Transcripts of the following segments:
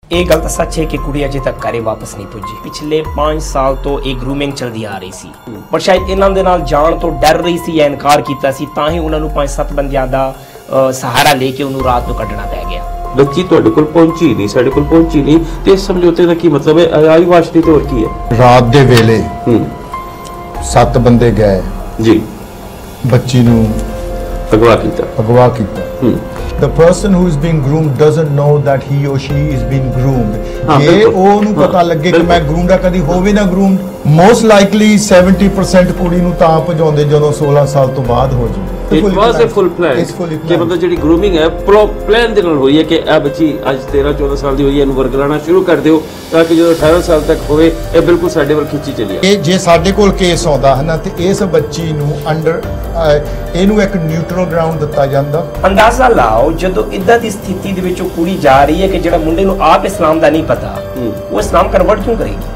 ये गल तो सच है कि कुड़ी अजे तक घरे वापस नहीं पुजी। पिछले 5 साल तो एक ग्रूमिंग चलती आ रही सी, पर शायद इन्हां दे नाल जाण तो डर रही सी या इनकार कीता सी, तां ही उन्हां नूं 5-7 बंदियां दा सहारा लेके उन्होंने रात को कढ़ना पै गया। बच्ची तुहाडे कोल पहुंची नहीं, साडे कोल पहुंची नहीं, ते इस समझौते दा की मतलब है? आई वाशनी तो और की है? रात दे वेले 7 बंदे गए जी, बच्ची नूं अगवा कीता। The person who is being groomed doesn't know that he or she is being groomed. ये ਉਹਨੂੰ ਪਤਾ ਲੱਗੇ ਕਿ ਮੈਂ groomed ਆ, ਕਦੀ ਹੋਵੇ ਨਾ groomed, most likely 70% ਕੁੜੀ ਨੂੰ ਤਾਂ ਭਜਾਉਂਦੇ ਜਦੋਂ 16 ਸਾਲ ਤੋਂ ਬਾਅਦ ਹੋ ਜਾਵੇ। It was a full plan ਕਿ मतलब ਜਿਹੜੀ grooming ਹੈ ਪਲਾਨ ਦੇ ਨਾਲ ਹੋਈ ਹੈ ਕਿ ਇਹ ਬੱਚੀ ਅੱਜ 13-14 ਸਾਲ ਦੀ ਹੋਈ ਹੈ, ਇਹਨੂੰ ਵਰਗਲਾਣਾ ਸ਼ੁਰੂ ਕਰ ਦਿਓ ਤਾਂ ਕਿ ਜਦੋਂ 18 ਸਾਲ ਤੱਕ ਹੋਵੇ ਇਹ ਬਿਲਕੁਲ ਸਾਡੇ ਵੱਲ ਖਿੱਚੀ ਚਲੀ ਆਵੇ। ਇਹ ਜੇ ਸਾਡੇ ਕੋਲ ਕੇਸ ਆਉਂਦਾ ਹੈ ਨਾ ਤੇ ਇਸ ਬੱਚੀ ਨੂੰ ਅੰਡਰ ਇਹਨੂੰ ਇੱਕ ਨਿਊਟਰਲ ਗਰਾਊਂਡ ਦਿੱਤਾ ਜਾਂਦਾ। ਅੰਦਾਜ਼ਾ ਲਾਓ ਜਦੋਂ ਇਦਾਂ ਦੀ ਸਥਿਤੀ ਦੇ ਵਿੱਚ ਉਹ ਕੁੜੀ ਜਾ ਰਹੀ ਹੈ ਕਿ ਜਿਹੜਾ ਮੁੰਡੇ ਨੂੰ ਆਪ ਇਸਲਾਮ ਦਾ ਨਹੀਂ ਪਤਾ, ਉਹ ਇਸਲਾਮ ਕਨਵਰਟ ਕਿਉਂ ਕਰੇਗੀ?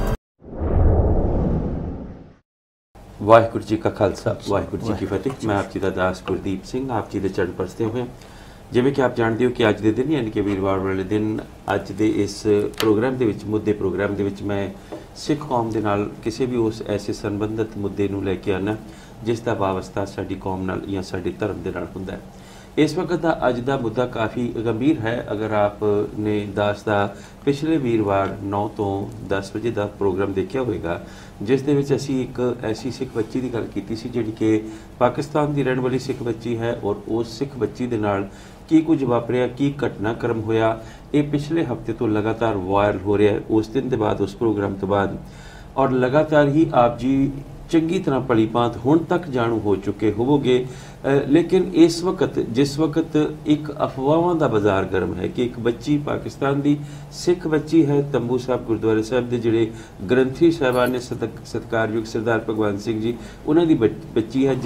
ਵਾਹਿਗੁਰੂ ਜੀ ਕਾ ਖਾਲਸਾ, ਵਾਹਿਗੁਰੂ ਜੀ ਕੀ ਫਤਿਹ। मैं आप जी का दास गुरदीप सिंह आप जी के चरण परसते हुए, जिवें कि आप जानते हो कि अज के दिन यानी कि वीरवार वाले दिन अज के इस प्रोग्राम के मुद्दे प्रोग्राम के मैं सिख कौम के नाल किसी भी उस ऐसे संबंधित मुद्दे नूं लैके आना जिसका वाबस्ता साडी कौम नाल या साडे धर्म दे नाल हुंदा है। इस वक्त का अज का मुद्दा काफ़ी गंभीर है। अगर आपने दास का पिछले वीरवार 9 तो 10 बजे का प्रोग्राम देखा होगा जिस दे विच असी एक ऐसी सिख बच्ची की गल कीती सी जिहड़ी कि पाकिस्तान की रहने वाली सिख बच्ची है और उस सिख बच्ची दे नाल की कुछ वापरिया, की घटनाक्रम होया, ये पिछले हफ्ते तो लगातार वायरल हो रहा है। उस दिन के बाद उस प्रोग्राम तो बाद और लगातार ही आप जी चंगी तरह भली भांत हुण तक जाणू हो चुके होवोगे। लेकिन इस वक्त जिस वक्त एक अफवाहों का बाजार गर्म है कि एक बच्ची पाकिस्तान की सिख बच्ची है, तंबू साहब गुरुद्वारे साहब के जिहड़े ग्रंथी साहबान ने सत्कारयोग सरदार भगवंत सिंह जी उन्होंने बच्ची है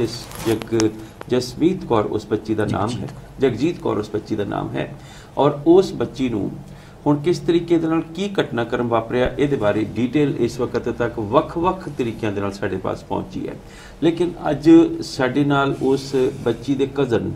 जसमीत कौर उस बच्ची का नाम है, जगजीत कौर उस बच्ची का नाम है। और उस बच्ची नूं हुण किस तरीके दे नाल की घटनाक्रम वापरिया इहदे बारे डिटेल इस वक्त तक वख-वख तरीकों के नाल साडे पास पहुंची है। लेकिन अज साडे नाल उस बच्ची दे कज़न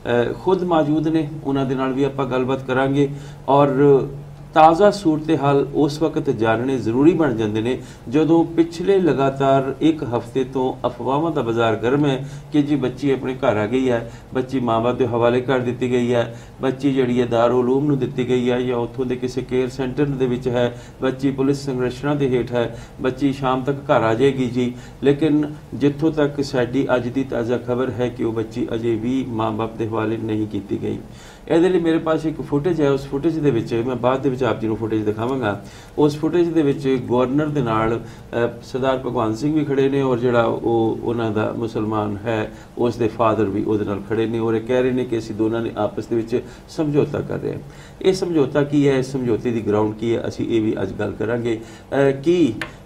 खुद मौजूद ने, उन्हां दे नाल भी आपां गलबात करांगे और ताज़ा सूरत हाल उस वक्त जानने जरूरी बन जाते हैं जदों पिछले लगातार एक हफ्ते तो अफवाहों का बाजार गर्म है कि जी बच्ची अपने घर आ गई है, बच्ची माँ बाप के हवाले कर दी गई है, बच्ची जी है दारुल उलूम नूं दित्ती गई है या उत्थों के किसी केयर सेंटर दे विच है, बच्ची पुलिस संरक्षणा के हेठ है, बच्ची शाम तक घर आ जाएगी जी। लेकिन जिथों तक साडी अज की ताज़ा खबर है कि वो बच्ची अजे भी माँ बाप के हवाले नहीं की गई। ਇਹਦੇ ਲਈ ਮੇਰੇ ਪਾਸ ਇੱਕ ਫੁਟੇਜ ਹੈ, ਉਸ ਫੁਟੇਜ ਦੇ ਵਿੱਚ ਮੈਂ ਬਾਅਦ ਦੇ ਵਿੱਚ ਆਪ ਜੀ ਨੂੰ ਫੁਟੇਜ ਦਿਖਾਵਾਂਗਾ। ਉਸ ਫੁਟੇਜ ਦੇ ਵਿੱਚ ਗਵਰਨਰ ਦੇ ਨਾਲ ਸਰਦਾਰ ਭਗਵੰਤ ਸਿੰਘ ਵੀ ਖੜੇ ਨੇ ਔਰ ਜਿਹੜਾ ਉਹ ਉਹਨਾਂ ਦਾ ਮੁਸਲਮਾਨ ਹੈ ਉਸ ਦੇ ਫਾਦਰ ਵੀ ਉਹਦੇ ਨਾਲ ਖੜੇ ਨੇ ਔਰ ਇਹ ਕਹਿ ਰਹੇ ਨੇ ਕਿ ਅਸੀਂ ਦੋਨਾਂ ਨੇ ਆਪਸ ਦੇ ਵਿੱਚ ਸਮਝੌਤਾ ਕਰ ਰਹੇ ਹਾਂ। ਇਹ ਸਮਝੌਤਾ ਕੀ ਹੈ, ਇਸ ਸਮਝੌਤੇ ਦੀ ਗਰਾਊਂਡ ਕੀ ਹੈ, ਅਸੀਂ ਇਹ ਵੀ ਅੱਜ ਗੱਲ ਕਰਾਂਗੇ ਕਿ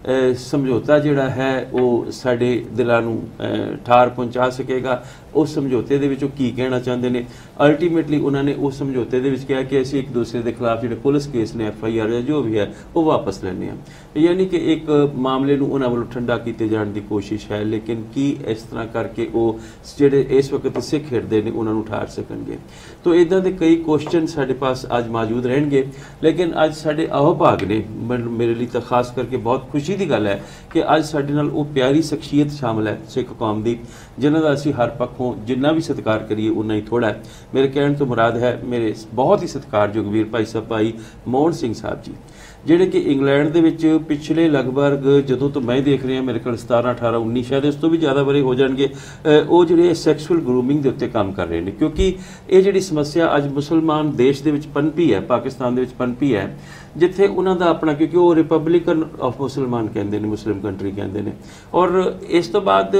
समझौता जिहड़ा है वो साडे दिलां नूं ठार पहुंचा सकेगा। उस समझौते दे विच की कहना चाहते हैं, अल्टीमेटली उन्होंने उस समझौते दे विच कहा कि असीं एक दूसरे के खिलाफ जिहड़े पुलिस केस ने FIR या जो भी है वो वापस लैने हैं, यानी कि एक मामले नूं उन्हां वल्लों ठंडा कीते जाण दी कोशिश है। लेकिन की इस तरह करके वो जिहड़े इस वक्त सिख हिरदे ने उन्हां नूं ठार सकणगे? तो इदां दे कई क्वेश्चन साडे पास अज मौजूद रहणगे। लेकिन अज साडे आओ भाग ने मेरे लिए तो खास करके बहुत खुशी की गल है कि अज साडे नाल वो प्यारी शख्सियत शामिल है सिख कौम की जिन्हां दा असीं हर पक्षों जिन्ना भी सत्कार करिए उन्ना ही थोड़ा है। मेरे कहने तो मुराद है मेरे बहुत ही सत्कारयोग वीर भाई साहब भाई मोहन सिंह साहब जी ਜਿਹੜੇ ਕਿ ਇੰਗਲੈਂਡ ਦੇ ਵਿੱਚ ਪਿਛਲੇ ਲਗਭਗ ਜਦੋਂ ਤੋਂ ਮੈਂ ਦੇਖ ਰਿਹਾ ਮੇਰੇ ਕੋਲ 17 18 19 ਸ਼ਾਇਦ ਇਸ ਤੋਂ ਵੀ ਜ਼ਿਆਦਾ ਬਰੇ ਹੋ ਜਾਣਗੇ, ਉਹ ਜਿਹੜੇ ਸੈਕਸ਼ੂਅਲ ਗਰੂਮਿੰਗ ਦੇ ਉੱਤੇ ਕੰਮ ਕਰ ਰਹੇ ਨੇ। ਕਿਉਂਕਿ ਇਹ ਜਿਹੜੀ ਸਮੱਸਿਆ ਅੱਜ ਮੁਸਲਮਾਨ ਦੇਸ਼ ਦੇ ਵਿੱਚ ਪਨਪੀ ਹੈ, ਪਾਕਿਸਤਾਨ ਦੇ ਵਿੱਚ ਪਨਪੀ ਹੈ, ਜਿੱਥੇ ਉਹਨਾਂ ਦਾ ਆਪਣਾ ਕਿਉਂਕਿ ਉਹ ਰਿਪਬਲਿਕਨ ਆਫ ਮੁਸਲਮਾਨ ਕਹਿੰਦੇ ਨੇ, ਮੁਸਲਿਮ ਕੰਟਰੀ ਕਹਿੰਦੇ ਨੇ। ਔਰ ਇਸ ਤੋਂ ਬਾਅਦ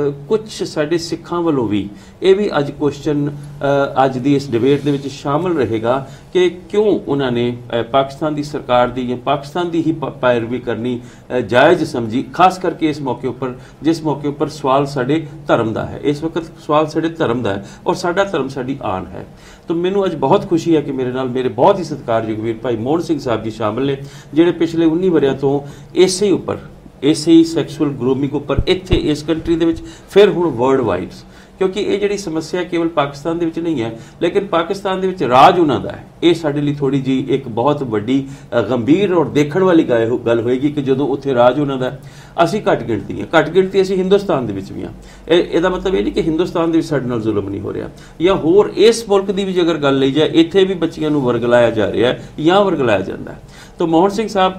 ਕੁਝ ਸਾਡੇ ਸਿੱਖਾਂ ਵੱਲੋਂ ਵੀ ਇਹ ਵੀ ਅੱਜ ਕੁਐਸਚਨ ਅੱਜ ਦੀ ਇਸ ਡਿਬੇਟ ਦੇ ਵਿੱਚ ਸ਼ਾਮਲ ਰਹੇਗਾ कि क्यों उन्होंने पाकिस्तान की सरकार की या पाकिस्तान की ही पैरवी करनी जायज़ समझी, खास करके इस मौके पर जिस मौके पर सवाल साडे धर्म का है। इस वक्त सवाल साडे धर्म का है और साडा धर्म साडी आन है। तो मैनू अज बहुत खुशी है कि मेरे नाल मेरे बहुत ही सत्कारयोग वीर भाई मोहन सिंह साहब जी शामिल ने जिहड़े पिछले 19 वरियां तो इसे ही सैक्सुअल ग्रूमिंग उपर इत्थे इस कंट्री दे विच फिर हुण वर्ल्ड वाइड, क्योंकि ये जिहड़ी समस्या केवल पाकिस्तान दे विच नहीं है लेकिन पाकिस्तान दे विच राज उन्हां दा है। ਇਹ ਸਾਡੇ ਲਈ ਥੋੜੀ ਜੀ ਇੱਕ ਬਹੁਤ ਵੱਡੀ ਗੰਭੀਰ ਔਰ ਦੇਖਣ ਵਾਲੀ ਗੱਲ ਹੋਏਗੀ ਕਿ ਜਦੋਂ ਉੱਥੇ ਰਾਜ ਉਹਨਾਂ ਦਾ, ਅਸੀਂ ਘੱਟ ਗਿਣਤੀ ਅਸੀਂ ਹਿੰਦੁਸਤਾਨ ਦੇ ਵਿੱਚ ਵੀ ਹਾਂ। ਇਹਦਾ ਮਤਲਬ ਇਹ ਨਹੀਂ ਕਿ ਹਿੰਦੁਸਤਾਨ ਦੇ ਵਿੱਚ ਸਾਡੇ ਨਾਲ ਜ਼ੁਲਮ ਨਹੀਂ ਹੋ ਰਿਹਾ, ਜਾਂ ਹੋਰ ਇਸ ਮੁਲਕ ਦੀ ਵੀ ਜੇਕਰ ਗੱਲ ਲਈ ਜਾਏ, ਇੱਥੇ ਵੀ ਬੱਚੀਆਂ ਨੂੰ ਵਰਗਲਾਇਆ ਜਾ ਰਿਹਾ ਹੈ ਜਾਂ ਵਰਗਲਾਇਆ ਜਾਂਦਾ ਹੈ। ਤਾਂ ਮੋਹਨ ਸਿੰਘ ਸਾਹਿਬ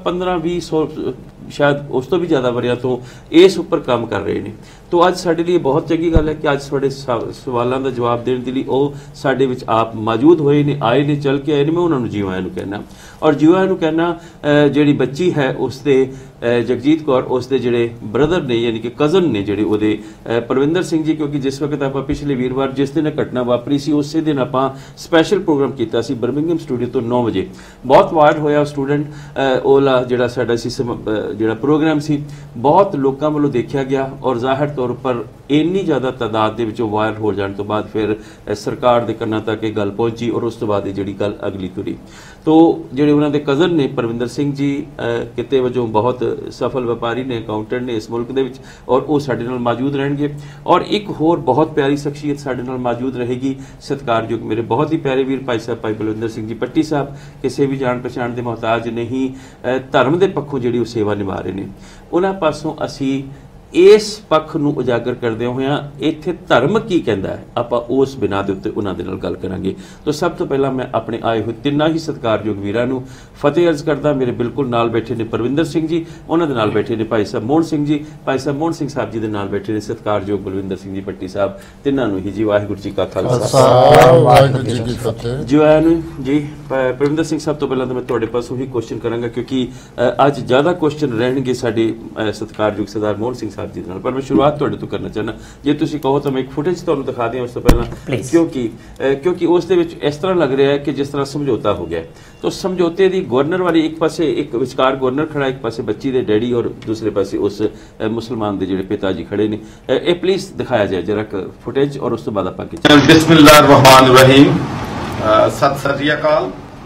15-20 शायद उस तो भी ज़्यादा वरिया तो इस उपर काम कर रहे हैं। तो अज साडे लिए बहुत चंगी गल है कि अज थोड़े सवालों का जवाब देने के लिए वो साडे विच आप मौजूद होए ने, आए ने, चल के आए ने। मैं उन्होंने जीवाया नूं कहना, और जीवाया नूं कहना जिहड़ी बच्ची है उसके जगजीत कौर उसके जिहड़े ब्रदर ने यानी कि कज़न ने जिहड़े उहदे परविंदर सिंह जी, क्योंकि जिस वक्त आप पिछले वीरवार जिस दिन घटना वापरी सी उस दिन आप स्पैशल प्रोग्राम किया सी बर्मिंघम स्टूडियो तो 9 बजे। बहुत वायरल होया स्टूडेंट ओला जिहड़ा साडा सी जिहड़ा प्रोग्राम सी बहुत लोगों वालों देखा गया, और जाहिर तौर पर इन्नी ज़्यादा तादाद के विचों वायरल हो जाने तो बाद फिर सरकार के कन्ना तक ये गल पहुंची, और उस तो बाद जी गल अगली तुरी। तो जिहड़े उन्होंने कज़न ने परविंदर सिंह जी किते वजों बहुत सफल व्यापारी ने, अकाउंटेंट ने इस मुल्क दे विच, और वो साडे नाल मौजूद रहेंगे। और एक होर बहुत प्यारी शख्सियत साडे नाल मौजूद रहेगी, सत्कारयोग मेरे बहुत ही प्यारे वीर भाई साहब भाई बलविंदर सिंह जी पट्टी साहब, किसी भी जान पहचान के मोहताज नहीं, धर्म के पक्षों जिहड़ी सेवा निभा रहे हैं। उन्हां पासों असी इस पक्ष नूं उजागर करदे होया इत्थे धर्म की कहंदा है, आपां उस बिना दे उत्ते उन्हां दे नाल गल करांगे। तो सब तो पहला मैं अपने आए हुए तिन्ना ही सत्कारयोग वीरां नूं फतेह अर्ज करदा। मेरे बिल्कुल नाल बैठे ने परविंदर सिंह जी, उन्हां दे नाल बैठे ने भाई साहब मोहन सिंह जी, भाई साहब मोहन सिंह साहब जी दे नाल बैठे ने सत्कारयोग बलविंदर सिंह जी पट्टी साहब। तिन्हां नूं ही जी वाहिगुरू जी का खालसा वाहिगुरू जी की फतेह। जी आया नूं जी परविंदर सिंह साहब, तो पहला तो मैं तुहाडे पासों ही क्वेश्चन करांगा क्योंकि अज ज़्यादा क्वेश्चन रहणगे साडे सत्कारयोग सरदार मोहन सिंह साहब जी दे नाल, पर मैं शुरुआत तुहाडे तो करना चाहना। जे तुसीं कहो तो मैं एक फुटेज तुहानूं दिखा दियां उस तो पहला, क्योंकि उस दे विच इस तरह लग रहा है कि जिस तरह समझौता हो गया। तो समझौते दी गवर्नर वाली एक पासे एक विचकार गवर्नर खड़ा, एक पासे बच्ची दे डैडी और दूसरे पासे उस मुसलमान दे जिहड़े पिताजी खड़े ने। ये प्लीज दिखाया जाए जरा फुटेज, और उस तो बाद आपां बिस्मिल्लाहिर्रहमानिर्रहीम। सत श्री अकाल।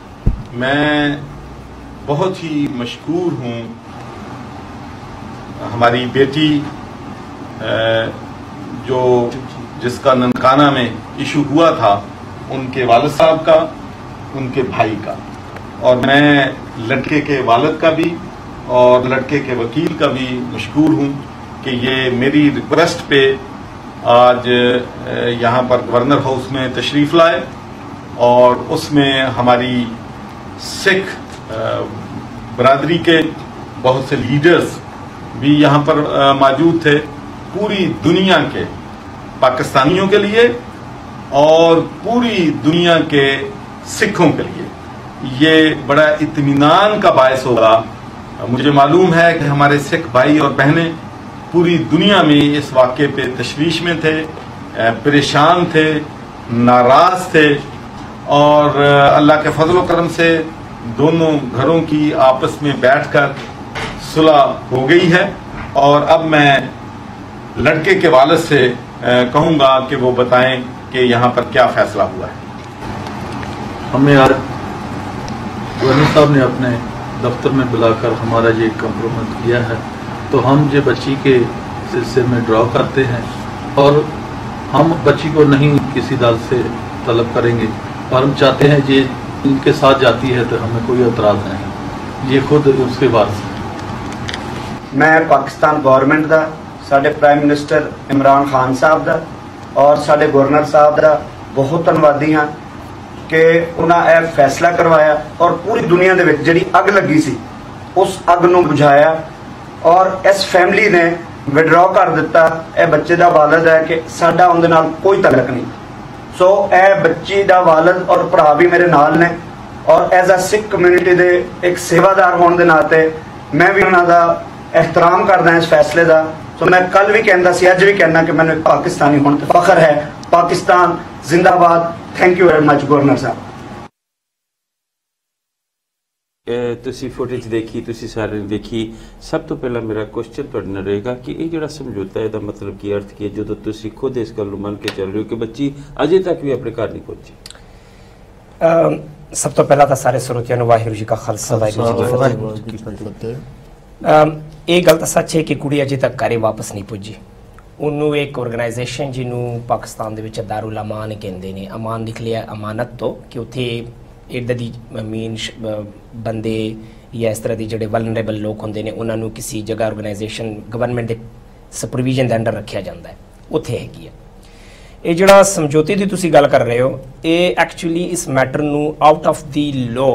मैं बहुत ही मशकूर हूँ हमारी बेटी जो जिसका ननकाना में इशू हुआ था, उनके वालिद साहब का, उनके भाई का, और मैं लड़के के वालिद का भी और लड़के के वकील का भी मशकूर हूँ कि ये मेरी रिक्वेस्ट पे आज यहाँ पर गवर्नर हाउस में तशरीफ़ लाए, और उसमें हमारी सिख बरादरी के बहुत से लीडर्स भी यहाँ पर मौजूद थे, पूरी दुनिया के पाकिस्तानियों के लिए और पूरी दुनिया के सिखों के लिए ये बड़ा इत्मीनान का बायस होगा। मुझे मालूम है कि हमारे सिख भाई और बहनें पूरी दुनिया में इस वाक़े पे तशवीश में थे, परेशान थे, नाराज थे, और अल्लाह के फजल व करम से दोनों घरों की आपस में बैठकर सुलह हो गई है। और अब मैं लड़के के वालिद से कहूँगा कि वो बताएं कि यहाँ पर क्या फैसला हुआ है। हमें आज गवर्नर साहब ने अपने दफ्तर में बुलाकर हमारा ये कॉम्प्रोमाइज किया है, तो हम ये बच्ची के सिलसिले में ड्रॉ करते हैं, और हम बच्ची को नहीं किसी दल से तलब करेंगे, और हम चाहते हैं ये इनके साथ जाती है तो हमें कोई एतराज़ नहीं, ये खुद उसके बाद। मैं पाकिस्तान गवर्नमेंट का, साडे प्राइम मिनिस्टर इमरान खान साहब का और साडे गवर्नर साहब का बहुत धन्नवादी हाँ कि उन्होंने यह फैसला करवाया, और पूरी दुनिया दे विच जिहड़ी अग लगी सी उस अग नूं बुझाया, और इस फैमिली ने विड्रॉ कर दिता। यह बच्चे का वालिद है कि साडा उहदे नाल कोई तलक नहीं। सो यह बच्ची का वालिद और भरा भी मेरे नाल ने, और एज अ सिख कम्यूनिटी दे एक सेवादार होने के नाते मैं भी उन्हों का एहतराम करदा इस फैसले का। तो मैं कल भी कहता सी, अज भी कहना कि मैंने पाकिस्तानी होने ते फखर है। पाकिस्तान जिंदाबाद। Thank you very much governor साहब। तुसी फुटेज देखी, तुसी सारे ने देखी। सब तो पहला मेरा क्वेश्चन तुहाडे नाल रहेगा कि ये जिहड़ा समझौता है, इहदा मतलब की अर्थ की है, जो तुसी खुद इस गल नूं मन के चल रहे हो कि बच्ची अजे तक भी अपने घर नहीं पहुंची। सब तो पहला तो सारे श्रोतियों नूं वाहिगुरू जी का खालसा वाहिगुरू जी की फतेह। ये गल तो सच है कि कुड़ी अजे तक घरे वापस नहीं पुजी। उन्होंने एक ऑर्गेनाइजेशन जिन्होंने पाकिस्तान दे विच दारुल अमान कहते हैं, अमान लिख लिया अमानत तो, कि उत्थे ਇੱਦਾਂ ਦੀ ਮੇਨ ਬੰਦੇ ਜਾਂ ਇਸ ਤਰ੍ਹਾਂ ਦੇ ਜਿਹੜੇ ਵਲਨਰੇਬਲ ਲੋਕ ਹੁੰਦੇ ਨੇ ਉਹਨਾਂ ਨੂੰ ਕਿਸੇ ਜਗ੍ਹਾ ਆਰਗੇਨਾਈਜੇਸ਼ਨ ਗਵਰਨਮੈਂਟ ਦੇ ਸੁਪਰਵੀਜ਼ਨ ਦੇ ਅੰਡਰ ਰੱਖਿਆ ਜਾਂਦਾ ਹੈ, ਉੱਥੇ ਹੈਗੀ ਹੈ। ਇਹ ਜਿਹੜਾ ਸਮਝੌਤੇ ਦੀ ਤੁਸੀਂ ਗੱਲ ਕਰ ਰਹੇ ਹੋ, ਇਹ ਐਕਚੁਅਲੀ ਇਸ ਮੈਟਰ ਨੂੰ ਆਊਟ ਆਫ ਦੀ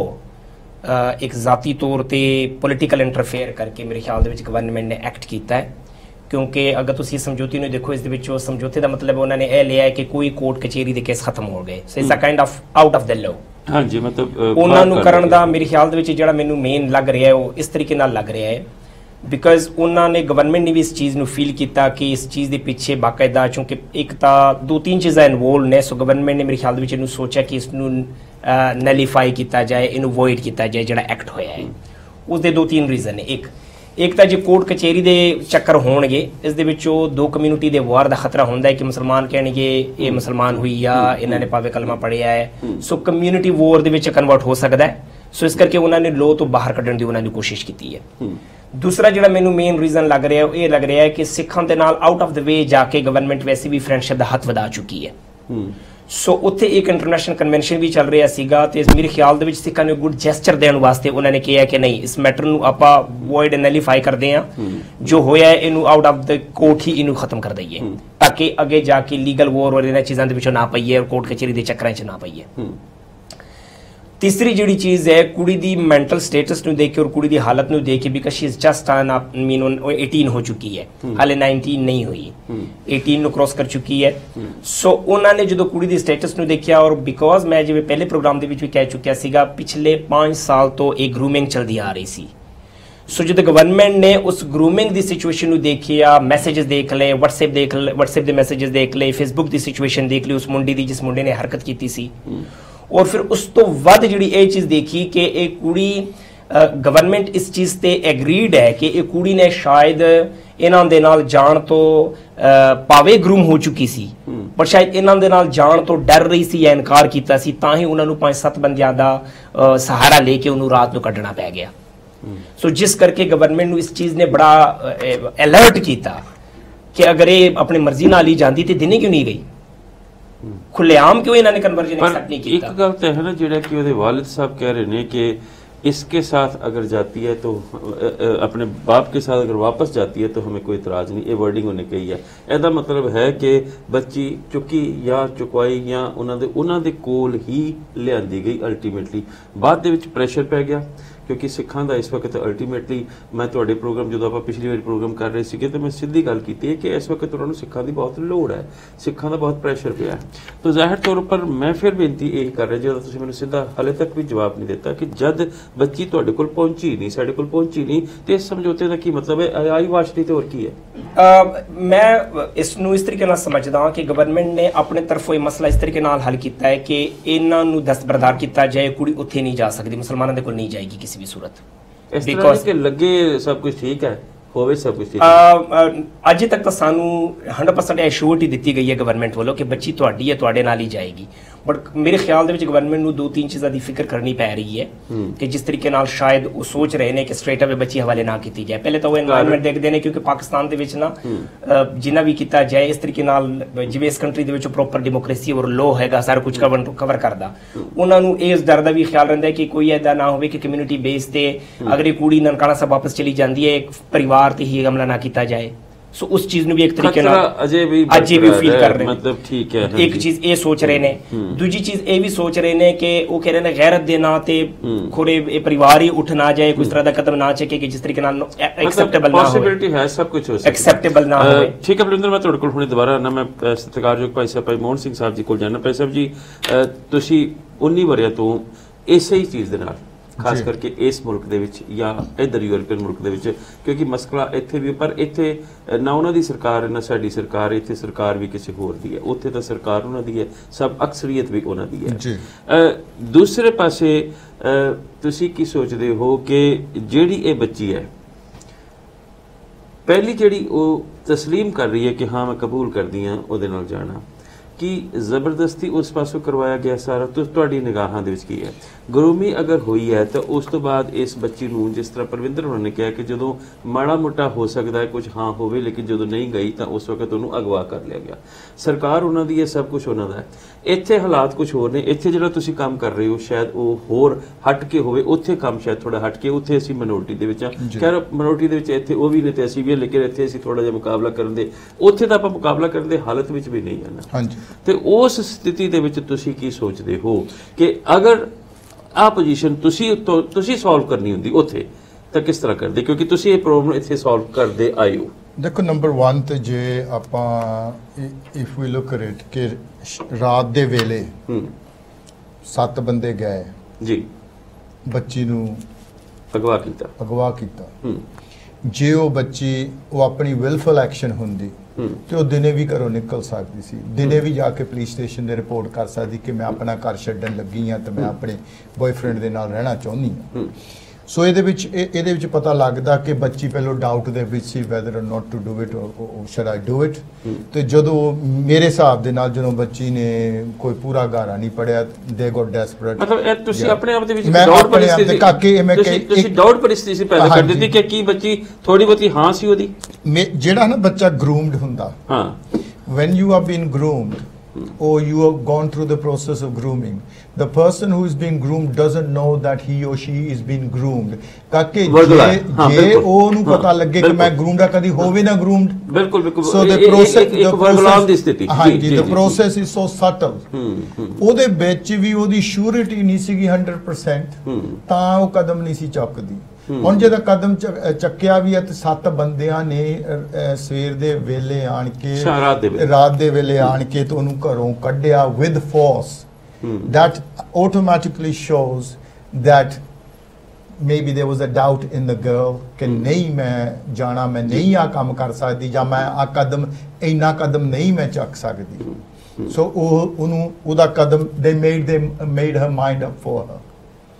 ਲਾਅ ਇੱਕ ਜ਼ਾਤੀ ਤੌਰ ਤੇ ਪੋਲੀਟੀਕਲ ਇੰਟਰਫੇਅਰ ਕਰਕੇ ਮੇਰੇ ਖਿਆਲ ਦੇ ਵਿੱਚ ਗਵਰਨਮੈਂਟ ਨੇ ਐਕਟ ਕੀਤਾ ਹੈ। ਕਿਉਂਕਿ ਅਗਰ ਤੁਸੀਂ ਸਮਝੌਤੇ ਨੂੰ ਦੇਖੋ, ਇਸ ਦੇ ਵਿੱਚ ਉਹ ਸਮਝੌਤੇ ਦਾ ਮਤਲਬ ਉਹਨਾਂ ਨੇ ਇਹ ਲਿਆ ਹੈ ਕਿ ਕੋਈ ਕੋਰਟ ਕਚਹਿਰੀ ਦੇ ਕੇਸ ਖਤਮ ਹੋ ਗਏ, so it's a kind of out of the law. ਹਾਂਜੀ, ਮਤਲਬ ਉਹਨਾਂ ਨੂੰ ਕਰਨ ਦਾ ਮੇਰੇ ਖਿਆਲ ਦੇ ਵਿੱਚ ਜਿਹੜਾ ਮੈਨੂੰ ਮੇਨ ਲੱਗ ਰਿਹਾ ਹੈ ਉਹ ਇਸ ਤਰੀਕੇ ਨਾਲ ਲੱਗ ਰਿਹਾ ਹੈ ਬਿਕਾਜ਼ ਉਹਨਾਂ ਨੇ ਗਵਰਨਮੈਂਟ ਨੇ ਵੀ ਇਸ ਚੀਜ਼ ਨੂੰ ਫੀਲ ਕੀਤਾ ਕਿ ਇਸ ਚੀਜ਼ ਦੇ ਪਿੱਛੇ ਬਾਕਾਇਦਾ, ਚੂੰਕਿ ਇੱਕ ਤਾਂ 2-3 ਚੀਜ਼ਾਂ ਇਨਵੋਲਵ ਨੇ, ਸੋ ਗਵਰਨਮੈਂਟ ਨੇ ਮੇਰੇ ਖਿਆਲ ਦੇ ਵਿੱਚ ਇਹਨੂੰ ਸੋਚਿਆ ਕਿ ਇਸ ਨੂੰ ਨੈਲੀਫਾਈ ਕੀਤਾ ਜਾਏ, ਇਹਨੂੰ ਵੋਇਡ ਕੀਤਾ ਜਾਏ ਜਿਹੜਾ ਐਕਟ ਹੋਇਆ ਹੈ। ਉਸ ਦੇ 2-3 ਰੀਜ਼ਨ ਨੇ। ਇੱਕ ਤਾਂ ਜੇ ਕੋਰਟ ਕਚਹਿਰੀ ਦੇ ਚੱਕਰ ਹੋਣਗੇ, ਇਸ ਦੇ ਵਿੱਚੋਂ ਦੋ ਕਮਿਊਨਿਟੀ ਦੇ ਵਾਰ ਦਾ ਖਤਰਾ ਹੁੰਦਾ ਹੈ ਕਿ ਮੁਸਲਮਾਨ ਕਹਿਣਗੇ ਇਹ ਮੁਸਲਮਾਨ ਹੋਈ ਆ, ਇਹਨਾਂ ਨੇ ਭਾਵੇਂ ਕਲਮਾ ਪੜ੍ਹਿਆ ਹੈ, ਸੋ ਕਮਿਊਨਿਟੀ ਵਾਰ ਦੇ ਵਿੱਚ ਕਨਵਰਟ ਹੋ ਸਕਦਾ ਹੈ। ਸੋ ਇਸ ਕਰਕੇ ਉਹਨਾਂ ਨੇ ਲੋ ਤੋਂ ਬਾਹਰ ਕੱਢਣ ਦੀ ਉਹਨਾਂ ਨੇ ਕੋਸ਼ਿਸ਼ ਕੀਤੀ ਹੈ। ਦੂਸਰਾ ਜਿਹੜਾ ਮੈਨੂੰ ਮੇਨ ਰੀਜ਼ਨ ਲੱਗ ਰਿਹਾ ਇਹ ਲੱਗ ਰਿਹਾ ਹੈ ਕਿ ਸਿੱਖਾਂ ਦੇ ਨਾਲ ਆਊਟ ਆਫ ਦ ਵੇ ਜਾ ਕੇ ਗਵਰਨਮੈਂਟ ਵੈਸੇ ਵੀ ਫਰੈਂਡਸ਼ਿਪ ਦਾ ਹੱਥ ਵਧਾ ਚੁੱਕੀ ਹੈ। ਸੋ ਉੱਥੇ ਇੱਕ ਇੰਟਰਨੈਸ਼ਨਲ ਕਨਵੈਨਸ਼ਨ ਵੀ ਚੱਲ ਰਿਹਾ ਸੀਗਾ ਤੇ ਮੇਰੇ ਖਿਆਲ ਦੇ ਵਿੱਚ ਸਿੱਖਾਂ ਨੂੰ ਗੁੱਡ ਜੈਸਚਰ ਦੇਣ ਵਾਸਤੇ ਉਹਨਾਂ ਨੇ ਕਿਹਾ ਕਿ ਨਹੀਂ, ਇਸ ਮੈਟਰ ਨੂੰ ਆਪਾਂ ਵੋਇਡ ਨੈਲੀਫਾਈ ਕਰਦੇ ਹਾਂ, ਜੋ ਹੋਇਆ ਇਹਨੂੰ ਆਊਟ ਆਫ ਦ ਕੋਰਟ ਹੀ ਇਹਨੂੰ ਖਤਮ ਕਰ ਦਈਏ ਤਾਂ ਕਿ ਅੱਗੇ ਜਾ ਕੇ ਲੀਗਲ ਵੋਰ ਔਰ ਇਹਨਾਂ ਚੀਜ਼ਾਂ ਦੇ ਵਿੱਚੋਂ ਨਾ ਪਈਏ ਔਰ ਕੋਰਟ ਕਚਹਿਰੀ ਦੇ ਚੱਕਰਾਂ 'ਚ ਨਾ ਪਈਏ। ਤੀਸਰੀ ਜਿਹੜੀ ਚੀਜ਼ ਹੈ, ਕੁੜੀ ਦੀ ਮੈਂਟਲ ਸਟੇਟਸ ਨੂੰ ਦੇਖ ਕੇ ਔਰ ਕੁੜੀ ਦੀ ਹਾਲਤ ਨੂੰ ਦੇਖ ਕੇ, ਬਿਕਾਜ਼ ਸ਼ੀ ਇਜ਼ ਜਸਟ 18 ਹੋ ਚੁੱਕੀ ਹੈ, ਹਾਲੇ 19 ਨਹੀਂ ਹੋਈ, 18 ਨੂੰ ਕ੍ਰੋਸ ਕਰ ਚੁੱਕੀ ਹੈ। ਸੋ ਉਹਨਾਂ ਨੇ ਜਦੋਂ ਕੁੜੀ ਦੀ ਸਟੇਟਸ ਨੂੰ ਦੇਖਿਆ ਔਰ ਬਿਕਾਜ਼ ਮੈਂ ਜਿਵੇਂ ਪਹਿਲੇ ਪ੍ਰੋਗਰਾਮ ਦੇ ਵਿੱਚ ਵੀ ਕਹਿ ਚੁੱਕਿਆ ਸੀਗਾ, ਪਿਛਲੇ 5 ਸਾਲ ਤੋਂ ਇਹ ਗਰੂਮਿੰਗ ਚਲਦੀ ਆ ਰਹੀ ਸੀ। ਸੋ ਜਦੋਂ ਗਵਰਨਮੈਂਟ ਨੇ ਉਸ ਗਰੂਮਿੰਗ ਦੀ ਸਿਚੁਏਸ਼ਨ ਨੂੰ ਦੇਖਿਆ, ਮੈਸੇजेस ਦੇਖ ਲਏ, WhatsApp ਦੇ ਮੈਸੇजेस ਦੇਖ ਲਏ, Facebook ਦੀ ਸਿਚੁਏਸ਼ਨ ਦੇਖ ਲਈ ਉਸ ਮੁੰਡੇ ਦੀ ਜਿਸ ਮੁੰਡੇ ਨੇ ਹਰਕਤ ਕੀਤੀ ਸੀ, ਔਰ ਫਿਰ ਉਸ ਤੋਂ ਵੱਧ ਜਿਹੜੀ ਇਹ ਚੀਜ਼ ਦੇਖੀ ਕਿ ਇਹ ਕੁੜੀ ਗਵਰਨਮੈਂਟ ਇਸ ਚੀਜ਼ ਤੇ ਐਗਰੀਡ ਹੈ ਕਿ ਇਹ ਕੁੜੀ ਨੇ ਸ਼ਾਇਦ ਇਹਨਾਂ ਦੇ ਨਾਲ ਜਾਣ ਤੋਂ ਪਾਵੇ ਗਰੂਮ ਹੋ ਚੁੱਕੀ ਸੀ, ਪਰ ਸ਼ਾਇਦ ਇਹਨਾਂ ਦੇ ਨਾਲ ਜਾਣ ਤੋਂ ਡਰ ਰਹੀ ਸੀ ਜਾਂ ਇਨਕਾਰ ਕੀਤਾ ਸੀ, ਤਾਂ ਹੀ ਉਹਨਾਂ ਨੂੰ 5-7 ਬੰਦਿਆਂ ਦਾ ਸਹਾਰਾ ਲੈ ਕੇ ਉਹਨੂੰ ਰਾਤ ਨੂੰ ਕੱਢਣਾ ਪੈ ਗਿਆ। ਸੋ ਜਿਸ ਕਰਕੇ ਗਵਰਨਮੈਂਟ ਨੂੰ ਇਸ ਚੀਜ਼ ਨੇ ਬੜਾ ਅਲਰਟ ਕੀਤਾ ਕਿ ਅਗਰ ਇਹ ਆਪਣੀ ਮਰਜ਼ੀ ਨਾਲ ਹੀ ਜਾਂਦੀ ਤੇ ਦਿਨੇ ਕਿਉਂ ਨਹੀਂ ਗਈ, खुलेआम क्यों इन्होंने कन्वर्जन एक्सेप्ट नहीं किया। एक गल तो है ना जिहड़ा कि ਉਹਦੇ वालिद साहब कह रहे हैं कि इसके साथ अगर जाती है तो अपने बाप के साथ अगर वापस जाती है तो हमें कोई इतराज़ नहीं, ये वर्डिंग उन्हें कही है। ਇਹਦਾ मतलब है कि बच्ची चुकी या चुकवाई या ਉਹਨਾਂ ਦੇ ਕੋਲ ਹੀ ਲਿਆਂਦੀ ਗਈ ਅਲਟੀਮੇਟਲੀ। ਬਾਅਦ ਦੇ ਵਿੱਚ ਪ੍ਰੈਸ਼ਰ ਪੈ ਗਿਆ क्योंकि सिखा का इस वक्त अल्टीमेटली मैं तुहाडे प्रोग्राम जो आप पिछली बार प्रोग्राम कर रहे थे तो मैं सीधी गल की है कि इस वक्त उन्होंने सिखा की बहुत लोड़ है, सिखा का बहुत प्रैशर पिया है। तो जाहिर तौर पर मैं फिर बेनती यही कर रहा जो तुसीं मैनूं सीधा हाले तक भी जवाब नहीं दिता कि जद बच्ची तुहाडे कोल पहुंची नहीं, साडे कोल पहुंची नहीं, तो इस समझौते का की मतलब है? आई वाश नहीं तो और की है? मैं इसनूं इस तरीके नाल समझदा हां कि गवर्नमेंट ने अपने तरफों ये मसला इस तरीके नाल हल किया है कि इन्हां नूं दस्तबरदार किया जाए, कुड़ी उत्थे नहीं जा सकती, मुसलमानों दे कोल नहीं जाएगी किसी भी सूरत। इस तरह के लगे सब कुछ ठीक है, होवे सब कुछ ठीक है। अजे तक तो सानू 100% एश्योरिटी दी गई है गवर्नमेंट वालों कि बच्ची तुहाडी है, तुहाडे नाल ही जाएगी, बट मेरे ख्याल दे विच गवर्नमेंट नूं 2-3 चीज़ां दी फिक्र करनी पै रही है कि जिस तरीके नाल शायद वो सोच रहे हैं कि स्ट्रेट अवे बच्ची हवाले ना की जाए। पहले तो वो एनवायरनमेंट देखते हैं क्योंकि पाकिस्तान दे विच ना जिन्ना भी किया जाए इस तरीके नाल जिवें इस कंट्री दे विच प्रॉपर डेमोक्रेसी और लॉ हैगा, सारा कुछ कवर करदा, उन्हां नूं इस डर दा भी ख्याल रहिंदा है कि कोई ऐसा ना होवे कि कम्यूनिटी बेस ते अगर ये कुड़ी ननकाना साहब वापस चली जाती है, एक परिवार ते ही हमला ना किया जाए। सो उस चीज भी एक तरीके अजे भी फील कर रहे हैं, मतलब ठीक है। एक चीज ये सोच रहे ने, दूजी चीज ये भी सोच रहे ने कि वो कह रहे ने गैरत दे ना ते खोरे परिवार ही उठ ना जाए, कुछ तरह का कदम ना चके कि जिस तरीके नाल एक्सेप्टेबल ना हो, पॉसिबिलिटी है, सब कुछ हो सकता है, एक्सेप्टेबल ना हो। ठीक है बलिंदर, मैं ਤੁਹਾਡੇ ਕੋਲ ਹੁਣੇ ਦੁਬਾਰਾ ਨਾ ਮੈਂ ਸਤਿਕਾਰਯੋਗ ਭਾਈ ਸਾਹਿਬ ਭਾਈ ਮੋਹਨ ਸਿੰਘ ਸਾਹਿਬ ਜੀ ਕੋਲ ਜਾਣਾ। ਭਾਈ ਸਾਹਿਬ ਜੀ ਤੁਸੀਂ 19 ਵਰਿਆਂ ਤੋਂ ਇਸੇ ਹੀ ਚੀਜ਼ ਦੇ ਨਾਲ खास करके इस मुल्क दे विच या इधर यूरोपीयन मुल्क दे विच, क्योंकि मसला इत्थे भी, पर इत्थे ना उन्हां दी सरकार ना साडी सरकार, इत्थे सरकार भी किसी होर दी है, उत्थे तां सरकार उन्हां दी है, सब अक्सरीयत भी उन्हां दी है। दूसरे पासे तुसीं की सोचदे हो कि जिहड़ी ये बच्ची है पहली जिहड़ी वो तस्लीम कर रही है कि हाँ मैं कबूल करदी हां ओहदे नाल जाना, कि ਜ਼ਬਰਦਸਤੀ ਉਸ ਪਾਸੋਂ ਕਰਵਾਇਆ ਗਿਆ ਸਾਰਾ ਤੁਹਾਡੀ ਨਿਗਾਹਾਂ ਦੇ ਵਿੱਚ ਕੀ ਹੈ? ਗਰੂਮੀ ਅਗਰ ਹੋਈ ਹੈ ਤਾਂ ਉਸ ਤੋਂ ਬਾਅਦ ਇਸ ਬੱਚੀ ਨੂੰ ਜਿਸ ਤਰ੍ਹਾਂ ਪਰਵਿੰਦਰ ਹੋਣਾ ਨੇ ਕਿਹਾ ਕਿ ਜਦੋਂ ਮਾੜਾ ਮੋਟਾ ਹੋ ਸਕਦਾ ਹੈ ਕੁਝ ਹਾਂ ਹੋਵੇ, ਲੇਕਿਨ ਜਦੋਂ ਨਹੀਂ ਗਈ ਤਾਂ ਉਸ ਵਕਤ ਉਹਨੂੰ ਅਗਵਾ ਕਰ ਲਿਆ ਗਿਆ। ਸਰਕਾਰ ਉਹਨਾਂ ਦੀ, ਇਹ ਸਭ ਕੁਝ ਉਹਨਾਂ ਦਾ ਹੈ। ਇੱਥੇ ਹਾਲਾਤ ਕੁਝ ਹੋਰ ਨੇ। ਇੱਥੇ ਜਿਹੜਾ ਤੁਸੀਂ ਕੰਮ ਕਰ ਰਹੇ ਹੋ ਸ਼ਾਇਦ ਉਹ ਹੋਰ ਹਟ ਕੇ ਹੋਵੇ, ਉੱਥੇ ਕੰਮ ਸ਼ਾਇਦ ਥੋੜਾ ਹਟ ਕੇ, ਉੱਥੇ ਅਸੀਂ ਮਿਨੋਰਟੀ ਦੇ ਵਿੱਚ ਆ। ਖੈਰ ਮਿਨੋਰਟੀ ਦੇ ਵਿੱਚ ਇੱਥੇ ਉਹ ਵੀ ਨੇ ਤੇ ਅਸੀਂ ਵੀ, ਲੇਕਿਨ ਇੱਥੇ ਅਸੀਂ ਥੋੜਾ ਜਿਹਾ ਮੁਕਾਬਲਾ ਕਰਨ ਦੇ, ਉੱਥੇ ਤਾਂ ਆਪਾਂ ਮੁਕਾਬਲਾ ਕਰਨ ਦੇ ਹਾਲਤ ਵਿੱਚ ਵੀ ਨਹੀਂ ਹੈ ਨਾ। ਤੇ ਉਸ ਸਥਿਤੀ ਦੇ ਵਿੱਚ ਤੁਸੀਂ ਕੀ ਸੋਚਦੇ ਹੋ ਕਿ ਅਗਰ ਆ ਪੋਜੀਸ਼ਨ ਤੁਸੀਂ ਸੋਲਵ ਕਰਨੀ ਹੁੰਦੀ ਉੱਥੇ ਤਾਂ ਕਿਸ ਤਰ੍ਹਾਂ ਕਰਦੇ, ਕਿਉਂਕਿ ਤੁਸੀਂ ਇਹ ਪ੍ਰੋਬਲਮ ਇੱਥੇ ਸੋਲਵ ਕਰਦੇ ਆਏ ਹੋ? ਦੇਖੋ, ਨੰਬਰ 1 ਤੇ ਜੇ ਆਪਾਂ ਇਫ ਵੀ ਲੁੱਕ ਐਟ ਕਿ ਰਾਤ ਦੇ ਵੇਲੇ 7 ਬੰਦੇ ਗਏ ਜੀ, ਬੱਚੀ ਨੂੰ ਅਗਵਾ ਕੀਤਾ। ਜੇ ਉਹ ਬੱਚੀ ਉਹ ਆਪਣੀ ਵਿਲਫੁਲ ਐਕਸ਼ਨ ਹੁੰਦੀ ਤੇ ਉਹ ਦਿਨੇ ਵੀ ਘਰੋਂ ਨਿਕਲ ਸਕਦੀ ਸੀ, ਦਿਨੇ ਵੀ ਜਾ ਕੇ ਪੁਲਿਸ ਸਟੇਸ਼ਨ ਦੇ ਰਿਪੋਰਟ ਕਰ ਸਕਦੀ ਕਿ ਮੈਂ ਆਪਣਾ ਘਰ ਛੱਡਣ ਲੱਗੀ ਹਾਂ ਤੇ ਮੈਂ ਆਪਣੇ ਬॉयਫ੍ਰੈਂਡ ਦੇ ਨਾਲ ਰਹਿਣਾ ਚਾਹੁੰਦੀ ਹਾਂ। ਸੋ ਇਹਦੇ ਵਿੱਚ ਪਤਾ ਲੱਗਦਾ ਕਿ ਬੱਚੀ ਪਹਿਲਾਂ ਡਾਊਟ ਦੇ ਵਿੱਚ ਸੀ whether or not to do it or should I do it. ਤੇ ਜਦੋਂ ਮੇਰੇ ਹਿਸਾਬ ਦੇ ਨਾਲ ਜਦੋਂ ਬੱਚੀ ਨੇ ਕੋਈ ਪੂਰਾ ਗਾਰਾ ਨਹੀਂ ਪੜਿਆ, ਦੇ ਗੋਟ ਡੈਸਪਰੇਟ। ਮਤਲਬ ਇਹ ਤੁਸੀਂ ਆਪਣੇ ਆਪ ਦੇ ਵਿੱਚ ਡਾਊਟ ਪਰਿਸਥਿਤੀ ਕਾਕੇ ਮੈਂ ਤੁਸੀਂ ਡਾਊਟ ਪਰਿਸਥਿਤੀ ਪੈਦਾ ਕਰ ਦਿੱਤੀ ਕਿ ਕੀ ਬੱਚੀ ਥੋੜੀ ਬਹੁਤੀ ਹਾਂ ਸੀ ਉਹਦੀ। ਜਿਹੜਾ ਨਾ ਬੱਚਾ ਗਰੂਮਡ ਹੁੰਦਾ, ਹਾਂ, when you are being groomed or you have gone through the process of grooming, the person who is being groomed doesn't know that he or she is being groomed। ਕਾਕੇ ਜੇ ਉਹਨੂੰ ਪਤਾ ਲੱਗੇ ਕਿ ਮੈਂ groomed ਆ, ਕਦੀ ਹੋਵੇ ਨਾ groomed, ਬਿਲਕੁਲ so the process ਇੱਕ ਵਰਗਲਾਮ ਦੀ ਸਥਿਤੀ, ਹਾਂਜੀ, the process is so subtle। ਉਹਦੇ ਵਿੱਚ ਵੀ ਉਹਦੀ ਸ਼ੂਰਿਟੀ ਨਹੀਂ ਸੀਗੀ 100%, ਤਾਂ ਉਹ ਕਦਮ ਨਹੀਂ ਸੀ ਚੁੱਕਦੀ। ਹੁਣ ਜਦੋਂ ਕਦਮ ਚੱਕਿਆ ਵੀ ਹੈ ਤੇ 7 ਬੰਦਿਆਂ ਨੇ ਸਵੇਰ ਦੇ ਵੇਲੇ ਆਣ ਕੇ, ਰਾਤ ਦੇ ਵੇਲੇ ਆਣ ਕੇ ਤੇ ਉਹਨੂੰ ਘਰੋਂ ਕੱਢਿਆ with force. that automatically shows that maybe there was a doubt in the girl ਕਿ ਨਹੀਂ ਮੈਂ ਜਾਣਾ, ਮੈਂ ਨਹੀਂ ਆ ਕੰਮ ਕਰ ਸਕਦੀ, ਜਾਂ ਮੈਂ ਆ ਕਦਮ ਇੰਨਾ ਕਦਮ ਨਹੀਂ ਮੈਂ ਚੱਕ ਸਕਦੀ। ਸੋ ਉਹਦਾ ਕਦਮ they made her mind up for her।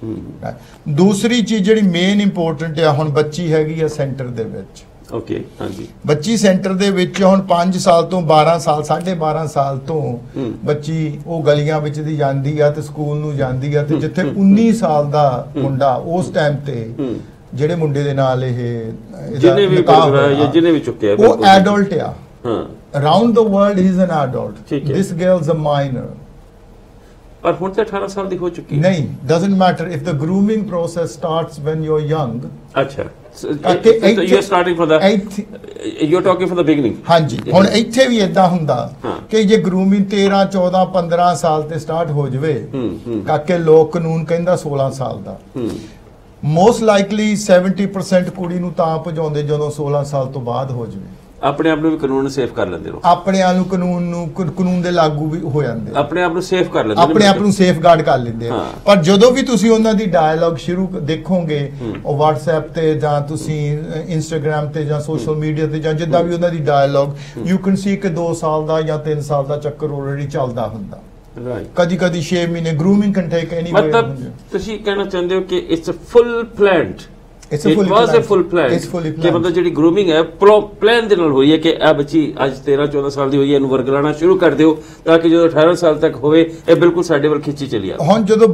ਦੂਸਰੀ ਚੀਜ਼ ਜਿਹੜੀ ਮੇਨ ਇੰਪੋਰਟੈਂਟ ਆ, ਹੁਣ ਬੱਚੀ ਹੈਗੀ ਆ ਸੈਂਟਰ ਦੇ ਵਿੱਚ। ਓਕੇ, ਹਾਂਜੀ, ਬੱਚੀ ਸੈਂਟਰ ਦੇ ਵਿੱਚ ਹੁਣ 5 ਸਾਲ ਤੋਂ 12 ਸਾਲ 12.5 ਸਾਲ ਤੋਂ ਬੱਚੀ ਉਹ ਗਲੀਆਂ ਵਿੱਚ ਦੀ ਜਾਂਦੀ ਆ ਤੇ ਸਕੂਲ ਨੂੰ ਜਾਂਦੀ ਆ, ਤੇ ਜਿੱਥੇ 19 ਸਾਲ ਦਾ ਮੁੰਡਾ ਉਸ ਟਾਈਮ ਤੇ ਜਿਹੜੇ ਮੁੰਡੇ ਦੇ ਨਾਲ ਜਿਹਨੇ ਵੀ ਚੁੱਕਿਆ ਉਹ ਐਡਲਟ ਆ। Around the world he is an adult, this girl is a minor. ਪਰ ਹੁਣ ਤੇ 18 ਸਾਲ ਦੀ ਹੋ ਚੁੱਕੀ। ਨਹੀਂ, doesn't matter if the grooming process starts when you're young। ਅੱਛਾ, so you're starting from the you're talking from the beginning। ਹਾਂਜੀ, ਹੁਣ ਇੱਥੇ ਵੀ ਇਦਾਂ ਹੁੰਦਾ ਕਿ ਜੇ grooming 13 14 15 ਸਾਲ ਤੇ ਸਟਾਰਟ ਹੋ ਜਵੇ, ਕਾਕੇ ਲੋਕ ਕਾਨੂੰਨ ਕਹਿੰਦਾ 16 ਸਾਲ ਦਾ, ਮੋਸਟ ਲਾਈਕਲੀ 70% ਕੁੜੀ ਨੂੰ ਤਾਂ ਭਜਾਉਂਦੇ ਜਦੋਂ 16 ਸਾਲ ਤੋਂ ਬਾਅਦ ਹੋ ਜਵੇ। ਆਪਣੇ ਆਪ ਨੂੰ ਵੀ ਕਾਨੂੰਨ ਸੇਫ ਕਰ ਲੈਂਦੇ ਹੋ, ਆਪਣੇ ਆਪ ਨੂੰ ਕਾਨੂੰਨ ਦੇ ਲਾਗੂ ਵੀ ਹੋ ਜਾਂਦੇ, ਆਪਣੇ ਆਪ ਨੂੰ ਸੇਫ ਕਰ ਲੈਂਦੇ, ਆਪਣੇ ਆਪ ਨੂੰ ਸੇਫ ਗਾਰਡ ਕਰ ਲੈਂਦੇ। ਪਰ ਜਦੋਂ ਵੀ ਤੁਸੀਂ ਉਹਨਾਂ ਦੀ ਡਾਇਲੌਗ ਸ਼ੁਰੂ ਦੇਖੋਗੇ ਉਹ WhatsApp ਤੇ ਜਾਂ ਤੁਸੀਂ Instagram ਤੇ ਜਾਂ ਸੋਸ਼ਲ ਮੀਡੀਆ ਤੇ ਜਾਂ ਜਿੱਦਾਂ ਵੀ ਉਹਨਾਂ ਦੀ ਡਾਇਲੌਗ, ਯੂ ਕੈਨ ਸੀ ਕਿ 2 ਸਾਲ ਦਾ ਜਾਂ 3 ਸਾਲ ਦਾ ਚੱਕਰ ਆਲਰੇਡੀ ਚੱਲਦਾ ਹੁੰਦਾ। ਕਦੀ 6 ਮਹੀਨੇ ਗਰੂਮਿੰਗ ਕੈਨ ਟੇਕ ਐਨੀਵੇਅਰ। ਮਤਲਬ ਤੁਸੀਂ ਕਹਿਣਾ ਚਾਹੁੰਦੇ ਹੋ ਕਿ it's a full planned, It was a full plan। ਕਿ ਮਤਲਬ ਜਿਹੜੀ ਗਰੂਮਿੰਗ ਹੈ ਪਲਾਨ ਦੇ ਨਾਲ ਹੋਈ ਹੈ ਕਿ ਇਹ ਬੱਚੀ ਅੱਜ 13-14 ਸਾਲ ਦੀ ਹੋਈ ਹੈ, ਇਹਨੂੰ ਵਰਗਲਾਣਾ ਸ਼ੁਰੂ ਕਰ ਦਿਓ ਤਾਂ ਕਿ ਜਦੋਂ 18 ਸਾਲ ਤੱਕ ਹੋਵੇ ਇਹ ਬਿਲਕੁਲ ਸਾਡੇ ਵੱਲ ਖਿੱਚੀ ਚਲੀ ਆਵੇ। ਹੁਣ ਜਦੋਂ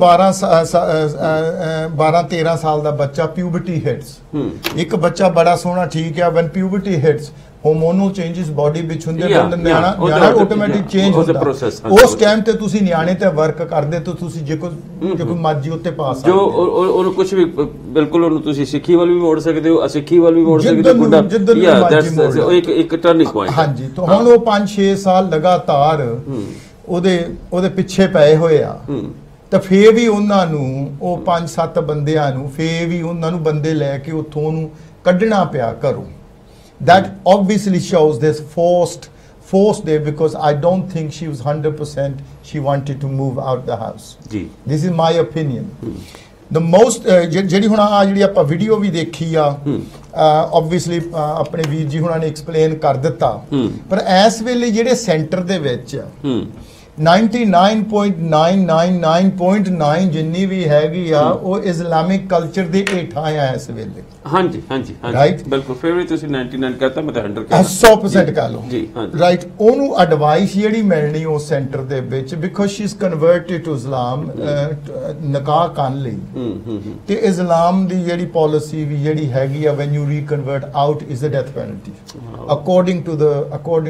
12-13 ਸਾਲ ਦਾ ਬੱਚਾ ਪਿਊਬਰਟੀ ਹਿਟਸ, ਇੱਕ ਬੱਚਾ ਬੜਾ ਸੋਹਣਾ ਠੀਕ ਹੈ, when puberty hits hormonal changes body ਵਿੱਚ ਹੁੰਦੇ, ਨਿਆਣਾ ਆਟੋਮੈਟਿਕ ਚੇਂਜ ਹੁੰਦਾ। ਉਸ ਟਾਈਮ ਤੇ ਤੁਸੀਂ ਨਿਆਣੇ ਤੇ ਵਰਕ ਕਰਦੇ ਤਾਂ ਤੁਸੀਂ ਜੇ ਕੋਈ ਮਰਜ਼ੀ ਉੱਤੇ ਪਾ ਸਕਦੇ ਹੋ, ਜੋ ਉਹਨੂੰ ਕੁਝ ਵੀ ਬਿਲਕੁਲ ਉਹਨੂੰ ਤੁਸੀਂ ਸਿੱਖੀ ਵੱਲ ਵੀ ਮੋੜ ਸਕਦੇ ਹੋ, ਅਸਿੱਖੀ ਵੱਲ ਵੀ ਮੋੜ ਸਕਦੇ ਹੋ, ਇੱਕ ਟਰਨਿੰਗ ਪੁਆਇੰਟ। ਹਾਂਜੀ, ਤਾਂ ਹੁਣ ਉਹ 5-6 ਸਾਲ ਲਗਾਤਾਰ ਉਹਦੇ ਪਿੱਛੇ ਪਏ ਹੋਏ ਆ, ਤਾਂ ਫੇਰ ਵੀ ਉਹਨਾਂ ਨੂੰ ਉਹ 5-7 ਬੰਦਿਆਂ ਨੂੰ ਫੇਰ ਵੀ ਉਹਨਾਂ ਨੂੰ ਬੰਦੇ ਲੈ ਕੇ ਉੱਥੋਂ ਉਹਨੂੰ ਕੱਢਣਾ ਪਿਆ ਘਰੋਂ। That obviously shows this forced there, because I don't think she was 100% she wanted to move out the house। This is my opinion। The most ਜਿਹੜੀ ਹੁਣ ਆ ਜਿਹੜੀ ਆਪਾਂ ਵੀਡੀਓ ਵੀ ਦੇਖੀ ਆ, obviously ਆਪਣੇ ਵੀਰ ਜੀ ਹੁਣਾਂ ਨੇ ਐਕਸਪਲੇਨ ਕਰ ਦਿੱਤਾ, ਪਰ ਇਸ ਵੇਲੇ ਜਿਹੜੇ ਸੈਂਟਰ ਦੇ ਵਿੱਚ 99.999.9 जिन्नी भी हैगी आ वो इस्लामिक कल्चर दे हेठां आ इस वेले। हाँ जी हाँ जी हाँ Right? जी बिल्कुल फेवरेट तुसी 99 कहता मैं 100 100% कह लो जी हाँ जी राइट ओनू एडवाइस ਜਿਹੜੀ ਮਿਲਣੀ ਉਸ ਸੈਂਟਰ ਦੇ ਵਿੱਚ because she is converted to Islam ਨਿਕਾਹ ਕਰਨ ਲਈ ਤੇ ਇਸਲਾਮ ਦੀ ਜਿਹੜੀ ਪਾਲਿਸੀ ਵੀ ਜਿਹੜੀ ਹੈਗੀ ਆ when you reconvert out is the death penalty according to the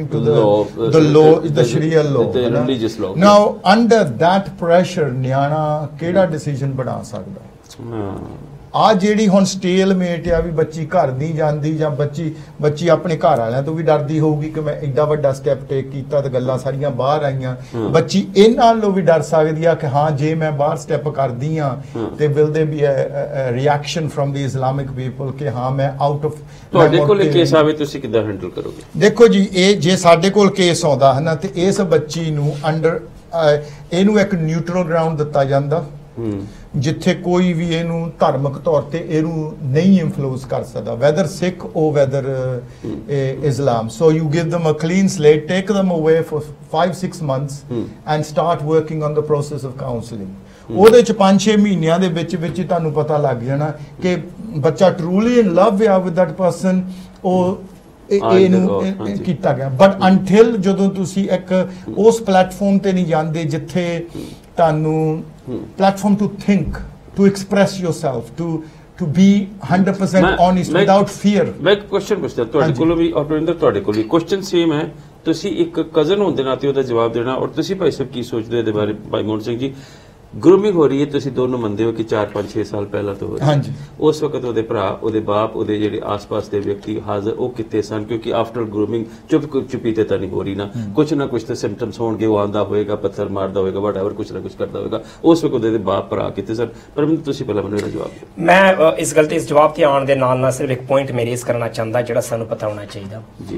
law the Sharia law the religious law now under that pressure ਨਿਆਣਾ ਕਿਹੜਾ ਡਿਸੀਜਨ ਬਣਾ ਸਕਦਾ ਆ ਜਿਹੜੀ ਹੁਣ ਸਟੇਲਮੇਟ ਆ ਵੀ ਬੱਚੀ ਘਰ ਨਹੀਂ ਜਾਂਦੀ ਜਾਂ ਬੱਚੀ ਆਪਣੇ ਘਰ ਵਾਲਿਆਂ ਤੋਂ ਵੀ ਡਰਦੀ ਹੋਊਗੀ ਕਿ ਮੈਂ ਐਡਾ ਵੱਡਾ ਸਟੈਪ ਟੇਕ ਕੀਤਾ ਤੇ ਗੱਲਾਂ ਸਾਰੀਆਂ ਬਾਹਰ ਆਈਆਂ ਬੱਚੀ ਇਹਨਾਂ ਨਾਲੋਂ ਵੀ ਡਰ ਸਕਦੀ ਆ ਕਿ ਹਾਂ ਜੇ ਮੈਂ ਬਾਹਰ ਸਟੈਪ ਕਰਦੀ ਆ ਤੇ will there be a reaction from ਦੀ ਇਸਲਾਮਿਕ ਪੀਪਲ ਕਿ ਹਾਂ ਮੈਂ ਆਊਟ ਆਫ ਤੁਹਾਡੇ ਕੋਲ ਕੇਸ ਆਵੇ ਤੁਸੀਂ ਕਿੱਦਾਂ ਹੈਂਡਲ ਕਰੋਗੇ? ਦੇਖੋ ਜੀ ਇਹ ਜੇ ਸਾਡੇ ਕੋਲ ਕੇਸ ਆਉਂਦਾ ਹੈ ਨਾ ਤੇ ਇਸ ਬੱਚੀ ਨੂੰ ਅੰਡਰ ਇਹਨੂੰ ਇੱਕ ਨਿਊਟਰਲ ਗਰਾਊਂਡ ਦਿੱਤਾ ਜਾਂਦਾ ਜਿੱਥੇ ਕੋਈ ਵੀ ਇਹਨੂੰ ਧਾਰਮਿਕ ਤੌਰ ਤੇ ਇਹਨੂੰ ਨਹੀਂ ਇਨਫਲੂਐਂਸ ਕਰ ਸਕਦਾ whether Sikh or whether Islam so you give them a clean slate take them away for 5-6 months and start working on the process of counseling ਉਹਦੇ ਚ 5-6 ਮਹੀਨਿਆਂ ਦੇ ਵਿੱਚ ਵਿੱਚ ਹੀ ਤੁਹਾਨੂੰ ਪਤਾ ਲੱਗ ਜਾਣਾ ਕਿ ਬੱਚਾ ਟਰੂਲੀ ਇਨ ਲਵ ਆ ਵਿਦ ਦੈਟ ਪਰਸਨ ਉਹ ਇਹਨੂੰ ਕੀਤਾ ਗਿਆ ਬਟ ਅੰਟਿਲ ਜਦੋਂ ਤੁਸੀਂ ਇੱਕ ਉਸ ਪਲੇਟਫਾਰਮ ਤੇ ਨਹੀਂ ਜਾਂਦੇ ਜਿੱਥੇ ਤੁਹਾਨੂੰ platform to think to express yourself to be 100% honest without fear ਮੈਂ ਇੱਕ ਕੁਐਸਚਨ ਪੁੱਛਦਾ ਤੁਹਾਡੇ ਕੋਲੋਂ ਵੀ ਔਰ ਪ੍ਰਵਿੰਦਰ ਤੁਹਾਡੇ ਕੋਲ ਵੀ ਕੁਐਸਚਨ ਸੇਮ ਹੈ ਤੁਸੀਂ ਇੱਕ ਕਜ਼ਨ ਹੋਣ ਦੇ ਨਾਤੇ ਉਹਦਾ ਜਵਾਬ ਦੇਣਾ ਔਰ ਤੁਸੀਂ ਭਾਈ ਸਾਹਿਬ ਕੀ ਸੋਚਦੇ ਹੋ ਇਹਦੇ ਬਾਰੇ ਭਾਈ ਮੋਹਨ ਸਿੰਘ ਜੀ ਗਰੂਮਿੰਗ ਹੋ ਰਹੀ ਹੈ ਤੁਸੀਂ ਦੋਨੋਂ ਮੰਨਦੇ ਹੋ ਕਿ 4-5-6 ਸਾਲ ਪਹਿਲਾਂ ਤੋਂ ਹੋ ਰਹੀ ਹੈ ਉਸ ਵਕਤ ਉਹਦੇ ਭਰਾ ਉਹਦੇ ਬਾਪ ਉਹਦੇ ਜਿਹੜੇ ਆਸ-ਪਾਸ ਦੇ ਵਿਅਕਤੀ ਹਾਜ਼ਰ ਉਹ ਕਿੱਥੇ ਸਨ ਕਿਉਂਕਿ ਆਫਟਰ ਗਰੂਮਿੰਗ ਚੁੱਪੀ ਤੇ ਤਾਂ ਨਹੀਂ ਹੋ ਰਹੀ ਨਾ ਕੁਝ ਤੇ ਸਿੰਪਟਮਸ ਹੋਣਗੇ ਉਹ ਆਂਦਾ ਹੋਏਗਾ ਪੱਥਰ ਮਾਰਦਾ ਹੋਏਗਾ ਵਟਐਵਰ ਕੁਝ ਨਾ ਕੁਝ ਕਰਦਾ ਹੋਏਗਾ ਉਸ ਵਕਤ ਉਹਦੇ ਬਾਪ ਭਰਾ ਕਿੱਥੇ ਸਨ ਪਰ ਤੁਸੀਂ ਪਹਿਲਾਂ ਮੈਨੂੰ ਇਹਦਾ ਜਵਾਬ ਦਿਓ ਮੈਂ ਇਸ ਗੱਲ ਤੇ ਇਸ ਜਵਾਬ ਤੇ ਆਉਣ ਦੇ ਨਾਲ ਸਿਰਫ ਇੱਕ ਪੁਆਇੰਟ ਮੈਂ ਰੇਜ਼ ਕਰਨਾ ਚਾਹੁੰਦਾ ਜਿਹੜਾ ਸਾਨੂੰ ਪਤਾ ਹੋਣਾ ਚਾਹੀਦਾ ਜੀ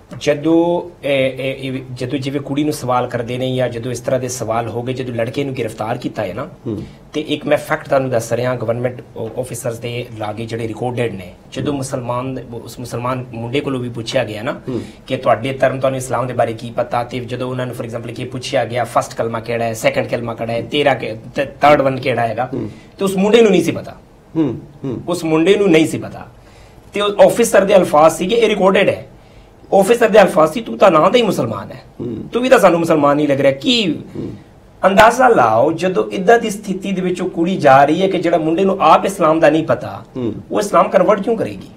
ਜਦੋਂ ਜਿਵੇਂ ਕੁੜੀ ਨੂੰ ਸਵਾਲ ਕਰਦੇ ਨੇ ਜਾਂ ਜਦੋਂ ਇਸ ਤਰ੍ਹਾਂ ਦੇ ਸਵਾਲ ਹੋ ਗਏ ਜਦੋਂ ਲੜਕੇ ਨੂੰ ਗ੍ਰਿਫਤਾਰ ਕੀਤਾ ਹੈ ਨਾ ਤੇ ਇੱਕ ਮੈਂ ਫੈਕਟ ਤੁਹਾਨੂੰ ਦੱਸ ਰਿਹਾ ਗਵਰਨਮੈਂਟ ਆਫੀਸਰਸ ਦੇ ਲਾਗੇ ਜਿਹੜੇ ਰਿਕਾਰਡਡ ਨੇ ਜਦੋਂ ਉਸ ਮੁਸਲਮਾਨ ਮੁੰਡੇ ਕੋਲੋਂ ਵੀ ਪੁੱਛਿਆ ਗਿਆ ਨਾ ਕਿ ਤੁਹਾਡੇ ਧਰਮ ਤੁਹਾਨੂੰ ਇਸਲਾਮ ਦੇ ਬਾਰੇ ਕੀ ਪਤਾ ਤੇ ਜਦੋਂ ਉਹਨਾਂ ਨੂੰ ਫੋਰ ਐਗਜ਼ਾਮਪਲ ਕੀ ਪੁੱਛਿਆ ਗਿਆ ਫਸਟ ਕਲਮਾ ਕਿਹੜਾ ਹੈ ਸੈਕੰਡ ਕਲਮਾ ਕਿਹੜਾ ਹੈ ਤੇਰਾ ਥਰਡ ਵਨ ਕਿਹੜਾ ਹੈਗਾ ਤੇ ਉਸ ਮੁੰਡੇ ਨੂੰ ਨਹੀਂ ਸੀ ਪਤਾ ਉਸ ਮੁੰਡੇ ਨੂੰ ਨਹੀਂ ਸੀ ਪਤਾ ਤੇ ਆਫੀਸਰ ਦੇ ਅਲਫਾਜ਼ ਸੀ ਕਿ ਇਹ ਰਿਕਾਰਡਡ ਹੈ ਆਫੀਸਰ ਦੇ ਅਲਫਾਜ਼ ਸੀ ਤੂੰ ਤਾਂ ਨਾਂ ਦਾ ਹੀ ਮੁਸਲਮਾਨ ਹੈ ਤੂੰ ਵੀ ਤਾਂ ਸਾਨੂੰ ਮੁਸਲਮਾਨ ਨਹੀਂ ਲੱਗ ਰਿਹਾ ਕੀ ਅੰਦਾਜ਼ਾ ਲਾਓ ਜਦੋਂ ਇਦਾਂ ਦੀ ਸਥਿਤੀ ਦੇ ਵਿੱਚ ਉਹ ਕੁੜੀ ਜਾ ਰਹੀ ਹੈ ਕਿ ਜਿਹੜਾ ਮੁੰਡੇ ਨੂੰ ਆਪ ਇਸਲਾਮ ਦਾ ਨਹੀਂ ਪਤਾ ਉਹ ਇਸਲਾਮ ਕਨਵਰਟ ਕਿਉਂ ਕਰੇਗੀ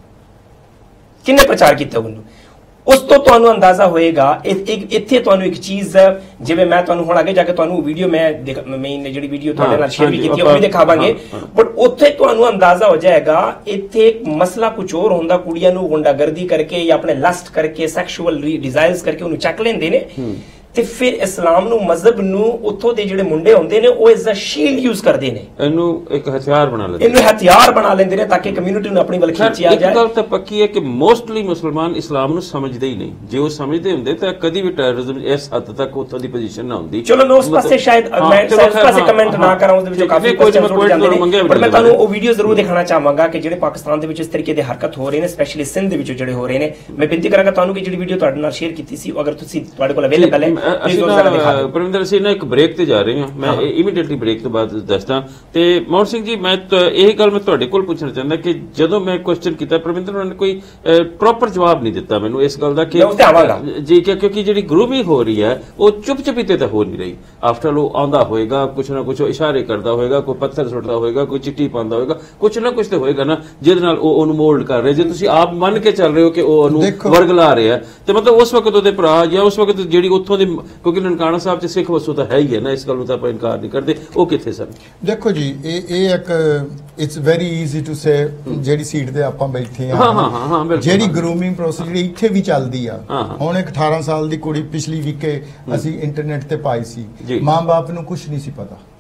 ਕਿੰਨੇ ਪ੍ਰਚਾਰ ਕੀਤਾ ਉਹਨੂੰ ਉਸ ਤੋਂ ਤੁਹਾਨੂੰ ਅੰਦਾਜ਼ਾ ਹੋਏਗਾ ਇੱਥੇ ਤੁਹਾਨੂੰ ਇੱਕ ਚੀਜ਼ ਜਿਵੇਂ ਮੈਂ ਤੁਹਾਨੂੰ ਹੁਣ ਅੱਗੇ ਜਾ ਕੇ ਤੁਹਾਨੂੰ ਵੀਡੀਓ ਮੈਂ ਜਿਹੜੀ ਵੀਡੀਓ ਤੁਹਾਡੇ ਨਾਲ ਸ਼ੇਅਰ ਵੀ ਕੀਤੀ ਉਹ ਵੀ ਦਿਖਾਵਾਂਗੇ ਬਟ ਉੱਥੇ ਤੁਹਾਨੂੰ ਅੰਦਾਜ਼ਾ ਹੋ ਜਾਏਗਾ ਇੱਥੇ ਮਸਲਾ ਕੁਝ ਹੋਰ ਹੁੰਦਾ ਕੁੜੀਆਂ ਨੂੰ ਗੁੰਡਾਗਰਦੀ ਕਰਕੇ ਜਾਂ ਆਪਣੇ ਲਸਟ ਕਰਕੇ ਸੈਕਸ਼ੂਅਲ ਡਿਜ਼ਾਇਰਸ ਕਰਕੇ ਉਹਨੂੰ ਚੱਕ ਲੈਂਦੇ ਨੇ ਤੇ ਫਿਰ ਇਸਲਾਮ ਨੂੰ ਮਜ਼ਹਬ ਨੂੰ ਉੱਥੋਂ ਦੇ ਜਿਹੜੇ ਮੁੰਡੇ ਹੁੰਦੇ ਨੇ ਉਹ ਐਜ਼ ਅ ਸ਼ੀਲਡ ਯੂਜ਼ ਕਰਦੇ ਨੇ ਇਹਨੂੰ ਇੱਕ ਹਥਿਆਰ ਬਣਾ ਲੈਂਦੇ ਨੇ ਤਾਂ ਕਿ ਕਮਿਊਨਿਟੀ ਨੂੰ ਆਪਣੀ ਵੱਲ ਖਿੱਚਿਆ ਜਾਏ। ਇੱਕ ਗੱਲ ਤਾਂ ਪੱਕੀ ਹੈ ਕਿ ਮੋਸਟਲੀ ਮੁਸਲਮਾਨ ਇਸਲਾਮ ਨੂੰ ਸਮਝਦੇ ਹੀ ਨਹੀਂ ਜੇ ਉਹ ਸਮਝਦੇ ਹੁੰਦੇ ਤਾਂ ਕਦੀ ਵੀ ਟੈਰਰਿਜ਼ਮ ਇਸ ਹੱਦ ਤੱਕ ਉੱਥੋਂ ਦੀ ਪੋਜੀਸ਼ਨ ਨਾ ਹੁੰਦੀ। ਚਲੋ ਮੈਂ ਉਸ ਪਾਸੇ ਸ਼ਾਇਦ ਮੈਂ ਉਸ ਪਾਸੇ ਕਮੈਂਟ ਨਾ ਕਰਾਂ ਉਸ ਦੇ ਵਿੱਚ ਕਾਫੀ ਕੁਐਸਚਨਸ ਉੱਠ ਜਾਂਦੇ ਨੇ ਪਰ ਮੈਂ ਤੁਹਾਨੂੰ ਉਹ ਵੀਡੀਓ ਜ਼ਰੂਰ ਦਿਖਾਣਾ ਚਾਹਾਂਗਾ ਕਿ ਜਿਹੜੇ ਪਾਕਿਸਤਾਨ ਦੇ ਵਿੱਚ ਇਸ ਤਰੀਕੇ ਦੇ ਹਰਕਤ ਹੋ ਰਹੇ ਨੇ ਸਪੈਸ਼ਲੀ ਸਿੰਧ ਦੇ ਵਿੱਚ ਜਿਹੜੇ ਹੋ ਰਹੇ ਨੇ ਮੈਂ ਬੇਨਤੀ ਕਰਾਂਗਾ ਤੁਹਾਨੂੰ ਕਿ ਜਿਹੜੀ ਵੀਡੀਓ ਤੁਹਾਡੇ ਨਾਲ ਸ਼ੇਅਰ ਕੀਤੀ ਸੀ ਅਗਰ ਤੁਸੀਂ ਤੁਹਾਡੇ ਕੋਲ ਅਵੇਲੇਬਲ ਹੈ ਪਰਵਿੰਦਰ ਸਿੰਘ ਨਾ ਇੱਕ ਬ੍ਰੇਕ ਤੇ ਜਾ ਰਹੇ ਹਾਂ ਮੈਂ ਇਮੀਡੀਏਟਲੀ ਬ੍ਰੇਕ ਤੋਂ ਬਾਅਦ ਦੱਸਦਾ ਤੇ ਮੋਹਨ ਸਿੰਘ ਜੀ ਮੈਂ ਇਹ ਗੱਲ ਮੈਂ ਤੁਹਾਡੇ ਕੋਲ ਪੁੱਛਣਾ ਚਾਹੁੰਦਾ ਕਿ ਜਦੋਂ ਮੈਂ ਕੁਐਸਚਨ ਕੀਤਾ ਪਰਵਿੰਦਰ ਉਹਨਾਂ ਨੇ ਕੋਈ ਪ੍ਰੋਪਰ ਜਵਾਬ ਨਹੀਂ ਦਿੱਤਾ ਮੈਨੂੰ ਇਸ ਗੱਲ ਦਾ ਕਿ ਜੀ ਕਿਉਂਕਿ ਜਿਹੜੀ ਗਰੂਮਿੰਗ ਹੋ ਰਹੀ ਹੈ ਉਹ ਚੁੱਪ-ਚੁਪੀਤੇ ਤਾਂ ਹੋ ਨਹੀਂ ਰਹੀ ਆਫਟਰ ਉਹ ਆਉਂਦਾ ਹੋਏਗਾ ਕੁਛ ਨਾ ਕੁਛ ਇਸ਼ਾਰੇ ਕਰਦਾ ਹੋਏਗਾ ਕੋਈ ਪੱਥਰ ਸੁੱਟਦਾ ਹੋਏਗਾ ਕੋਈ ਚਿੱਟੀ ਪਾਉਂਦਾ ਹੋਏਗਾ ਕੁਛ ਨਾ ਕੁਛ ਤਾਂ ਹੋਏਗਾ ਨਾ ਜਿਹਦੇ ਨਾਲ ਉਹ ਉਹਨੂੰ ਮੋਲਡ ਕਰ ਰਹੇ ਜੇ ਤੁਸੀਂ ਆਪ ਮੰਨ ਕੇ ਚੱਲ ਰਹੇ ਹੋ ਕਿ ਉਹ ਉਹਨੂੰ ਵਰਗਲਾ ਰਿਹਾ ਤੇ ਮਤਲਬ ਉਸ ਵਕਤ ਉਹਦੇ ਭਰਾ ਜਾਂ ਉਸ ਵਕਤ ਜਿਹੜੀ ਉੱਥੋਂ ਦੀ ਕਿਉਂਕਿ ਨਨਕਾਣਾ ਸਾਹਿਬ ਚ ਸਿੱਖ ਵਸੂ ਤਾਂ ਹੈ ਹੀ ਹੈ ਨਾ ਇਸ ਗੱਲ ਨੂੰ ਤਾਂ ਆਪਾਂ ਇਨਕਾਰ ਨਹੀਂ ਕਰਦੇ ਉਹ ਕਿੱਥੇ ਸਨ। ਦੇਖੋ ਜੀ ਇਹ ਇੱਕ it's very easy to say ਜਿਹੜੀ ਸੀਟ ਤੇ ਆਪਾਂ ਬੈਠੇ ਆ ਜਿਹੜੀ ਗਰੂਮਿੰਗ ਪ੍ਰੋਸੈਸ ਜਿਹੜੀ ਇੱਥੇ ਵੀ ਚੱਲਦੀ ਆ ਹੁਣ ਇੱਕ 18 ਸਾਲ ਦੀ ਕੁੜੀ ਪਿਛਲੀ ਵੀਕੇ ਅਸੀਂ ਇੰਟਰਨੈਟ ਤੇ ਪਾਈ ਸੀ ਮਾਂ ਬਾਪ ਨੂੰ ਕੁਝ ਨਹੀਂ ਸੀ ਪਤਾ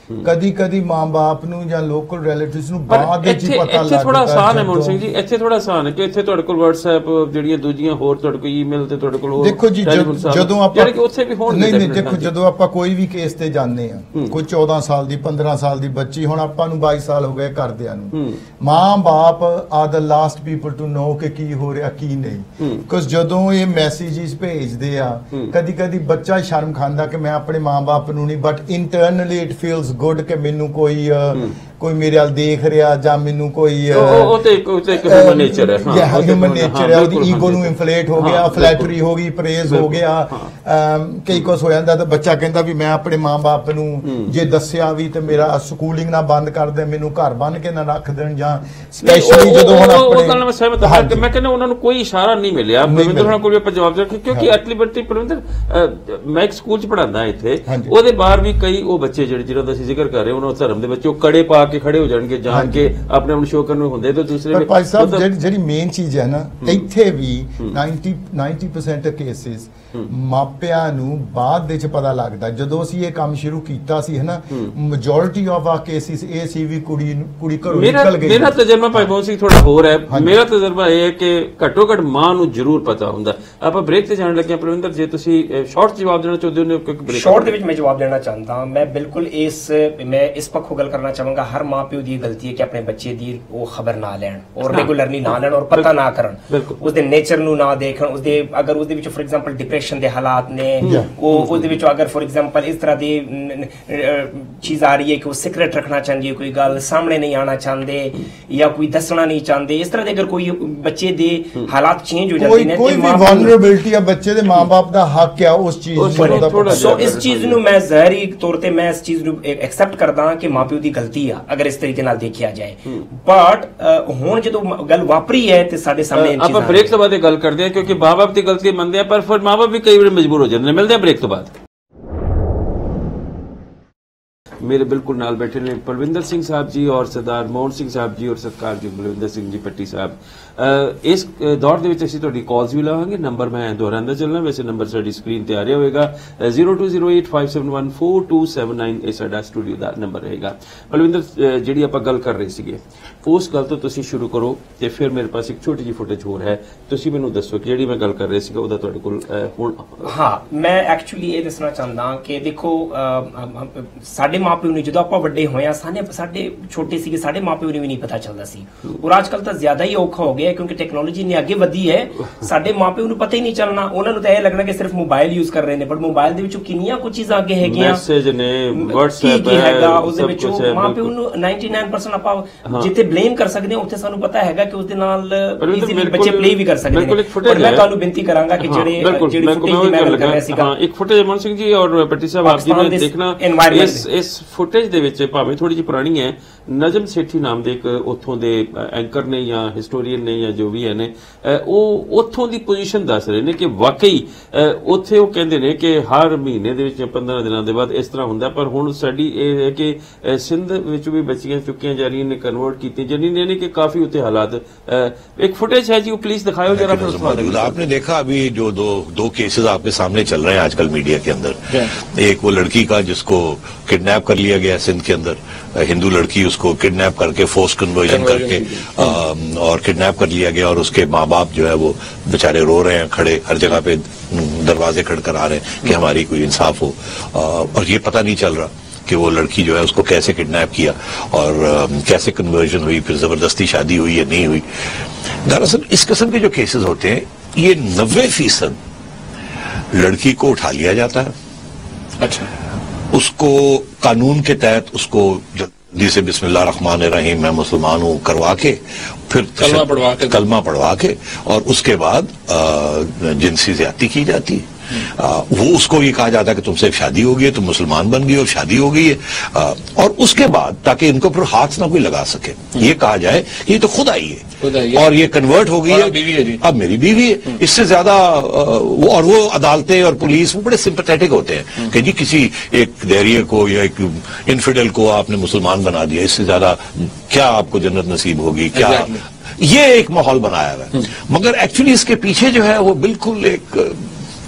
ਕਦੀ ਕਦੀ ਮਾਂ-ਬਾਪ ਨੂੰ ਜਾਂ ਲੋਕਲ ਰਿਲੇਟਿਵਸ ਨੂੰ ਬਾਅਦ ਵਿੱਚ ਹੀ ਪਤਾ ਲੱਗਦਾ। ਥੋੜਾ ਆਸਾਨ ਹੈ ਮੋਹਨ ਸਿੰਘ ਜੀ, ਇੱਥੇ ਥੋੜਾ ਆਸਾਨ ਹੈ ਕਿ ਇੱਥੇ ਤੁਹਾਡੇ ਕੋਲ WhatsApp ਜਿਹੜੀਆਂ ਦੂਜੀਆਂ ਹੋਰ ਤੁਹਾਡੇ ਕੋਲ ਈਮੇਲ ਤੇ ਤੁਹਾਡੇ ਕੋਲ ਹੋਰ ਦੇਖੋ ਜੀ ਜਦੋਂ ਆਪਾਂ ਉੱਥੇ ਵੀ ਹੋਣ ਨਹੀਂ ਦੇਖੋ ਜਦੋਂ ਆਪਾਂ ਕੋਈ ਵੀ ਕੇਸ ਤੇ ਜਾਂਦੇ ਆ, ਕੋਈ 14 ਸਾਲ ਦੀ 15 ਸਾਲ ਦੀ ਬੱਚੀ, ਹੁਣ ਆਪਾਂ ਨੂੰ 22 ਸਾਲ ਹੋ ਗਏ ਘਰਦਿਆਂ ਨੂੰ, ਮਾਂ-ਬਾਪ are the last people to know ਕਿ ਕੀ ਹੋ ਰਿਹਾ ਕੀ ਨਹੀਂ, ਬਿਕਾਜ਼ ਜਦੋਂ ਇਹ ਮੈਸੇजेस ਭੇਜਦੇ ਆ ਕਦੀ ਕਦੀ ਬੱਚਾ ਸ਼ਰਮ ਖਾਂਦਾ ਕਿ ਮੈਂ ਆਪਣੇ ਮਾਂ-ਬਾਪ ਨੂੰ ਨਹੀਂ, but internally it feels good ਕਿ ਮੈਨੂੰ ਕੋਈ ਮੇਰੇ ਵੱਲ ਦੇਖ ਰਿਹਾ ਜਾਂ ਮੈਨੂੰ ਕੋਈ ਉਹ ਤੇ ਇੱਕ ਹਿਊਮਨ ਨੇਚਰ ਹੈ, ਹਾਂ ਹਿਊਮਨ ਨੇਚਰ ਹੈ, ਉਹਦੀ ਈਗੋ ਨੂੰ ਇਨਫਲੇਟ ਹੋ ਗਿਆ, ਫਲੈਟਰੀ ਹੋ ਗਈ, ਪ੍ਰੇਜ਼ ਹੋ ਗਿਆ, ਕਈ ਕੁਝ ਹੋ ਜਾਂਦਾ ਤਾਂ ਬੱਚਾ ਕਹਿੰਦਾ ਵੀ ਮੈਂ ਆਪਣੇ ਮਾਂ-ਬਾਪ ਨੂੰ ਜੇ ਦੱਸਿਆ ਵੀ ਤੇ ਮੇਰਾ ਸਕੂਲਿੰਗ ਨਾ ਬੰਦ ਕਰ ਦੇ, ਮੈਨੂੰ ਘਰ ਬੰਨ ਕੇ ਨਾ ਰੱਖ ਦੇਣ, ਜਾਂ ਸਪੈਸ਼ਲੀ ਜਦੋਂ ਹੁਣ ਉਹ ਗੱਲ ਮੈਂ ਸਹਿਮਤ ਹਾਂ ਕਿ ਮੈਂ ਕਹਿੰਦਾ ਉਹਨਾਂ ਨੂੰ ਕੋਈ ਇਸ਼ਾਰਾ ਨਹੀਂ ਮਿਲਿਆ ਪਰਵਿੰਦਰ ਹੋਣਾ ਕੋਲ ਆਪਾਂ ਜਵਾਬ ਦੇ, ਕਿਉਂਕਿ ਐਟਲੀ ਬੱਟੀ ਪਰਵਿੰਦਰ ਮੈਂ ਇੱਕ ਸਕੂਲ 'ਚ ਪੜ੍ਹਾਉਂਦਾ ਇੱਥੇ, ਉਹਦੇ ਬਾਹਰ ਵੀ ਕਈ ਉਹ ਬੱਚੇ ਜਿਹਨਾਂ ਦਾ ਅਸੀਂ ਜ਼ਿਕਰ ਕਰ ਰਹੇ ਉਹਨਾਂ ਧਰਮ ਦੇ ਵਿੱਚ ਉਹ ਕੜੇ ਪਾ ਕੇ ਖੜੇ ਹੋ ਜਾਣਗੇ ਜਾਣ ਕੇ ਆਪਣੇ ਆਪ ਨੂੰ ਸ਼ੋਅ ਕਰਨ ਨੂੰ ਹੁੰਦੇ, ਤੇ ਦੂਸਰੇ ਭਾਈ ਸਾਹਿਬ ਜਿਹੜੀ ਮੇਨ ਚੀਜ਼ ਹੈ ਨਾ ਇੱਥੇ ਵੀ 90% ਕੇਸਿਸ ਮਾਪਿਆਂ ਨੂੰ ਬਾਅਦ ਵਿੱਚ ਪਤਾ ਲੱਗਦਾ। ਜਦੋਂ ਅਸੀਂ ਇਹ ਕੰਮ ਸ਼ੁਰੂ ਕੀਤਾ ਸੀ ਹੈ ਨਾ, ਮੈਜੋਰਿਟੀ ਆਫ ਆ ਕੇਸਿਸ ਇਹ ਸੀ ਵੀ ਕੁੜੀ ਘਰੋਂ ਨਿਕਲ ਗਈ। ਮੇਰਾ ਤਜਰਬਾ ਭਾਈ ਮੋਹਨ ਸਿੰਘ ਥੋੜਾ ਹੋਰ ਹੈ, ਮੇਰਾ ਤਜਰਬਾ ਇਹ ਹੈ ਕਿ ਘੱਟੋ ਘੱਟ ਮਾਂ ਨੂੰ ਜ਼ਰੂਰ ਪਤਾ ਹੁੰਦਾ। ਆਪਾਂ ਬ੍ਰੇਕ ਤੇ ਜਾਣ ਲੱਗੇ ਪਰਵਿੰਦਰ, ਜੇ ਤੁਸੀਂ ਸ਼ਾਰਟ ਜਵਾਬ ਦੇਣਾ ਚਾਹੁੰਦੇ ਹੋ ਕਿਉਂਕਿ ਸ਼ਾਰਟ ਦੇ ਵਿੱਚ ਮੈਂ ਜਵਾਬ ਦੇਣਾ ਚਾਹੁੰਦਾ, ਮੈਂ ਬਿਲਕੁਲ ਮੈਂ ਇਸ ਪੱਖੋਂ ਗੱਲ ਕਰਨਾ ਚਾਹਾਂਗਾ, ਹਰ ਮਾਂ ਪਿਓ ਦੀ ਗਲਤੀ ਹੈ ਕਿ ਆਪਣੇ ਬੱਚੇ ਦੀ ਉਹ ਖਬਰ ਨਾ ਲੈਣ ਔਰ ਰੈਗੂਲਰਲੀ ਨਾ ਲੈਣ ਔਰ ਪਤਾ ਨਾ ਕਰਨ, ਉਸਦੇ ਨੇਚਰ ਨੂੰ ਨਾ ਦੇਖਣ, ਅਗਰ ਉਸਦੇ ਵਿੱਚ ਫॉर ਐਗਜ਼ਾਮਪਲ ਡਿਪਰੈਸ਼ਨ ਦੇ ਹਾਲਾਤ ਨੇ, ਉਹ ਉਸਦੇ ਵਿੱਚ ਅਗਰ ਫॉर ਐਗਜ਼ਾਮਪਲ ਇਸ ਤਰ੍ਹਾਂ ਦੀ ਚੀਜ਼ ਆ ਰਹੀ ਹੈ ਕਿ ਉਹ ਸੀਕ੍ਰੇਟ ਰੱਖਣਾ ਚਾਹੁੰਦੀ ਹੈ, ਕੋਈ ਗੱਲ ਸਾਹਮਣੇ ਨਹੀਂ ਆਉਣਾ ਚਾਹੁੰਦੇ ਜਾਂ ਕੋਈ ਦੱਸਣਾ ਨਹੀਂ ਚਾਹੁੰਦੇ, ਇਸ ਤਰ੍ਹਾਂ ਦੇ ਅਗਰ ਕੋਈ ਬੱਚੇ ਦੇ ਹਾਲਾਤ ਚੇਂਜ ਹੋ ਜਾਂਦੇ ਨੇ, ਕੋਈ ਵੀ ਵਲਨਰੇਬਿਲਟੀ ਆ ਬੱਚੇ ਦੇ ਮਾਂ-ਬਾਪ ਦਾ ਹੱਕ ਆ ਉਸ ਚੀਜ਼ ਨੂੰ। ਸੋ ਇਸ ਚੀਜ਼ ਨੂੰ ਮੈਂ ਜ਼ਾਹਿਰੀ ਤੌਰ ਤੇ ਮੈਂ ਇਸ ਚੀਜ਼ ਨੂੰ ਐਕਸੈਪਟ ਕਰਦਾ ਕਿ ਮਾਂ ਪਿਓ ਦੀ ਗਲਤੀ ਆ ਅਗਰ ਇਸ ਤਰੀਕੇ ਨਾਲ ਦੇਖਿਆ ਜਾਏ, ਬਟ ਹੁਣ ਜਦੋਂ ਗੱਲ ਵਾਪਰੀ ਹੈ ਤੇ ਸਾਡੇ ਸਾਹਮਣੇ ਆਪਾਂ ਬ੍ਰੇਕ ਤੋਂ ਬਾਅਦ ਇਹ ਗੱਲ ਕਰਦੇ ਹਾਂ ਕਿਉਂਕਿ ਮਾਂ-ਬਾਪ ਦੀ ਗਲਤੀ ਮੰਨਦੇ ਆ, ਪਰ ਫਿਰ ਮਾਂ-ਬਾਪ ਵੀ ਕਈ ਵਾਰ ਮਜਬੂਰ ਹੋ ਜਾਂਦੇ ਨੇ। ਮਿਲਦੇ ਆ ਬ੍ਰੇਕ ਤੋਂ ਬਾਅਦ। मेरे बिल्कुल नाल बैठे ने परविंदर सिंह साहब जी और सरदार मोहन सिंह साहब जी और सत्कारयोग बलविंदर सिंह जी पट्टी साहब। इस दौर ਦੇ ਵਿੱਚ ਅਸੀਂ ਤੁਹਾਡੀ ਕਾਲਸ ਵੀ ਲਾਵਾਂਗੇ। ਨੰਬਰ ਮੈਂ ਦੁਹਰਾਉਂਦਾ ਚੱਲਣਾ, ਵੈਸੇ ਨੰਬਰ ਸਾਡੀ ਸਕਰੀਨ ਤੇ ਆ ਰਿਹਾ ਹੋਵੇਗਾ 0208571429 ਇਹ ਸਾਡਾ ਸਟੂਡੀਓ ਦਾ ਨੰਬਰ ਰਹੇਗਾ। ਬਲਵਿੰਦਰ ਜਿਹੜੀ ਆਪਾਂ ਗੱਲ ਕਰ ਰਹੇ ਸੀਗੇ ਉਸ ਗੱਲ ਤੋਂ ਤੁਸੀਂ ਸ਼ੁਰੂ ਕਰੋ ਤੇ ਫਿਰ ਮੇਰੇ ਪਾਸ ਇੱਕ ਛੋਟੀ ਜਿਹੀ ਫੁਟੇਜ ਹੋਰ ਹੈ, ਤੁਸੀਂ ਮੈਨੂੰ ਦੱਸੋ ਕਿ ਜਿਹੜੀ ਮੈਂ ਗੱਲ ਕਰ ਰਿਹਾ ਸੀਗਾ ਉਹਦਾ ਤੁਹਾਡੇ ਕੋਲ ਹੁਣ। ਹਾਂ, ਮੈਂ ਐਕਚੁਅਲੀ ਇਹ ਦੱਸਣਾ ਚਾਹੁੰਦਾ ਕਿ ਦੇਖੋ ਸਾਡੇ ਮਾਪਿਓ ਨੂੰ ਜਦੋਂ ਆਪਾਂ ਵੱਡੇ ਹੋਏ ਆ, ਸਾਡੇ ਛੋਟੇ ਸੀਗੇ, ਸਾਡੇ ਮਾਪਿਓ ਨੂੰ ਵੀ ਨਹੀਂ ਪਤਾ ਚੱਲਦਾ ਸੀ, ਔਰ ਅੱਜ ਕੱਲ ਤਾਂ ਜ਼ਿਆਦਾ ਹੀ ਔਖਾ ਹੋ ਗਿਆ ਕਿਉਂਕਿ ਟੈਕਨੋਲੋਜੀ ਨੇ ਅੱਗੇ ਵਧੀ ਹੈ। ਸਾਡੇ ਮਾਪਿਓ ਨੂੰ ਪਤਾ ਹੀ ਨਹੀਂ ਚੱਲਣਾ, ਉਹਨਾਂ ਨੂੰ ਤਾਂ ਇਹ ਲੱਗਣਾ ਕਿ ਸਿਰਫ ਮੋਬਾਈਲ ਯੂਜ਼ ਕਰ ਰਹੇ ਨੇ, ਬਟ ਮੋਬਾਈਲ ਦੇ ਵਿੱਚੋਂ ਕਿੰਨੀਆਂ ਕੁ ਚੀਜ਼ਾਂ ਅੱਗੇ ਹੈਗੀਆਂ, ਮੈਸੇਜ ਨੇ, WhatsApp ਹੈਗਾ, ਉਸ ਦੇ ਵਿੱਚੋਂ ਮਾਪਿਓ ਨੂੰ 99% ਆਪਾਂ ਜਿੱਥੇ ਬਲੇਮ ਕਰ ਸਕਦੇ ਹਾਂ ਉੱਥੇ ਸਾਨੂੰ ਪਤਾ ਹੈਗਾ ਕਿ ਉਸ ਦੇ ਨਾਲ ਈਜ਼ੀਲੀ ਬੱਚੇ ਪਲੇ ਵੀ ਕਰ ਸਕਦੇ ਨੇ। ਪਰ ਮੈਂ ਤੁਹਾਨੂੰ ਬੇਨਤੀ ਕਰਾਂਗਾ ਕਿ ਜਿਹੜੀ ਫੁਟੇਜ ਦੀ ਮੈਂ ਗੱਲ ਕਰ ਰਿਹਾ ਸੀਗਾ, ਇੱਕ ਫੁਟੇਜ ਮਨ ਸਿੰਘ ਜੀ ਔਰ ਪੱਟੀ ਸਾਹਿਬ ਆਪ ਜੀ ਨੇ ਦੇਖਣਾ, ਇਸ ਫੁਟੇਜ ਦੇ ਵਿੱਚ ਭਾਵੇਂ ਥੋੜੀ ਜਿਹੀ ਪੁਰਾਣੀ ਹੈ, ਨਜਮ ਸੇਠੀ ਨਾਮ ਦੇ ਇੱਕ ਉੱਥੋਂ ਦੇ ਐਂਕਰ ਨੇ ਜਾਂ ਹਿਸਟੋਰੀਅਨ ਨੇ ਜਾਂ ਜੋ ਵੀ ਹੈ ਨੇ, ਉਹ ਉੱਥੋਂ ਦੀ ਪੋਜੀਸ਼ਨ ਦੱਸ ਰਹੇ ਨੇ ਕਿ ਵਾਕਈ ਉੱਥੇ ਉਹ ਕਹਿੰਦੇ ਨੇ ਕਿ ਹਰ ਮਹੀਨੇ ਦੇ ਵਿੱਚ 15 ਦਿਨਾਂ ਦੇ ਬਾਅਦ ਇਸ ਤਰ੍ਹਾਂ ਹੁੰਦਾ, ਪਰ ਹੁਣ ਸਾਡੀ ਇਹ ਹੈ ਕਿ ਸਿੰਧ ਵਿੱਚ ਵੀ ਬੱਚੀਆਂ ਚੁੱਕੀਆਂ ਜਾ ਰਹੀਆਂ ਨੇ, ਕਨਵਰਟ ਕੀਤੀਆਂ ਜਾ रही ने कि काफी होते हालात। एक फुटेज है जी, वो प्लीज दिखाओ जरा। आपने देखा अभी जो दो केसेस आपके सामने चल रहे हैं आजकल मीडिया के अंदर, एक वो लड़की का जिसको किडनैप कर लिया गया सिंध के अंदर, हिंदू लड़की, उसको किडनैप करके फोर्स कन्वर्जन करके और किडनैप कर लिया गया, और उसके माँ बाप जो है वो बेचारे रो रहे हैं, खड़े हर जगह पे दरवाजे खड़कर आ रहे हैं कि हमारी कोई इंसाफ हो, और ये पता नहीं चल रहा कि वो लड़की जो है उसको कैसे किडनैप किया और कैसे कन्वर्जन हुई, फिर जबरदस्ती शादी हुई या नहीं हुई। दरअसल इस किस्म के जो केसेस होते हैं ये 90% लड़की को उठा लिया जाता है, अच्छा, उसको कानून के तहत उसको जल्दी से बिस्मिल्लाह रहमान रहीम मैं मुसलमान हूँ करवा के, फिर कलमा पढ़वा के और उसके बाद जिनसी ज्यादती की जाती है। वो उसको ये कहा जाता है कि तुमसे शादी हो गई है, तुम मुसलमान बन गई और शादी हो गई है, और उसके बाद ताकि इनको फिर हाथ ना कोई लगा सके, ये कहा जाए ये तो खुद आई है और ये कन्वर्ट हो गई है, अब मेरी बीवी है। इससे ज्यादा और वो अदालतें और पुलिस वो बड़े सिंपैथेटिक होते हैं कि जी किसी एक दैरिये को या एक इनफिडल को आपने मुसलमान बना दिया, इससे ज्यादा क्या आपको जन्नत नसीब होगी, क्या ये एक माहौल बनाया हुआ है। मगर एक्चुअली इसके पीछे जो है वो बिल्कुल एक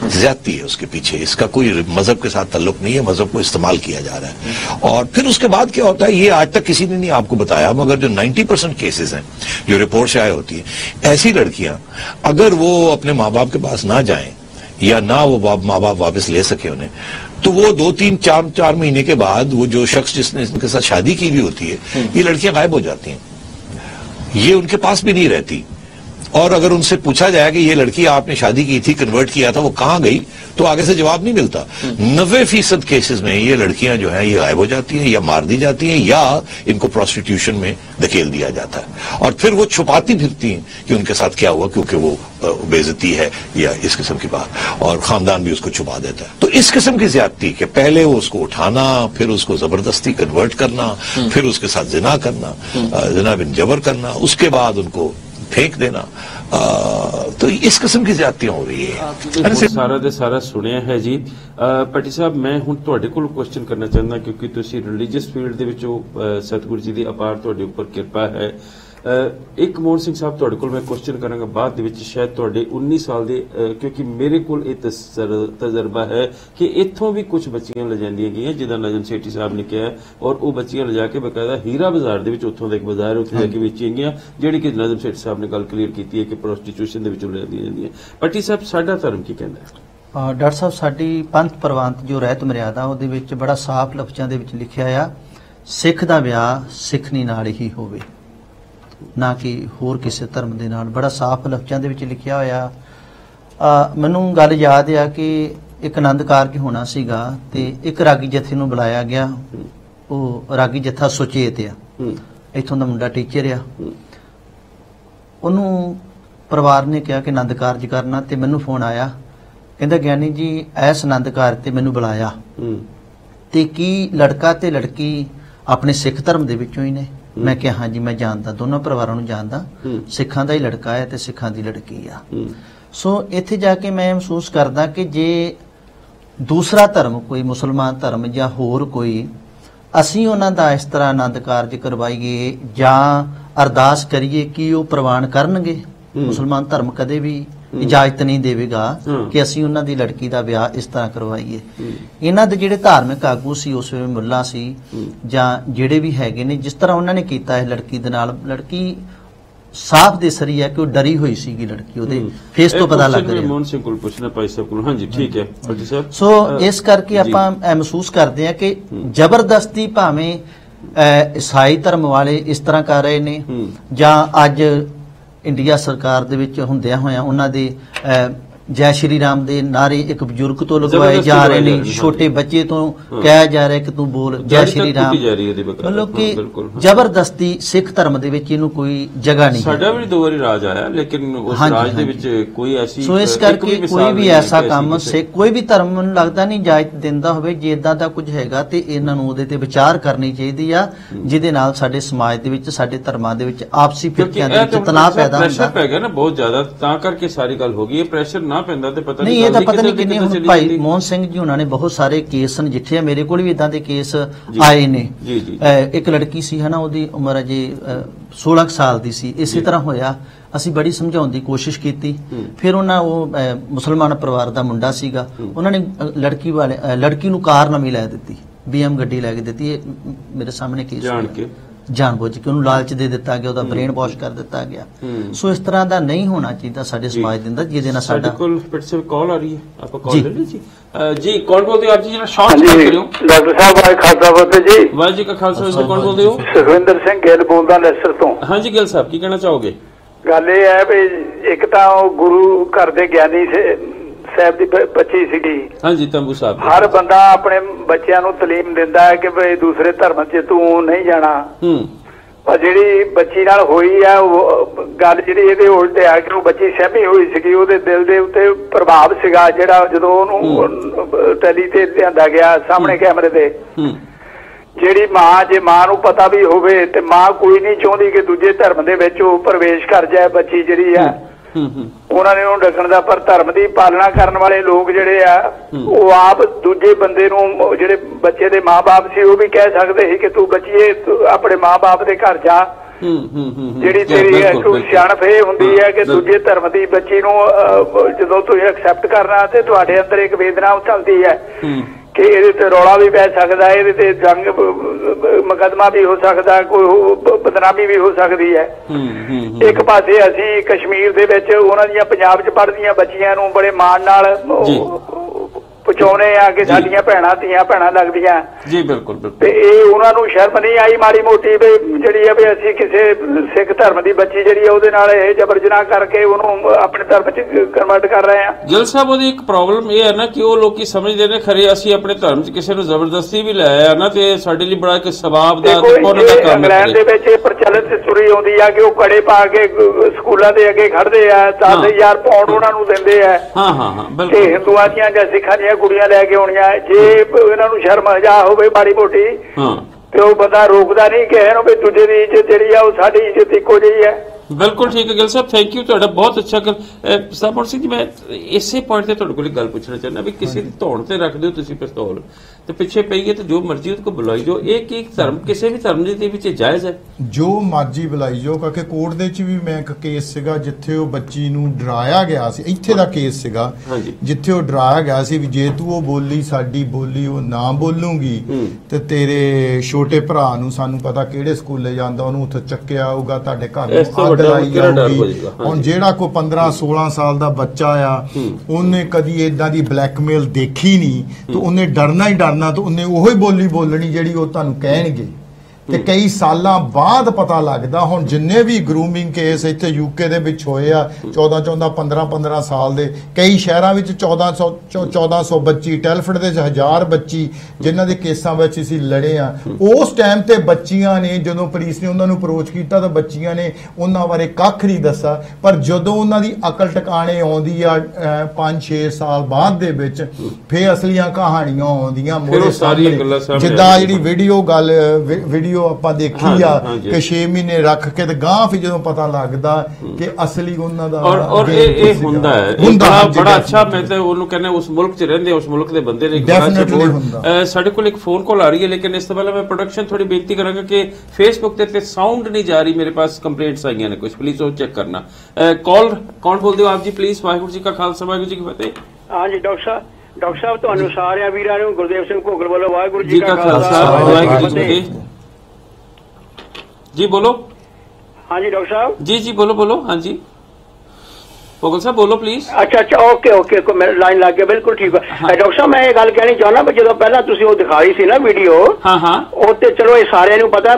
ज्यादती है उसके पीछे, इसका कोई मजहब के साथ ताल्लुक नहीं है, मजहब को इस्तेमाल किया जा रहा है। और फिर उसके बाद क्या होता है, ये आज तक किसी ने नहीं आपको बताया, मगर जो 90% केसेस हैं जो रिपोर्ट से आए होती है, ऐसी लड़कियां अगर वो अपने माँ बाप के पास ना जाएं या ना वो माँ बाप वापस ले सके उन्हें, तो वो 2-3-4 महीने के बाद वो जो शख्स जिसने इनके साथ शादी की भी होती है, ये लड़कियां गायब हो जाती हैं, ये उनके पास भी नहीं रहती। और अगर उनसे पूछा जाए कि ये लड़की आपने शादी की थी, कन्वर्ट किया था, वो कहाँ गई, तो आगे से जवाब नहीं मिलता। 90% केसेस में ये लड़कियां जो हैं ये गायब हो जाती हैं या मार दी जाती हैं या इनको प्रोस्टिट्यूशन में धकेल दिया जाता है, और फिर वो छुपाती फिरती हैं कि उनके साथ क्या हुआ, क्योंकि वो बेइज्जती है या इस किस्म की बात, और खानदान भी उसको छुपा देता है। तो इस किस्म की ज्यादती कि पहले वो उसको उठाना, फिर उसको जबरदस्ती कन्वर्ट करना, फिर उसके साथ जिना करना, जिना बिन जबर करना, उसके बाद उनको फेंक देना, तो इस किस्म की ज्यादतियां हो रही है। ਸਾਰਾ ਦੇ ਸਾਰਾ ਸੁਣਿਆ ਹੈ ਜੀ। ਪੱਟੀ ਸਾਹਿਬ, ਮੈਂ ਹੁਣ ਤੁਹਾਡੇ ਕੋਲ ਕੁਐਸਚਨ ਕਰਨਾ ਚਾਹੁੰਦਾ, ਕਿਉਂਕਿ ਤੁਸੀਂ ਰਿਲੀਜੀਅਸ ਫੀਲਡ ਦੇ ਵਿੱਚੋਂ ਸਤਿਗੁਰੂ ਜੀ ਦੀ ਅਪਾਰ ਤੁਹਾਡੇ ਉੱਪਰ ਕਿਰਪਾ ਹੈ। ਇੱਕ ਮੋਹਨ ਸਿੰਘ ਸਾਹਿਬ, ਤੁਹਾਡੇ ਕੋਲ ਮੈਂ ਕੁਐਸਚਨ ਕਰਾਂਗਾ ਬਾਅਦ ਦੇ ਵਿੱਚ, ਸ਼ਾਇਦ ਤੁਹਾਡੇ 19 ਸਾਲ ਦੇ, ਕਿਉਂਕਿ ਮੇਰੇ ਕੋਲ ਇਹ ਤਜਰਬਾ ਹੈ ਕਿ ਇੱਥੋਂ ਵੀ ਕੁਝ ਬੱਚੀਆਂ ਲਿਜਾਂਦੀਆਂ ਗਈਆਂ, ਜਿੱਦਾਂ ਨਜਮ ਸੇਠੀ ਸਾਹਿਬ ਨੇ ਕਿਹਾ, ਔਰ ਉਹ ਬੱਚੀਆਂ ਲਿਜਾ ਕੇ ਬਕਾਇਦਾ ਹੀਰਾ ਬਾਜ਼ਾਰ ਦੇ ਵਿੱਚ, ਉੱਥੋਂ ਦਾ ਇੱਕ ਬਾਜ਼ਾਰ ਉੱਥੇ ਜਾ ਕੇ ਵੇਚੀਆਂ ਗਈਆਂ, ਜਿਹੜੀ ਕਿ ਨਜਮ ਸੇਠੀ ਸਾਹਿਬ ਨੇ ਗੱਲ ਕਲੀਅਰ ਕੀਤੀ ਹੈ ਕਿ ਪ੍ਰੋਸਟੀਟਿਊਸ਼ਨ ਦੇ ਵਿੱਚੋਂ ਲਿਆਂਦੀਆਂ ਜਾਂਦੀਆਂ। ਪੱਟੀ ਸਾਹਿਬ, ਸਾਡਾ ਧਰਮ ਕੀ ਕਹਿੰਦਾ ਹੈ? ਡਾਕਟਰ ਸਾਹਿਬ, ਸਾਡੀ ਪੰਥ ਪ੍ਰਵਾਨਤ ਜੋ ਰਹਿਤ ਮਰਿਆਦਾ, ਉਹਦੇ ਵਿੱਚ ਬੜਾ ਸਾਫ਼ ਲਫ਼ਜ਼ਾਂ ਦੇ ਵਿੱਚ ਲਿਖਿਆ ਆ, ਸਿੱਖ ਦਾ ਵਿਆਹ ਸਿੱਖਣੀ ਨਾਲ ਹੀ ਹੋਵੇ, ਨਾ ਕਿ ਹੋਰ ਕਿਸੇ ਧਰਮ ਦੇ ਨਾਲ। ਬੜਾ ਸਾਫ਼ ਲਫ਼ਜ਼ਾਂ ਦੇ ਵਿੱਚ ਲਿਖਿਆ ਹੋਇਆ। ਮੈਨੂੰ ਗੱਲ ਯਾਦ ਆ ਕਿ ਇੱਕ ਆਨੰਦ ਕਾਰਜ ਹੋਣਾ ਸੀਗਾ ਤੇ ਇੱਕ ਰਾਗੀ ਜਥੇ ਨੂੰ ਬੁਲਾਇਆ ਗਿਆ। ਉਹ ਰਾਗੀ ਜਥਾ ਸੁਚੇਤ ਆ, ਇੱਥੋਂ ਦਾ ਮੁੰਡਾ ਟੀਚਰ ਆ। ਉਹਨੂੰ ਪਰਿਵਾਰ ਨੇ ਕਿਹਾ ਕਿ ਆਨੰਦ ਕਾਰਜ ਕਰਨਾ, ਤੇ ਮੈਨੂੰ ਫੋਨ ਆਇਆ, ਕਹਿੰਦਾ ਗਿਆਨੀ ਜੀ ਇਸ ਆਨੰਦ ਕਾਰਜ ਤੇ ਮੈਨੂੰ ਬੁਲਾਇਆ, ਤੇ ਕੀ ਲੜਕਾ ਤੇ ਲੜਕੀ ਆਪਣੇ ਸਿੱਖ ਧਰਮ ਦੇ ਵਿੱਚੋਂ ਹੀ ਨੇ? ਮੈਂ ਕਿਹਾ ਹਾਂਜੀ, ਮੈਂ ਜਾਣਦਾ, ਦੋਨੋਂ ਪਰਿਵਾਰਾਂ ਨੂੰ ਜਾਣਦਾ, ਸਿੱਖਾਂ ਦਾ ਹੀ ਲੜਕਾ ਹੈ ਤੇ ਸਿੱਖਾਂ ਦੀ ਲੜਕੀ ਆ। ਸੋ ਇੱਥੇ ਜਾ ਕੇ ਮੈਂ ਮਹਿਸੂਸ ਕਰਦਾ ਕਿ ਜੇ ਦੂਸਰਾ ਧਰਮ, ਕੋਈ ਮੁਸਲਮਾਨ ਧਰਮ ਜਾਂ ਹੋਰ ਕੋਈ, ਅਸੀਂ ਉਹਨਾਂ ਦਾ ਇਸ ਤਰ੍ਹਾਂ ਆਨੰਦ ਕਾਰਜ ਕਰਵਾਈਏ ਜਾਂ ਅਰਦਾਸ ਕਰੀਏ ਕਿ ਉਹ ਪ੍ਰਵਾਨ ਕਰਨਗੇ, ਮੁਸਲਮਾਨ ਧਰਮ ਕਦੇ ਵੀ ਇਜਾਜ਼ਤ ਨਹੀਂ ਦੇਵੇਗਾ ਕਿ ਅਸੀਂ ਉਹਨਾਂ ਦੀ ਲੜਕੀ ਦਾ ਵਿਆਹ ਇਸ ਤਰ੍ਹਾਂ ਕਰਵਾਈਏ। ਇਹਨਾਂ ਦੇ ਜਿਹੜੇ ਧਾਰਮਿਕ ਆਗੂ ਸੀ ਉਸ ਵੇਲੇ, ਮੁੱਲਾ ਸੀ ਜਾਂ ਜਿਹੜੇ ਵੀ ਹੈਗੇ ਨੇ, ਜਿਸ ਤਰ੍ਹਾਂ ਉਹਨਾਂ ਨੇ ਕੀਤਾ ਹੈ ਲੜਕੀ ਦੇ ਨਾਲ, ਲੜਕੀ ਸਾਫ਼ ਦਿਸ ਰਹੀ ਹੈ ਕਿ ਉਹ ਡਰੀ ਹੋਈ ਸੀਗੀ ਲੜਕੀ, ਉਹਦੇ ਫੇਸ ਤੋਂ ਪਤਾ ਲੱਗ ਰਿਹਾ। ਮੋਹਨ ਸਿੰਘ ਕੋਲ ਪੁੱਛਣਾ ਭਾਈ ਸਾਹਿਬ ਕੋਲ। ਹਾਂਜੀ, ਠੀਕ ਹੈ ਫੱਟੀ ਸਾਹਿਬ। ਸੋ ਇਸ ਕਰਕੇ ਆਪਾਂ ਮਹਿਸੂਸ ਕਰਦੇ ਹਾਂ ਕਿ ਜ਼ਬਰਦਸਤੀ ਭਾਵੇਂ ਈਸਾਈ ਧਰਮ ਵਾਲੇ ਇਸ ਤਰ੍ਹਾਂ ਕਰ ਰਹੇ ਨੇ, ਜਾਂ ਅੱਜ ਇੰਡੀਆ ਸਰਕਾਰ ਦੇ ਵਿੱਚ ਹੁੰਦਿਆਂ ਹੋਇਆਂ ਉਹਨਾਂ ਦੇ ਜੈ ਸ਼੍ਰੀ ਰਾਮ ਦੇ ਨਾਰੇ ਇੱਕ ਬਜ਼ੁਰਗ ਤੋਂ ਲਗਵਾਏ ਜਾ ਰਹੇ ਨੇ, ਛੋਟੇ ਬੱਚੇ ਤੋਂ ਕਿਹਾ ਜਾ ਰਿਹਾ ਕਿ ਤੂੰ ਬੋਲ ਜੈ ਸ਼੍ਰੀ ਰਾਮ। ਮਤਲਬ ਕਿ ਜ਼ਬਰਦਸਤੀ ਸਿੱਖ ਧਰਮ ਦੇ ਵਿੱਚ ਇਹਨੂੰ ਕੋਈ ਜਗ੍ਹਾ ਨਹੀਂ। ਸਾਡਾ ਵੀ 2 ਵਾਰੀ ਰਾਜ ਆਇਆ, ਲੇਕਿਨ ਉਸ ਰਾਜ ਦੇ ਵਿੱਚ ਕੋਈ ਐਸੀ, ਸੋ ਇਸ ਕਰਕੇ ਕੋਈ ਵੀ ਐਸਾ ਕੰਮ ਸਿੱਖ ਕੋਈ ਵੀ ਧਰਮ ਮੈਨੂੰ ਲੱਗਦਾ ਨਹੀਂ ਇਜਾਜ਼ਤ ਦਿੰਦਾ ਹੋਵੇ। ਜੇ ਇਦਾਂ ਦਾ ਕੁਝ ਹੈਗਾ ਤੇ ਇਹਨਾਂ ਨੂੰ ਉਹਦੇ ਤੇ ਵਿਚਾਰ ਕਰਨੀ ਚਾਹੀਦੀ ਆ, ਜਿਹਦੇ ਨਾਲ ਸਾਡੇ ਸਮਾਜ ਦੇ ਵਿੱਚ, ਸਾਡੇ ਧਰਮਾਂ ਦੇ ਵਿੱਚ ਆਪਸੀ ਫਿਰਕਿਆਂ ਦੇ ਵਿੱਚ ਤਣਾਅ ਪੈਦਾ ਹੁੰਦਾ। ਪ੍ਰੈਸ਼ਰ ਪੈ ਗਿਆ ਨਾ ਬਹੁਤ ਜ਼ਿਆਦਾ, ਤਾਂ ਕਰਕੇ ਸਾਰੀ ਗੱਲ ਹੋ ਗਈ। ਇਹ ਪ੍ਰੈਸ਼ਰ ਨਾ ਪੈਂਦਾ ਤੇ ਪਤਾ ਨਹੀਂ, ਇਹ ਤਾਂ ਪਤਾ ਨਹੀਂ ਕਿੰਨੇ। ਹੁਣ ਭਾਈ ਮੋਹਨ ਸਿੰਘ ਜੀ ਉਹਨਾਂ ਨੇ ਬਹੁਤ ਸਾਰੇ ਕੇਸ ਨਜਿੱਠੇ ਆ, ਮੇਰੇ ਕੋਲ ਵੀ ਇਦਾਂ ਦੇ ਕੇਸ ਆਏ ਨੇ। ਇੱਕ ਲੜਕੀ ਸੀ ਹਨਾ, ਉਹਦੀ ਉਮਰ ਅਜੇ 16 ਸਾਲ ਦੀ ਸੀ। ਇਸੇ ਤਰ੍ਹਾਂ ਹੋਇਆ, ਅਸੀਂ ਬੜੀ ਸਮਝਾਉਣ ਦੀ ਕੋਸ਼ਿਸ਼ ਕੀਤੀ, ਫਿਰ ਉਹਨਾਂ, ਉਹ ਮੁਸਲਮਾਨ ਪਰਿਵਾਰ ਦਾ ਮੁੰਡਾ ਸੀਗਾ, ਉਹਨਾਂ ਨੇ ਲੜਕੀ ਨੂੰ ਕਾਰ ਨਵੀਂ ਲੈ ਦਿੱਤੀ, BM ਗੱਡੀ ਲੈ ਕੇ ਦਿੱਤੀ। ਇਹ ਮੇਰੇ ਸਾਹਮਣੇ ਕੇਸ ਜਾਣਬੁੱਝ ਕੇ ਉਹਨੂੰ ਲਾਲਚ ਦੇ ਦਿੱਤਾ ਗਿਆ, ਉਹਦਾ ਬ੍ਰੇਨ ਵਾਸ਼ ਕਰ ਦਿੱਤਾ ਗਿਆ। ਸੋ ਇਸ ਤਰ੍ਹਾਂ ਦਾ ਨਹੀਂ ਹੋਣਾ ਚਾਹੀਦਾ ਸਾਡੇ ਸਮਾਜ ਦੇ ਅੰਦਰ, ਜਿਹਦੇ ਨਾਲ ਸਾਡਾ ਕੋਲ ਕਾਲ ਆ ਰਹੀ ਹੈ। ਆਪਾਂ ਕਾਲ ਲੈ ਲਈ ਜੀ। ਕੌਣ ਬੋਲਦੇ ਹੋ ਆਪ ਜੀ? ਜਰਾ ਸ਼ਾਰਟ ਕਰਿਓ। ਡਾਕਟਰ ਸਾਹਿਬ ਆਏ ਖਾਲਸਾ ਫਤਿਹ ਜੀ। ਵਾਹਿਗੁਰੂ ਜੀ ਕਾ ਖਾਲਸਾ। ਜੀ ਕੌਣ ਬੋਲਦੇ ਹੋ? ਸੁਖਵਿੰਦਰ ਸਿੰਘ ਗਿੱਲ ਬੋਲਦਾ ਲੈਸਰ ਤੋਂ। ਹਾਂਜੀ ਗਿੱਲ ਸਾਹਿਬ, ਕੀ ਕਹਿਣਾ ਚਾਹੋਗੇ? ਗੱਲ ਇਹ ਹੈ ਵੀ ਇੱਕ ਤਾਂ ਉਹ ਗੁਰੂ ਘਰ ਦੇ ਗਿਆਨੀ ਸਾਹਿਬ ਦੀ ਬੱਚੀ ਸੀਗੀ। ਹਾਂਜੀ, ਤੰਬੂ ਸਾਹਿਬ। ਹਰ ਬੰਦਾ ਆਪਣੇ ਬੱਚਿਆਂ ਨੂੰ ਤਾਲੀਮ ਦਿੰਦਾ ਹੈ ਕਿ ਬਈ ਦੂਸਰੇ ਧਰਮ 'ਚ ਤੂੰ ਨਹੀਂ ਜਾਣਾ। ਪਰ ਜਿਹੜੀ ਬੱਚੀ ਨਾਲ ਹੋਈ ਆ ਉਹ ਗੱਲ ਜਿਹੜੀ ਇਹਦੇ ਉਲਟ ਆ ਕਿ ਉਹ ਬੱਚੀ ਸਹਿਮੀ ਹੋਈ ਸੀਗੀ, ਉਹਦੇ ਦਿਲ ਦੇ ਉੱਤੇ ਪ੍ਰਭਾਵ ਸੀਗਾ ਜਿਹੜਾ ਜਦੋਂ ਉਹਨੂੰ ਟੈਲੀ ਤੇ ਲਿਆਂਦਾ ਗਿਆ ਸਾਹਮਣੇ ਕੈਮਰੇ ਤੇ। ਜਿਹੜੀ ਮਾਂ, ਜੇ ਮਾਂ ਨੂੰ ਪਤਾ ਵੀ ਹੋਵੇ ਤੇ ਮਾਂ ਕੋਈ ਨਹੀਂ ਚਾਹੁੰਦੀ ਕਿ ਦੂਜੇ ਧਰਮ ਦੇ ਵਿੱਚ ਉਹ ਪ੍ਰਵੇਸ਼ ਕਰ ਜਾਏ ਬੱਚੀ ਜਿਹੜੀ ਆ, ਉਹਨਾਂ ਨੇ ਉਹਨੂੰ ਡੱਕਣ ਦਾ। ਪਰ ਧਰਮ ਦੀ ਪਾਲਣਾ ਕਰਨ ਵਾਲੇ ਲੋਕ ਜਿਹੜੇ ਆ ਉਹ ਆਪ ਦੂਜੇ ਬੰਦੇ ਨੂੰ, ਜਿਹੜੇ ਬੱਚੇ ਦੇ ਮਾਂ-ਬਾਪ ਸੀ, ਉਹ ਵੀ ਕਹਿ ਸਕਦੇ ਸੀ ਕਿ ਤੂੰ ਬੱਚੀਏ ਆਪਣੇ ਮਾਂ-ਬਾਪ ਦੇ ਘਰ ਜਾ ਜਿਹੜੀ ਤੇਰੀ ਸਿਆਣਪ ਇਹ ਹੁੰਦੀ ਹੈ ਕਿ ਦੂਜੇ ਧਰਮ ਦੀ ਬੱਚੀ ਨੂੰ ਜਦੋਂ ਤੁਸੀਂ ਐਕਸੈਪਟ ਕਰਨਾ ਤੇ ਤੁਹਾਡੇ ਅੰਦਰ ਇੱਕ ਵੇਦਨਾ ਚੱਲਦੀ ਹੈ ਕਿ ਇਹਦੇ ਤੇ ਰੌਲਾ ਵੀ ਪੈ ਸਕਦਾ, ਇਹਦੇ ਤੇ ਜੰਗ ਮੁਕੱਦਮਾ ਵੀ ਹੋ ਸਕਦਾ, ਕੋਈ ਬਦਨਾਮੀ ਵੀ ਹੋ ਸਕਦੀ ਹੈ। ਇੱਕ ਪਾਸੇ ਅਸੀਂ ਕਸ਼ਮੀਰ ਦੇ ਵਿੱਚ ਉਹਨਾਂ ਦੀਆਂ ਪੰਜਾਬ 'ਚ ਪੜ੍ਹਦੀਆਂ ਬੱਚੀਆਂ ਨੂੰ ਬੜੇ ਮਾਣ ਨਾਲ ਪਹੁੰਚਾਉਣੇ ਆ ਕਿ ਸਾਡੀਆਂ ਭੈਣਾਂ ਧੀਆਂ ਭੈਣਾਂ ਲੱਗਦੀਆਂ ਜੀ। ਬਿਲਕੁਲ ਤੇ ਇਹ ਉਹਨਾਂ ਨੂੰ ਸ਼ਰਮ ਨਹੀਂ ਆਈ ਮਾੜੀ ਮੋਟੀ ਵੀ ਜਿਹੜੀ ਆ ਵੀ ਅਸੀਂ ਕਿਸੇ ਸਿੱਖ ਧਰਮ ਦੀ ਬੱਚੀ ਜਿਹੜੀ ਆ ਉਹਦੇ ਨਾਲ ਇਹ ਜਬਰ ਜਨਾਹ ਕਰਕੇ ਉਹਨੂੰ ਆਪਣੇ ਧਰਮ 'ਚ ਕਨਵਰਟ ਕਰ ਰਹੇ ਆ। ਗਿੱਲ ਸਾਹਿਬ ਉਹਦੀ ਇੱਕ ਪ੍ਰੋਬਲਮ ਇਹ ਹੈ ਨਾ ਕਿ ਉਹ ਲੋਕੀ ਸਮਝਦੇ ਨੇ ਖਰੇ ਅਸੀਂ ਆਪਣੇ ਧਰਮ 'ਚ ਕਿਸੇ ਨੂੰ ਜ਼ਬਰਦਸਤੀ ਵੀ ਲੈ ਆਇਆ ਨਾ ਤੇ ਸਾਡੇ ਲਈ ਬੜਾ ਇੱਕ ਸਵਾਬ ਦਾ ਤੇ ਪੁੰਨ ਦਾ ਕੰਮ ਹੈ। ਇੰਗਲੈਂਡ ਦੇ ਵਿੱਚ ਇਹ ਪ੍ਰਚਲਿਤ ਤੁਰੀ ਆਉਂਦੀ ਆ ਕਿ ਉਹ ਕੜੇ ਪਾ ਕੇ ਸਕੂਲਾਂ ਦੇ ਅੱਗੇ ਖੜਦੇ ਆ, 10,000 ਪਾਉਂਡ ਉਹਨਾਂ ਨੂੰ ਦਿੰਦੇ ਆ। ਤੇ ਹਿੰਦੂਆਂ ਦੀਆਂ ਜਾਂ ਸਿੱਖਾਂ ਦੀਆਂ ਕੁੜੀਆਂ ਲੈ ਕੇ ਆਉਣੀਆਂ, ਜੇ ਇਹਨਾਂ ਨੂੰ ਸ਼ਰਮ ਹਜਾ ਹੋਵੇ ਮਾੜੀ ਮੋਟੀ ਤੇ ਉਹ ਬੰਦਾ ਰੋਕਦਾ ਨਹੀਂ ਕਿ ਇਹਨੂੰ ਵੀ ਦੂਜੇ ਦੀ ਇੱਜ਼ਤ ਜਿਹੜੀ ਆ ਉਹ ਸਾਡੀ ਇੱਜ਼ਤ ਇੱਕੋ ਜਿਹੀ ਹੈ। ਬਿਲਕੁਲ ਠੀਕ ਹੈ ਗਿੱਲ ਸਾਹਿਬ, ਥੈਂਕ ਯੂ ਤੁਹਾਡਾ ਬਹੁਤ ਅੱਛਾ ਗੱਲ। ਸਰਪੰਚ ਸਿੰਘ ਜੀ ਮੈਂ ਇਸੇ ਪੁਆਇੰਟ ਤੇ ਤੁਹਾਡੇ ਕੋਲ ਇੱਕ ਗੱਲ ਪੁੱਛਣਾ ਚਾਹੁੰਦਾ ਵੀ ਕਿਸੇ ਦੀ ਧੌਣ ਤੇ ਰੱਖ ਦਿਓ ਤੁਸੀਂ ਪਿਸਤੌਲ ਤੇ ਪਿੱਛੇ ਪਈਏ ਤੇ ਜੋ ਮਰਜ਼ੀ ਉਹਦੇ ਕੋਲ ਬੁਲਾਈ ਜਾਓ, ਇਹ ਕੀ ਧਰਮ ਕਿਸੇ ਵੀ ਧਰਮ ਦੇ ਵਿੱਚ ਜਾਇਜ਼ ਹੈ? ਜੋ ਮਰਜ਼ੀ ਬੁਲਾਈ ਜਾਓ, ਕਿਉਂਕਿ ਕੋਰਟ ਦੇ ਵਿੱਚ ਵੀ ਮੈਂ ਇੱਕ ਕੇਸ ਸੀਗਾ ਜਿੱਥੇ ਉਹ ਬੱਚੀ ਨੂੰ ਡਰਾਇਆ ਗਿਆ ਸੀ, ਇੱਥੇ ਦਾ ਕੇਸ ਸੀਗਾ ਜਿੱਥੇ ਉਹ ਡਰਾਇਆ ਗਿਆ ਸੀ ਵੀ ਜੇ ਤੂੰ ਉਹ ਬੋਲੀ ਸਾਡੀ ਬੋਲੀ ਉਹ ਨਾ ਬੋਲੂਗੀ ਤੇ ਤੇਰੇ ਛੋਟੇ ਭਰਾ ਨੂੰ ਸਾਨੂੰ ਪਤਾ ਕਿਹੜੇ ਸਕੂਲੇ ਜਾਂਦਾ ਉਹਨੂੰ ਉੱਥੇ ਚੱਕਿਆ ਆਊਗਾ, ਤੁਹਾਡੇ ਘਰ ਨੂੰ ਅੱਗ ਲਾਈ ਜਾਊਗੀ। ਹੁਣ ਜਿਹੜਾ ਕੋਈ 15-16 ਸਾਲ ਦਾ ਬੱਚਾ ਆ ਉਹਨੇ ਕਦੀ ਏਦਾਂ ਦੀ ਬਲੈਕਮੇਲ ਦੇਖੀ ਨਹੀਂ ਤੇ ਉਹਨੇ ਡਰਨਾ ਹੀ ਡਰਨਾ ਤੇ ਉਹਨੇ ਉਹੀ ਬੋਲੀ ਬੋਲਣੀ ਜਿਹੜੀ ਉਹ ਤੁਹਾਨੂੰ ਕਹਿਣਗੇ। ਤੇ ਕਈ ਸਾਲਾਂ ਬਾਅਦ ਪਤਾ ਲੱਗਦਾ ਹੁਣ ਜਿੰਨੇ ਵੀ ਗਰੂਮਿੰਗ ਕੇਸ ਇੱਥੇ ਯੂਕੇ ਦੇ ਵਿੱਚ ਹੋਏ ਆ 14 15 ਸਾਲ ਦੇ, ਕਈ ਸ਼ਹਿਰਾਂ ਵਿੱਚ 1400 ਬੱਚੀ, ਟੈਲਫਰਡ ਦੇ 1000 ਬੱਚੀ ਜਿਨ੍ਹਾਂ ਦੇ ਕੇਸਾਂ ਵਿੱਚ ਅਸੀਂ ਲੜੇ ਆ। ਉਸ ਟਾਈਮ ਤੇ ਬੱਚੀਆਂ ਨੇ ਜਦੋਂ ਪੁਲਿਸ ਨੇ ਉਹਨਾਂ ਨੂੰ ਅਪਰੋਚ ਕੀਤਾ ਤਾਂ ਬੱਚੀਆਂ ਨੇ ਉਹਨਾਂ ਬਾਰੇ ਕੱਖ ਨਹੀਂ ਦੱਸਿਆ, ਪਰ ਜਦੋਂ ਉਹਨਾਂ ਦੀ ਅਕਲ ਟਿਕਾਣੇ ਆਉਂਦੀ ਆ 5-6 ਸਾਲ ਬਾਅਦ ਦੇ ਵਿੱਚ ਫੇਰ ਅਸਲੀਆਂ ਕਹਾਣੀਆਂ ਆਉਂਦੀਆਂ ਮੋਰੇ ਸਾਹਮਣੇ। ਜਿੱਦਾਂ ਜਿਹੜੀ ਵੀਡੀਓ ਆਪਾਂ ਦੇਖੀ ਆ ਕਿ 6 ਮਹੀਨੇ ਰੱਖ ਕੇ ਤੇ ਗਾਂ ਫਿਰ ਜਦੋਂ ਪਤਾ ਲੱਗਦਾ ਕਿ ਅਸਲੀ ਉਹਨਾਂ ਦਾ ਔਰ ਇਹ ਹੁੰਦਾ ਹੈ ਬੜਾ ਅੱਛਾ। ਮੈਂ ਤਾਂ ਉਹਨੂੰ ਕਹਿੰਦਾ ਉਸ ਮੁਲਕ 'ਚ ਰਹਿੰਦੇ ਉਸ ਮੁਲਕ ਦੇ ਬੰਦੇ ਨੇ ਸਾਡੇ ਕੋਲ ਇੱਕ ਫੋਨ ਕਾਲ ਆ ਰਹੀ ਹੈ, ਲੇਕਿਨ ਇਸ ਤੋਂ ਪਹਿਲਾਂ ਮੈਂ ਪ੍ਰੋਡਕਸ਼ਨ ਥੋੜੀ ਬੇਨਤੀ ਕਰਾਂਗਾ ਕਿ ਫੇਸਬੁੱਕ ਤੇ ਸਾਊਂਡ ਨਹੀਂ ਜਾ ਰਹੀ, ਮੇਰੇ ਪਾਸ ਕੰਪਲੇਂਟਸ ਆਈਆਂ ਨੇ ਕੁਝ, ਪਲੀਜ਼ ਉਹ ਚੈੱਕ ਕਰਨਾ। ਕਾਲ ਕੌਣ ਬੋਲਦੇ ਹੋ ਆਪ ਜੀ? ਪਲੀਜ਼। ਵਾਹਿਗੁਰੂ ਜੀ ਕਾ ਖਾਲਸਾ ਵਾਹਿਗੁਰੂ ਜੀ ਕੀ ਫਤਿਹ। ਹਾਂਜੀ ਡਾਕਟਰ ਸਾਹਿਬ ਤੁਹਾਨੂੰ ਸਾਰਿਆਂ ਵੀਰਾਂ ਨੂੰ ਗੁਰਦੇਵ ਸਿੰਘ ਭੋਗਲ ਵੱਲੋਂ ਵਾਹਿਗੁਰੂ ਜੀ ਕਾ ਖਾਲਸਾ ਵਾਹਿਗੁਰੂ ਜੀ ਕੀ ਫਤਿਹ। जी बोलो। हाँ जी डॉक्टर साहब। जी बोलो। हाँ जी भोगल साहब बोलो प्लीज। अच्छा ओके मेरा लाइन लग गया, बिल्कुल ठीक है। डॉक्टर साहब मैं ये गल कहनी चाहना भी जो पहला तुसी वो दिखाई सी ना वीडियो, वो ते चलो ये सारे पता,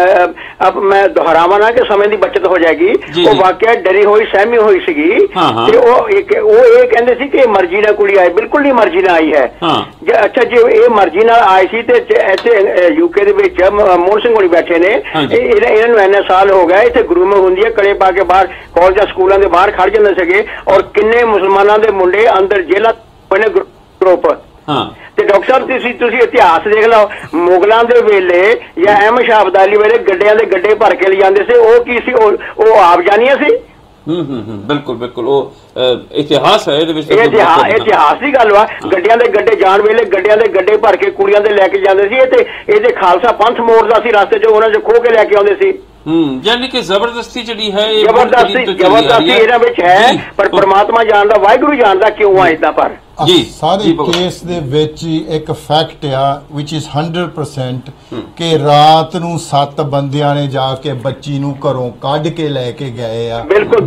मैं दोहरावा ना कि समय की बचत हो जाएगी। वो वाकया डरी हुई सहमी हुई सीगी ते वो ये कहंदे सी कि मर्जी नाल कुड़ी आई, बिल्कुल नहीं मर्जी नाल आई है। अच्छा जे ये मर्जी नाल आई सी ते इत्थे यूके दे विच मोहन सिंह होनी बैठे ने, इन्हां नूं इन्ने साल हो गए इत्थे ग्रूमिंग हुंदी है, कड़े पा के बाहर कॉलेज स्कूलों के बाहर खड़ जांदे और किन्ने मुसलमानों के मुंडे अंदर जेल बने ग्रुप। ते डॉक्टर साहब तुसी इतिहास देख लो, मुगलों के वेले या अहमद शाह अब्दाली वेले गड्डियां दे गड्डे भर के ले जांदे सी, ओ की सी ओ आप जानिया सी। बिल्कुल वो इतिहास है, इतिहास की गल वा। गड्डियां दे गड्डे जान वेले गड्डियां दे गड्डे भर के कुड़ियां दे लेके जांदे सी ते खालसा पंथ मोड़दा सी रास्ते च, उन्हां चों खो के लेके आउंदे सी। यानी कि जबरदस्ती जड़ी है, जबरदस्ती इहदे विच है, पर परमात्मा जानदा, वाहिगुरू जानदा क्यों आ इदां। पर सारे केस दे विच एक फैक्ट आ विच इज 100% कि रात नूं 7 बंदियां ने जाके बच्ची नूं घरों कढ के लेके गए आ। बिल्कुल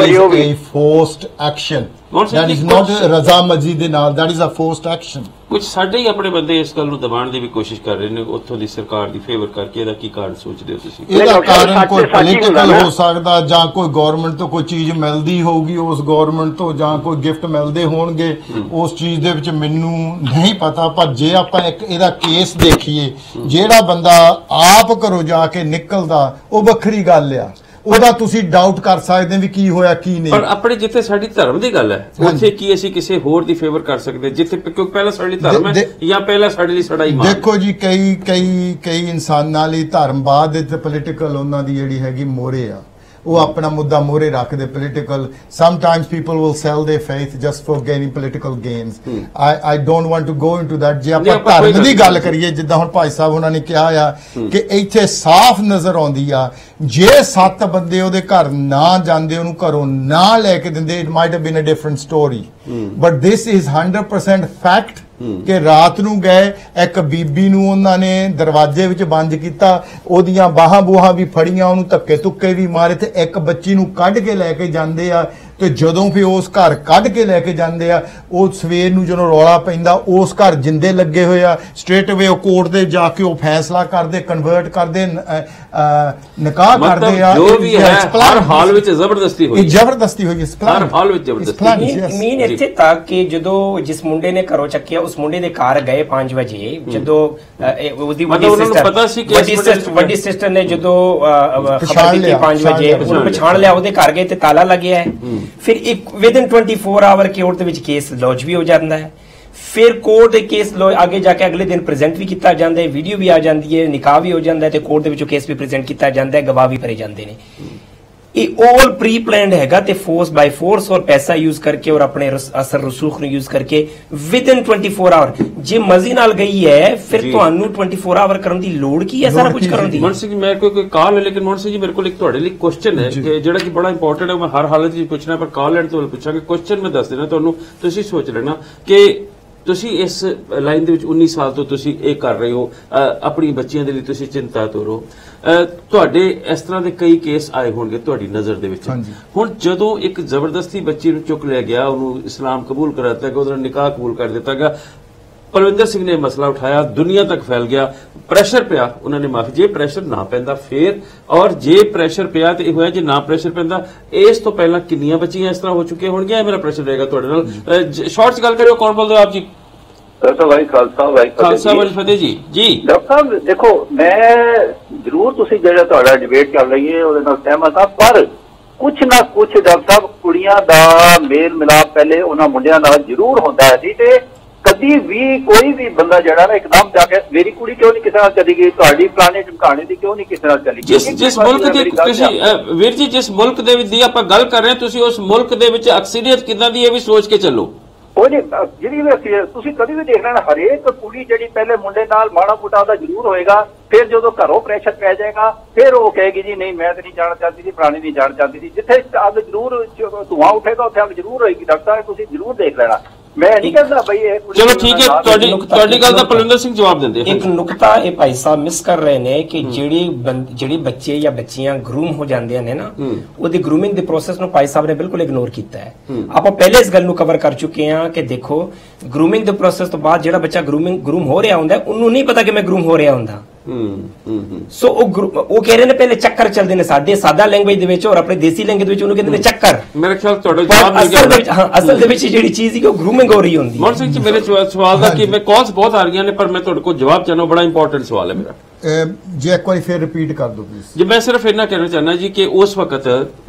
forced action, that is not रजा मर्जी दे नाल, that is a forced action। कुछ साडे ही अपने बंदे इस गल नूं दबाण दी भी कोशिश कर रहे ने, उत्थों दी सरकार दी फेवर करके ਇਹਦਾ ਕੀ ਕਾਰਨ ਸੋਚਦੇ ਹੋ ਤੁਸੀਂ? ਇਹਦਾ ਕਾਰਨ ਕੋਈ ਪੋਲੀਟੀਕਲ ਹੋ ਸਕਦਾ, ਜਾਂ ਕੋਈ ਗਵਰਨਮੈਂਟ ਤੋਂ ਕੋਈ ਚੀਜ਼ ਮਿਲਦੀ ਹੋਊਗੀ, ਉਸ ਗਵਰਨਮੈਂਟ ਤੋਂ ਜਾਂ ਕੋਈ ਗਿਫਟ ਮਿਲਦੇ ਹੋਣਗੇ, ਉਸ ਚੀਜ਼ ਦੇ ਵਿੱਚ ਮੈਨੂੰ ਨਹੀਂ ਪਤਾ। ਪਰ ਜੇ ਆਪਾਂ ਇੱਕ ਇਹਦਾ ਕੇਸ ਦੇਖੀਏ, ਜਿਹੜਾ ਬੰਦਾ ਆਪ ਘਰੋਂ ਜਾ ਕੇ ਨਿਕਲਦਾ ਉਹ ਵੱਖਰੀ ਗੱਲ ਆ, ਉਹਦਾ ਤੁਸੀਂ ਡਾਊਟ ਕਰ ਸਕਦੇ ਵੀ ਕੀ ਹੋਇਆ ਕੀ ਨਹੀਂ। ਪਰ ਆਪਣੇ ਜਿੱਥੇ ਸਾਡੀ ਧਰਮ ਦੀ ਗੱਲ ਹੈ ਉੱਥੇ ਕੀ ਅਸੀਂ ਕਿਸੇ ਹੋਰ ਦੀ ਫੇਵਰ ਕਰ ਸਕਦੇ, ਜਿੱਥੇ ਕਿਉਂਕਿ ਪਹਿਲਾਂ ਸਾਡੇ ਲਈ ਧਰਮ ਹੈ ਜਾਂ ਪਹਿਲਾਂ ਸਾਡੇ ਲਈ ਸਾਡਾ ਈਮਾਨ। ਦੇਖੋ ਜੀ ਕਈ ਇਨਸਾਨਾਂ ਲਈ ਧਰਮ ਬਾਅਦ ਤੇ ਪੋਲੀਟੀਕਲ ਉਹਨਾਂ ਦੀ ਜਿਹੜੀ ਹੈਗੀ ਮੋਰੇ ਆ। ਉਹ ਆਪਣਾ ਮੁੱਦਾ ਮੋਹਰੇ ਰੱਖਦੇ political sometimes people will sell their faith just for gaining political gains I don't want to go into that ਜੇ ਆਪਾਂ ਧਰਮ ਦੀ ਗੱਲ ਕਰੀਏ ਜਿੱਦਾਂ ਹੁਣ ਭਾਈ ਸਾਹਿਬ ਉਹਨਾਂ ਨੇ ਕਿਹਾ ਆ ਕਿ ਇੱਥੇ ਸਾਫ਼ ਨਜ਼ਰ ਆਉਂਦੀ ਆ ਜੇ 7 ਬੰਦੇ ਉਹਦੇ ਘਰ ਨਾ ਜਾਂਦੇ ਉਹਨੂੰ ਘਰੋਂ ਨਾ ਲੈ ਕੇ ਦਿੰਦੇ it might have been a different story but this is 100% fact ਕਿ ਰਾਤ ਨੂੰ ਗਏ ਇੱਕ ਬੀਬੀ ਨੂੰ ਉਹਨਾਂ ਨੇ ਦਰਵਾਜ਼ੇ ਵਿੱਚ ਬੰਦ ਕੀਤਾ ਉਹਦੀਆਂ ਬਾਹਾਂ ਬੂਹਾਂ ਵੀ ਫੜੀਆਂ ਉਹਨੂੰ ਧੱਕੇ ਧੁੱਕੇ ਵੀ ਮਾਰੇ ਤੇ ਇੱਕ ਬੱਚੀ ਨੂੰ ਕੱਢ ਕੇ ਲੈ ਕੇ ਜਾਂਦੇ ਆ ਤੇ ਜਦੋਂ ਫਿਰ ਉਸ ਘਰ ਕੱਢ ਕੇ ਲੈ ਕੇ ਜਾਂਦੇ ਆ ਉਹ ਸਵੇਰ ਨੂੰ ਜਦੋਂ ਰੌਲਾ ਪੈਂਦਾ ਉਸ ਘਰ ਜਿੰਦੇ ਲੱਗੇ ਹੋਏ ਆ ਸਟ੍ਰੇਟ ਅਵੇ ਉਹ ਕੋਰਟ ਦੇ ਜਾ ਕੇ ਉਹ ਫੈਸਲਾ ਕਰਦੇ ਕਨਵਰਟ ਕਰਦੇ ਨਿਕਾਹ ਕਰਦੇ ਆ ਜੋ ਵੀ ਹੈ ਹਰ ਹਾਲ ਵਿੱਚ ਜ਼ਬਰਦਸਤੀ ਹੋਈ ਹਰ ਹਾਲ ਵਿੱਚ ਜ਼ਬਰਦਸਤੀ ਮੀਨ ਇੱਥੇ ਤੱਕ ਕਿ ਜਦੋਂ ਜਿਸ ਮੁੰਡੇ ਨੇ ਘਰੋਂ ਚੱਕਿਆ ਉਸ ਮੁੰਡੇ ਦੇ ਘਰ ਗਏ 5 ਵਜੇ ਜਦੋਂ ਉਹਦੀ ਵੱਡੀ ਸਿਸਟਰ ਨੇ ਜਦੋਂ ਖਬਰ ਦਿੱਤੀ 5 ਵਜੇ ਉਹਨੂੰ ਪਛਾਣ ਲਿਆ ਉਹਦੇ ਘਰ ਗਏ ਤੇ ਤਾਲਾ ਲੱਗਿਆ ਹੈ ਫਿਰ ਇੱਕ ਵਿਦਿਨ 24 ਆਵਰ ਕੋਰਟ ਦੇ ਵਿੱਚ ਕੇਸ ਲੌਜ ਵੀ ਹੋ ਜਾਂਦਾ ਹੈ ਫਿਰ ਕੋਰਟ ਦੇ ਕੇਸ ਅੱਗੇ ਜਾ ਕੇ ਅਗਲੇ ਦਿਨ ਪ੍ਰੈਜ਼ੈਂਟ ਵੀ ਕੀਤਾ ਜਾਂਦਾ ਹੈ ਵੀਡੀਓ ਵੀ ਆ ਜਾਂਦੀ ਹੈ ਨਿਕਾਹ ਵੀ ਹੋ ਜਾਂਦਾ ਹੈ ਤੇ ਕੋਰਟ ਦੇ ਵਿੱਚੋਂ ਕੇਸ ਵੀ ਪ੍ਰੈਜ਼ੈਂਟ ਕੀਤਾ ਜਾਂਦਾ ਹੈ ਗਵਾਹ ਵੀ ਭਰੇ ਜਾਂਦੇ ਨੇ ਇਹ ਆਲ ਪ੍ਰੀ ਪਲਾਨਡ ਹੈਗਾ ਤੇ ਫੋਰਸ ਬਾਈ ਫੋਰਸ ਔਰ ਪੈਸਾ ਯੂਜ਼ ਕਰਕੇ ਔਰ ਆਪਣੇ ਅਸਰ ਰਸੂਖ ਨੂੰ ਯੂਜ਼ ਕਰਕੇ ਵਿਦਿਨ 24 ਆਵਰ ਜੇ ਮਰਜ਼ੀ ਨਾਲ ਗਈ ਹੈ ਫਿਰ ਤੁਹਾਨੂੰ 24 ਆਵਰ ਕਰਨ ਦੀ ਲੋੜ ਕੀ ਹੈ ਸਾਰਾ ਕੁਝ ਕਰਨ ਦੀ ਮੋਹਨ ਸਿੰਘ ਜੀ ਮੇਰੇ ਕੋਈ ਕਾਲ ਹੈ ਲੇਕਿਨ ਮੋਹਨ ਸਿੰਘ ਜੀ ਮੇਰੇ ਕੋਲ ਇੱਕ ਤੁਹਾਡੇ ਲਈ ਕੁਐਸਚਨ ਹੈ ਕਿ ਜਿਹੜਾ ਕਿ ਬੜਾ ਇੰਪੋਰਟੈਂਟ ਹੈ ਮੈਂ ਹਰ ਹਾਲਤ ਵਿੱਚ ਪੁੱਛਣਾ ਪਰ ਕਾਲ ਲੈਣ ਤੋਂ ਪੁੱਛਾਂਗੇ ਕੁਐਸਚਨ ਮੈਂ ਦੱਸ ਦੇਣਾ ਤੁਹਾਨੂੰ ਤੁਸੀਂ ਸੋਚ ਲੈਣਾ ਕਿ ਤੁਸੀਂ ਇਸ ਲਾਈਨ ਦੇ ਵਿੱਚ 19 ਸਾਲ ਤੋਂ ਤੁਸੀਂ ਇਹ ਕਰ ਰਹੇ ਹੋ ਆਪਣੀ ਬੱਚੀਆਂ ਦੇ ਲਈ ਤੁਸੀਂ ਚਿੰਤਾ ਤੋਰੋ ਤੁਹਾਡੇ ਇਸ ਤਰ੍ਹਾਂ ਦੇ ਕਈ ਕੇਸ ਆਏ ਹੋਣਗੇ ਤੁਹਾਡੀ ਨਜ਼ਰ ਦੇ ਵਿੱਚ ਹੁਣ ਜਦੋਂ ਇੱਕ ਜ਼ਬਰਦਸਤੀ ਬੱਚੀ ਨੂੰ ਚੁੱਕ ਲਿਆ ਗਿਆ ਉਹਨੂੰ ਇਸਲਾਮ ਕਬੂਲ ਕਰਾ ਦਿੱਤਾ ਗਿਆ ਉਹਦਾ ਨਿਕਾਹ ਕਬੂਲ ਕਰ ਦਿੱਤਾ ਗਿਆ ਪਲਵਿੰਦਰ ਸਿੰਘ ਨੇ ਮਸਲਾ ਉਠਾਇਆ ਦੁਨੀਆ ਤੱਕ ਫੈਲ ਗਿਆ ਪ੍ਰੈਸ਼ਰ ਪਿਆ ਉਹਨਾਂ ਨੇ ਮਾਫੀ ਜੇ ਪ੍ਰੈਸ਼ਰ ਨਾ ਪੈਂਦਾ ਫੇਰ ਔਰ ਜੇ ਪ੍ਰੈਸ਼ਰ ਪਿਆ ਤੇ ਇਹ ਹੋਇਆ ਜੇ ਨਾ ਪ੍ਰੈਸ਼ਰ ਪੈਂਦਾ ਇਸ ਤੋਂ ਪਹਿਲਾਂ ਕਿੰਨੀਆਂ ਬੱਚੀਆਂ ਇਸ ਤਰ੍ਹਾਂ ਹੋ ਚੁੱਕੀਆਂ ਹੋਣਗੀਆਂ ਮੇਰਾ ਪ੍ਰੈਸ਼ਰ ਰਹੇਗਾ ਤੁਹਾਡੇ ਨਾਲ ਸ਼ਾਰਟਸ ਗੱਲ ਕਰਿਓ ਕੌਣ ਬੋਲਦੇ ਹੋ ਆਪ ਜੀ ਖਾਲਸਾ ਵਾਲੀ ਫਤਿਹ ਜੀ ਜੀ ਡਾਕਟਰ ਸਾਹਿਬ ਦੇਖੋ ਮੈਂ ਜ਼ਰੂਰ ਤੁਸੀਂ ਜਿਹੜਾ ਤੁਹਾਡਾ ਡਿਬੇਟ ਚੱਲ ਰਹੀ ਹੈ ਉਹਦੇ ਨਾਲ ਸਹਿਮਤ ਹਾਂ ਪਰ ਕੁਛ ਨਾ ਕੁਛ ਡਾਕਟਰ ਸਾਹਿਬ ਕੁੜੀਆਂ ਦਾ ਮੇਲ ਮਿਲਾਪ ਪਹਿਲੇ ਉਹਨਾਂ ਮੁੰਡਿਆਂ ਨਾਲ ਜ਼ਰੂਰ ਹੁੰਦਾ ਸੀ ਤੇ ਕਦੀ ਵੀ ਕੋਈ ਵੀ ਬੰਦਾ ਜਿਹੜਾ ਨਾ ਇੱਕਦਮ ਜਾ ਕੇ ਮੇਰੀ ਕੁੜੀ ਕਿਉਂ ਨਹੀਂ ਕਿਸੇ ਨਾਲ ਚਲੀ ਗਈ ਤੁਹਾਡੀ ਫਲਾਣੇ ਢਮਕਾਣੇ ਦੀ ਕਿਉਂ ਨਹੀਂ ਕਿਸੇ ਨਾਲ ਚਲੀ ਗਈ ਜਿਸ ਮੁਲਕ ਦੇ ਤੁਸੀਂ ਵੀਰ ਜੀ ਜਿਸ ਮੁਲਕ ਦੇ ਵਿੱਚ ਦੀ ਆਪਾਂ ਗੱਲ ਕਰ ਰਹੇ ਤੁਸੀਂ ਉਸ ਮੁਲਕ ਦੇ ਵਿੱਚ ਅਕਸਰੀਅਤ ਕਿੱਦਾਂ ਦੀ ਇਹ ਵੀ ਸੋਚ ਕੇ ਚੱਲੋ ਜਿਹੜੀ ਵੀ ਤੁਸੀਂ ਕਦੀ ਵੀ ਦੇਖ ਲੈਣਾ ਹਰੇਕ ਕੁੜੀ ਜਿਹੜੀ ਪਹਿਲੇ ਮੁੰਡੇ ਨਾਲ ਮਾੜਾ ਮੋਟਾ ਉਹਦਾ ਜ਼ਰੂਰ ਹੋਏਗਾ ਫਿਰ ਜਦੋਂ ਘਰੋਂ ਪ੍ਰੈਸ਼ਰ ਪੈ ਜਾਏਗਾ ਫਿਰ ਉਹ ਕਹੇਗੀ ਜੀ ਨਹੀਂ ਮੈਂ ਤਾਂ ਨਹੀਂ ਜਾਣਾ ਚਾਹਤੀ ਸੀ ਪੁਰਾਣੀ ਨਹੀਂ ਜਾਣਾ ਚਾਹਤੀ ਸੀ ਜਿੱਥੇ ਅੱਗ ਜ਼ਰੂਰ ਧੂਆਂ ਉੱਠੇਗਾ ਉੱਥੇ ਅੱਗ ਜ਼ਰੂਰ ਹੋਏਗੀ ਡਾਕਟਰ ਸਾਹਿਬ ਤੁਸੀਂ ਜ਼ਰੂਰ ਦੇਖ ਲੈਣਾ ਮੈਂ ਨਹੀਂ ਕਹਿੰਦਾ ਬਈ ਇਹ ਚਲੋ ਠੀਕ ਹੈ ਤੁਹਾਡੀ ਗੱਲ ਦਾ ਪਲਵਿੰਦਰ ਸਿੰਘ ਜਵਾਬ ਦਿੰਦੇ ਇੱਕ ਨੁਕਤਾ ਇਹ ਭਾਈ ਸਾਹਿਬ ਮਿਸ ਕਰ ਰਹੇ ਨੇ ਕਿ ਜਿਹੜੇ ਬੱਚੇ ਜਾਂ ਬੱਚੀਆਂ ਗਰੂਮ ਹੋ ਜਾਂਦੇ ਨੇ ਨਾ ਉਹਦੀ ਗਰੂਮਿੰਗ ਦੇ ਪ੍ਰੋਸੈਸ ਨੂੰ ਭਾਈ ਸਾਹਿਬ ਨੇ ਬਿਲਕੁਲ ਇਗਨੋਰ ਕੀਤਾ ਹੈ ਆਪਾਂ ਪਹਿਲੇ ਇਸ ਗੱਲ ਨੂੰ ਕਵਰ ਕਰ ਚੁੱਕੇ ਹਾਂ ਕਿ ਦੇਖੋ ਗਰੂਮਿੰਗ ਦੇ ਪ੍ਰੋਸੈਸ ਤੋਂ ਬਾਅਦ ਜਿਹੜਾ ਬੱਚਾ ਗਰੂਮ ਹੋ ਰਿਹਾ ਹੁੰਦਾ ਉਹਨੂੰ ਨਹੀਂ ਪਤਾ ਕਿ ਮੈਂ ਗਰੂਮ ਹੋ ਰਿਹਾ ਹੁੰਦਾ ਸੋ ਉਹ ਕਹਿ ਰਹੇ ਨੇ ਪਹਿਲੇ ਚੱਕਰ ਚੱਲਦੇ ਨੇ ਸਾਡੇ ਸਾਦਾ ਲੈਂਗੁਏਜ ਦੇ ਵਿੱਚ ਔਰ ਆਪਣੇ ਦੇਸੀ ਲੈਂਗੁਏਜ ਦੇ ਵਿੱਚ ਉਹਨੂੰ ਕਹਿੰਦੇ ਨੇ ਚੱਕਰ ਮੇਰੇ ਖਿਆਲ ਤੁਹਾਡਾ ਜਵਾਬ ਮਿਲ ਗਿਆ ਅਸਲ ਦੇ ਵਿੱਚ ਜਿਹੜੀ ਚੀਜ਼ ਹੈ ਉਹ ਗਰੂਮਿੰਗ ਹੋ ਰਹੀ ਹੁੰਦੀ ਹੈ ਮੋਹਨ ਸਿੰਘ ਜੀ ਮੇਰੇ ਸਵਾਲ ਦਾ ਕਿ ਮੈਂ ਕਾਲਸ ਬਹੁਤ ਆ ਰਹੀਆਂ ਨੇ ਪਰ ਮੈਂ ਤੁਹਾਡੇ ਕੋਲ ਜਵਾਬ ਚਾਹਨਾ ਬੜਾ ਇੰਪੋਰਟੈਂਟ ਸਵਾਲ ਹੈ ਮੇਰਾ ਜੇ ਇੱਕ ਵਾਰੀ ਫਿਰ ਰਿਪੀਟ ਕਰ ਦਿਓ ਪਲੀਜ਼ ਜੀ ਮੈਂ ਸਿਰਫ ਇਹਨਾਂ ਕਹਿਣਾ ਚਾਹਨਾ ਜੀ ਕਿ ਉਸ ਵਕਤ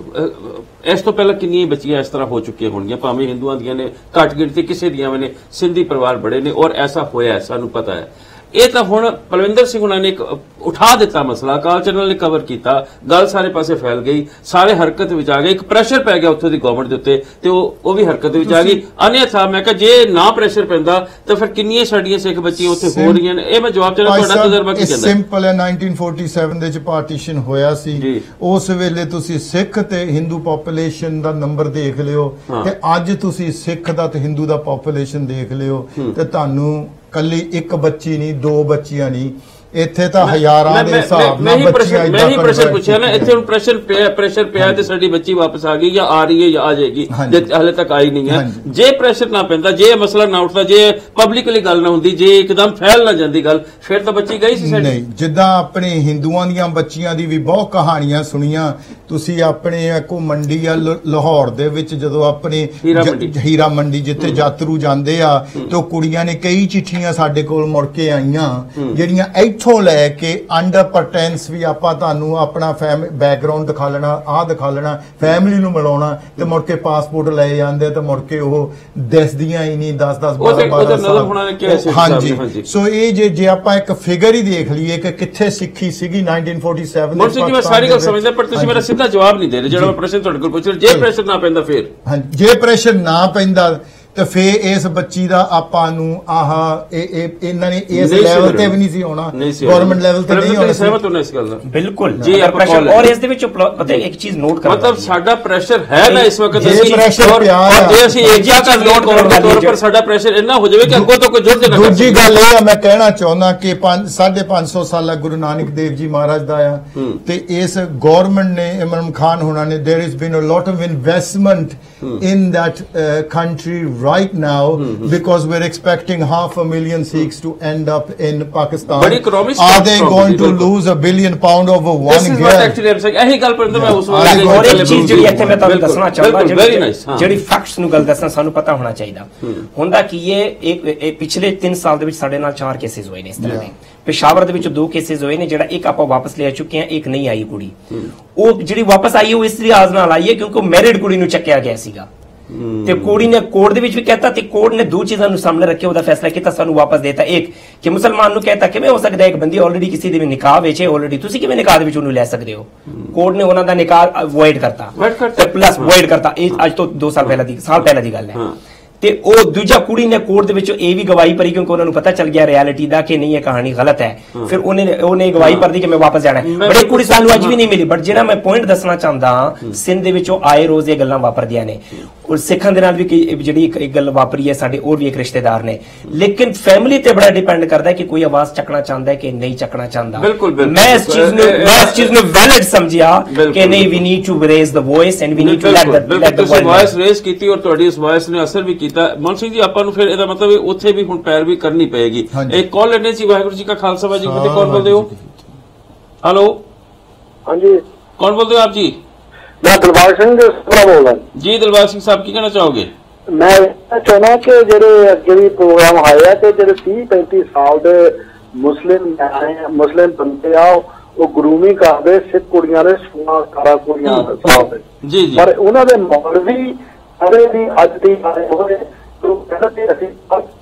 ਇਸ ਤੋਂ ਪਹਿਲਾਂ ਕਿੰਨੀਆਂ ਬੱਚੀਆਂ ਇਸ ਤਰ੍ਹਾਂ ਹੋ ਚੁੱਕੀਆਂ ਹੋਣਗੀਆਂ ਭਾਵੇਂ ਹਿੰਦੂਆਂ ਦੀਆਂ ਨੇ ਘੱਟ ਗਿਣਤੀ ਕਿਸੇ ਦੀਆਂ ਨੇ ਸਿੰਧੀ ਪਰਿਵਾਰ ਬੜੇ ਨੇ ਔਰ ਐਸਾ ਹੋਇਆ ਸਾਨੂੰ ਪਤਾ ਹੈ ਇਹ ਤਾਂ ਹੁਣ ਪਲਵਿੰਦਰ ਸਿੰਘ ਉਹਨਾਂ ਨੇ ਇੱਕ ਉਠਾ ਦਿੱਤਾ ਮਸਲਾ ਅਕਾਲ ਚੈਨਲ ਨੇ ਕਵਰ ਕੀਤਾ ਗੱਲ ਸਾਰੇ ਪਾਸੇ ਫੈਲ ਗਈ ਸਾਰੇ ਹਰਕਤ ਵਿੱਚ ਆ ਗਏ ਇੱਕ ਪ੍ਰੈਸ਼ਰ ਪੈ ਗਿਆ ਉੱਥੋਂ ਦੀ ਗਵਰਨਮੈਂਟ ਦੇ ਉੱਤੇ ਤੇ ਉਹ ਵੀ ਹਰਕਤ ਵਿੱਚ ਆ ਗਈ ਅਨਿਆਥਾ ਮੈਂ ਕਿਹਾ ਜੇ ਨਾ ਪ੍ਰੈਸ਼ਰ ਪੈਂਦਾ ਤਾਂ ਫਿਰ ਕਿੰਨੀਆਂ ਸਾਡੀਆਂ ਸਿੱਖ ਬੱਚੀਆਂ ਉੱਥੇ ਹੋ ਰਹੀਆਂ ਨੇ ਇਹ ਮੈਂ ਜਵਾਬ ਚਾਹਣਾ ਤੁਹਾਡਾ ਤਜਰਬਾ ਕੀ ਕਹਿੰਦਾ ਸਿੰਪਲ ਹੈ 1947 ਦੇ ਵਿੱਚ ਪਾਰਟੀਸ਼ਨ ਹੋਇਆ ਸੀ ਉਸ ਵੇਲੇ ਤੁਸੀਂ ਸਿੱਖ ਤੇ ਹਿੰਦੂ ਪੋਪੂਲੇਸ਼ਨ ਦਾ ਨੰਬਰ ਦੇਖ ਲਿਓ ਤੇ ਅੱਜ ਤੁਸੀਂ ਸਿੱਖ ਦਾ ਤੇ ਹਿੰਦੂ ਦਾ ਪੋਪੂਲੇਸ਼ਨ ਦੇਖ ਲਿਓ ਤੇ ਤੁਹਾਨੂੰ ਕੱਲੀ ਇੱਕ ਬੱਚੀ ਨਹੀਂ ਦੋ ਬੱਚੀਆਂ ਨਹੀਂ ਇੱਥੇ ਤਾਂ ਹਜ਼ਾਰਾਂ ਦੇ ਹਿਸਾਬ ਨਾਲ ਬੱਚੀਆਂ ਮੈਂ ਹੀ ਪ੍ਰੈਸ਼ਰ ਪੁੱਛਿਆ ਨਾ ਇੱਥੇ ਹੁਣ ਪ੍ਰੈਸ਼ਰ ਪਿਆ ਤੇ ਸਾਡੀ ਬੱਚੀ ਵਾਪਸ ਆ ਗਈ ਜਾਂ ਆ ਰਹੀ ਹੈ ਜਾਂ ਆ ਜਾਏਗੀ ਜੇ ਹਲੇ ਤੱਕ ਆਈ ਨਹੀਂ ਹੈ ਜੇ ਪ੍ਰੈਸ਼ਰ ਨਾ ਪੈਂਦਾ ਜੇ ਮਸਲਾ ਨਾ ਉੱਠਦਾ ਜੇ ਪਬਲਿਕਲੀ ਗੱਲ ਨਾ ਹੁੰਦੀ ਜੇ ਇੱਕਦਮ ਫੈਲ ਨਾ ਜਾਂਦੀ ਗੱਲ ਫਿਰ ਤਾਂ ਬੱਚੀ ਗਈ ਸੀ ਸਾਡੀ ਨਹੀਂ ਜਿੱਦਾਂ ਆਪਣੇ ਹਿੰਦੂਆਂ ਦੀਆਂ ਬੱਚੀਆਂ ਦੀ ਵੀ ਬਹੁਤ ਕਹਾਣੀਆਂ ਸੁਣੀਆਂ ਤੁਸੀਂ ਆਪਣੇ ਕੋ ਮੰਡੀ ਆ ਲਾਹੌਰ ਦੇ ਵਿੱਚ ਜਦੋਂ ਆਪਣੇ ਹੀਰਾ ਮੰਡੀ ਜਿੱਥੇ ਯਾਤਰੂ ਜਾਂਦੇ ਆ ਤੇ ਕੁੜੀਆਂ ਨੇ ਕਈ ਚਿੱਠੀਆਂ ਸਾਡੇ ਕੋਲ ਮੁੜ ਕੇ ਆਈਆਂ ਜਿਹੜੀਆਂ ਇੱਥੋਂ ਲੈ ਕੇ ਅੰਡਰ ਪ੍ਰਟੈਂਸ ਵੀ ਆਪਾਂ ਤੁਹਾਨੂੰ ਆਪਣਾ ਬੈਕਗ੍ਰਾਉਂਡ ਦਿਖਾ ਲੈਣਾ ਆਹ ਦਿਖਾ ਲੈਣਾ ਫੈਮਿਲੀ ਨੂੰ ਮਿਲਾਉਣਾ ਤੇ ਮੁੜ ਕੇ ਪਾਸਪੋਰਟ ਲੈ ਜਾਂਦੇ ਤੇ ਮੁੜ ਕੇ ਉਹ ਦਿਸਦੀਆਂ ਹੀ ਨਹੀਂ 10-10 12 ਸਾਲ ਹਾਂਜੀ ਸੋ ਇਹ ਜੇ ਆਪਾਂ ਇੱਕ ਫਿਗਰ ਹੀ ਦੇਖ ਲਈਏ ਕਿ ਕਿੱਥੇ ਸਿੱਖੀ ਸੀਗੀ 1947 ਮੈਂ ਸਾਰੀ ਗੱਲ ਸਮਝਦਾ ਪਰ ਤੁਸੀਂ ਮੇਰਾ ਦਾ ਜਵਾਬ ਨਹੀਂ ਦੇ ਰਹੇ ਜਿਹੜਾ ਮੈਂ ਪ੍ਰਸ਼ਨ ਤੁਹਾਡੇ ਕੋਲ ਪੁੱਛ ਰਿਹਾ। ਜੇ ਪ੍ਰੈਸ਼ਰ ਨਾ ਪੈਂਦਾ ਫਿਰ ਜੇ ਪ੍ਰੈਸ਼ਰ ਨਾ ਪੈਂਦਾ ਤੇ ਫੇਰ ਇਸ ਬੱਚੀ ਦਾ ਆਪਾਂ ਨੂੰ ਇਹਨਾਂ ਨੇ ਇਸ ਲੈਵਲ ਤੇ ਵੀ ਨਹੀਂ ਸੀ ਹੋਣਾ, ਗਵਰਨਮੈਂਟ ਲੈਵਲ ਤੇ ਨਹੀਂ ਹੋਣਾ। ਸਹਿਮਤ ਹੋਣਾ ਇਸ ਗੱਲ ਨਾਲ? ਬਿਲਕੁਲ ਜੀ। ਔਰ ਇਸ ਦੇ ਵਿੱਚ ਪਤਾ ਇੱਕ ਚੀਜ਼ ਨੋਟ ਕਰੋ, ਮਤਲਬ ਸਾਡਾ ਪ੍ਰੈਸ਼ਰ ਹੈ ਨਾ ਇਸ ਵਕਤ, ਜੇ ਅਸੀਂ ਏਜੀਆ ਦਾ ਨੋਟ ਕਰਨ ਦੇ ਤੌਰ ਪਰ ਸਾਡਾ ਪ੍ਰੈਸ਼ਰ ਇੰਨਾ ਹੋ ਜਾਵੇ ਕਿ ਅੱਗੋਂ ਤੋਂ ਕੋਈ ਜੁੜ ਜਾਣਾ। ਦੂਜੀ ਗੱਲ ਇਹ ਆ, ਮੈਂ ਕਹਿਣਾ ਚਾਹੁੰਦਾ ਕਿ 550 ਸਾਲਾ ਗੁਰੂ ਨਾਨਕ ਦੇਵ ਜੀ ਮਹਾਰਾਜ ਦਾ ਆ ਤੇ ਇਸ ਗਵਰਨਮੈਂਟ ਨੇ, ਇਮਰਾਨ ਖਾਨ ਹੋਣਾ ਨੇ, there has been a lot of investment in that country right now because we're expecting 500,000 Sikhs to end up in Pakistan. Are they going to lose £1 billion over one year? This is what actually I'm saying. ਇਹੀ ਗੱਲ ਪਰ ਮੈਂ ਉਸ ਵੇਲੇ ਔਰ ਇੱਕ ਚੀਜ਼ ਜਿਹੜੀ ਇੱਥੇ ਮੈਂ ਤੁਹਾਨੂੰ ਦੱਸਣਾ ਚਾਹੁੰਦਾ, ਜਿਹੜੀ ਫੈਕਟਸ ਨੂੰ ਗੱਲ ਦੱਸਣਾ ਸਾਨੂੰ ਪਤਾ ਹੋਣਾ ਚਾਹੀਦਾ। ਹੁੰਦਾ ਕਿ ਇਹ ਪਿਛਲੇ 3 ਸਾਲ ਦੇ ਵਿੱਚ ਸਾਡੇ ਨਾਲ 4 ਕੇਸਿਸ ਹੋਏ ਨੇ ਇਸ ਤਰ੍ਹਾਂ ਦੇ। पेशावर ਦੇ ਵਿੱਚ 2 ਕੇਸਿਸ ਹੋਏ ਨੇ, ਜਿਹੜਾ ਇੱਕ ਆਪਾਂ ਵਾਪਸ ਲੈ ਚੁੱਕੇ ਹਾਂ, ਇੱਕ ਨਹੀਂ ਆਈ ਕੁੜੀ। ਉਹ ਜਿਹੜੀ ਵਾਪਸ ਆਈ ਉਹ ਇਸ ਲਿਹਾਜ਼ ਨਾਲ ਆਈ ਹੈ ਕਿਉਂਕਿ ਉਹ ਮੈਰਿਡ ਕੁੜੀ ਨੂੰ ਚੱਕਿਆ ਗਿਆ ਸੀਗਾ ਤੇ ਕੁੜੀ ਨੇ ਕੋਰਟ ਦੇ ਵਿੱਚ ਵੀ ਕਹਿਤਾ ਤੇ ਕੋਰਟ ਨੇ 2 ਚੀਜ਼ਾਂ ਨੂੰ ਸਾਹਮਣੇ ਰੱਖਿਆ ਉਹਦਾ ਫੈਸਲਾ ਕੀਤਾ, ਸਾਨੂੰ ਵਾਪਸ ਦੇਤਾ। ਇੱਕ ਕਿ ਮੁਸਲਮਾਨ ਨੂੰ ਕਹਿਤਾ ਕਿਵੇਂ ਹੋ ਸਕਦਾ ਇੱਕ ਬੰਦੀ ਆਲਰੇਡੀ ਕਿਸੇ ਦੇ ਵੀ ਨਿਕਾਹ ਵਿੱਚ ਹੈ, ਆਲਰੇਡੀ ਤੁਸੀਂ ਕਿਵੇਂ ਨਿਕਾਹ ਦੇ ਵਿੱਚ ਉਹਨੂੰ ਲੈ ਸਕਦੇ ਹੋ? ਕੋਰਟ ਨੇ ਉਹਨਾਂ ਦਾ ਨਿਕਾਹ ਅਵੋਇਡ ਕਰਤਾ, ਪਲੱਸ ਅਵੋਇਡ ਕਰਤਾ। ਇਹ ਅੱਜ ਤੋਂ 2 ਸਾਲ ਪਹਿਲਾਂ ਦੀ ਗੱਲ ਹੈ। ਤੇ ਉਹ ਦੂਜਾ ਕੁੜੀ ਨੇ ਕੋਰਟ ਦੇ ਵਿੱਚ ਇਹ ਵੀ ਗਵਾਹੀ ਭਰੀ ਕਿਉਂਕਿ ਉਹਨਾਂ ਨੂੰ ਪਤਾ ਚੱਲ ਗਿਆ ਰਿਐਲਿਟੀ ਦਾ ਕਿ ਨਹੀਂ ਇਹ ਕਹਾਣੀ ਗਲਤ ਹੈ। ਫਿਰ ਉਹਨੇ ਗਵਾਹੀ ਭਰਦੀ ਕਿ ਮੈਂ ਵਾਪਸ ਜਾਣਾ ਹੈ। ਬਟ ਇਹ ਕੁੜੀ ਸਾਨੂੰ ਅੱਜ ਵੀ ਨਹੀਂ ਮਿਲੀ। ਬਟ ਜਿਹੜਾ ਮੈਂ ਪੁਆਇੰਟ ਦੱਸਣਾ ਚਾਹੁੰਦਾ ਹਾਂ, ਸਿੰਧ ਦੇ ਵਿੱਚ ਆਏ ਰੋਜ਼ ਇਹ ਗੱਲਾਂ ਵਾਪਰਦੀਆਂ ਨੇ ਔਰ ਸਿੱਖਾਂ ਦੇ ਨਾਲ ਵੀ ਜਿਹੜੀ ਇੱਕ ਗੱਲ ਵਾਪਰੀ ਹੈ ਸਾਡੇ ਹੋਰ ਵੀ ਇੱਕ ਰਿਸ਼ਤੇਦਾਰ ਨੇ। ਲੇਕਿਨ ਫੈਮਿਲੀ ਤੇ ਬੜਾ ਡਿਪੈਂਡ ਕਰਦਾ ਹੈ ਕਿ ਕੋਈ ਆਵਾਜ਼ ਚੱਕਣਾ ਚਾਹੁੰਦਾ ਹੈ ਕਿ ਨਹੀਂ ਚੱਕਣਾ ਚਾਹੁੰਦਾ। ਮੈਂ ਇਸ ਚੀਜ਼ ਨੂੰ ਵੈਲਿਡ ਸਮਝਿਆ ਕਿ ਨਹੀਂ, we need to raise the voice and we need to let the voice raise ਕੀਤੀ ਔਰ ਤੁਹਾਡੀ ਇਸ ਵੌਇਸ ਨੇ ਅਸਰ ਵੀ ਕੀਤਾ। ਮਨ ਸਿੰਘ ਜੀ ਆਪਾਂ ਨੂੰ ਫਿਰ ਇਹਦਾ ਮਤਲਬ ਉੱਥੇ ਵੀ ਹੁਣ ਪੈਰ ਵੀ ਕਰਨੀ ਪਏਗੀ। ਇੱਕ ਕਾਲ ਲੈਣੇ ਸੀ। ਵਾਹਿਗੁਰੂ ਜੀ ਕਾ ਖਾਲਸਾ ਵਾਹਿਗੁਰੂ ਜੀ ਕੀ ਫਤਿਹ। ਕੌਣ ਬੋਲਦੇ ਹੋ? ਹੈਲੋ, ਹਾਂਜੀ ਕੌਣ ਬੋਲਦੇ ਹੋ ਆਪ ਜੀ? मैं दिलबाग सिंह बोल रहा जी। दिलबाग सिंह साहब की कहना चाहोगे? मैं चाहना कि जेडे अगे भी प्रोग्राम आया कि जेडे 30-35 साल दे मुस्लिम बंदे आ वो ग्रूमिंग करदे सिख कुड़ियां दे 16-17 कुड़ियां साल दे जी जी, पर उन्हां दे मौलवी सारे भी अज दी आए होए तो कहना कि ਅਸੀਂ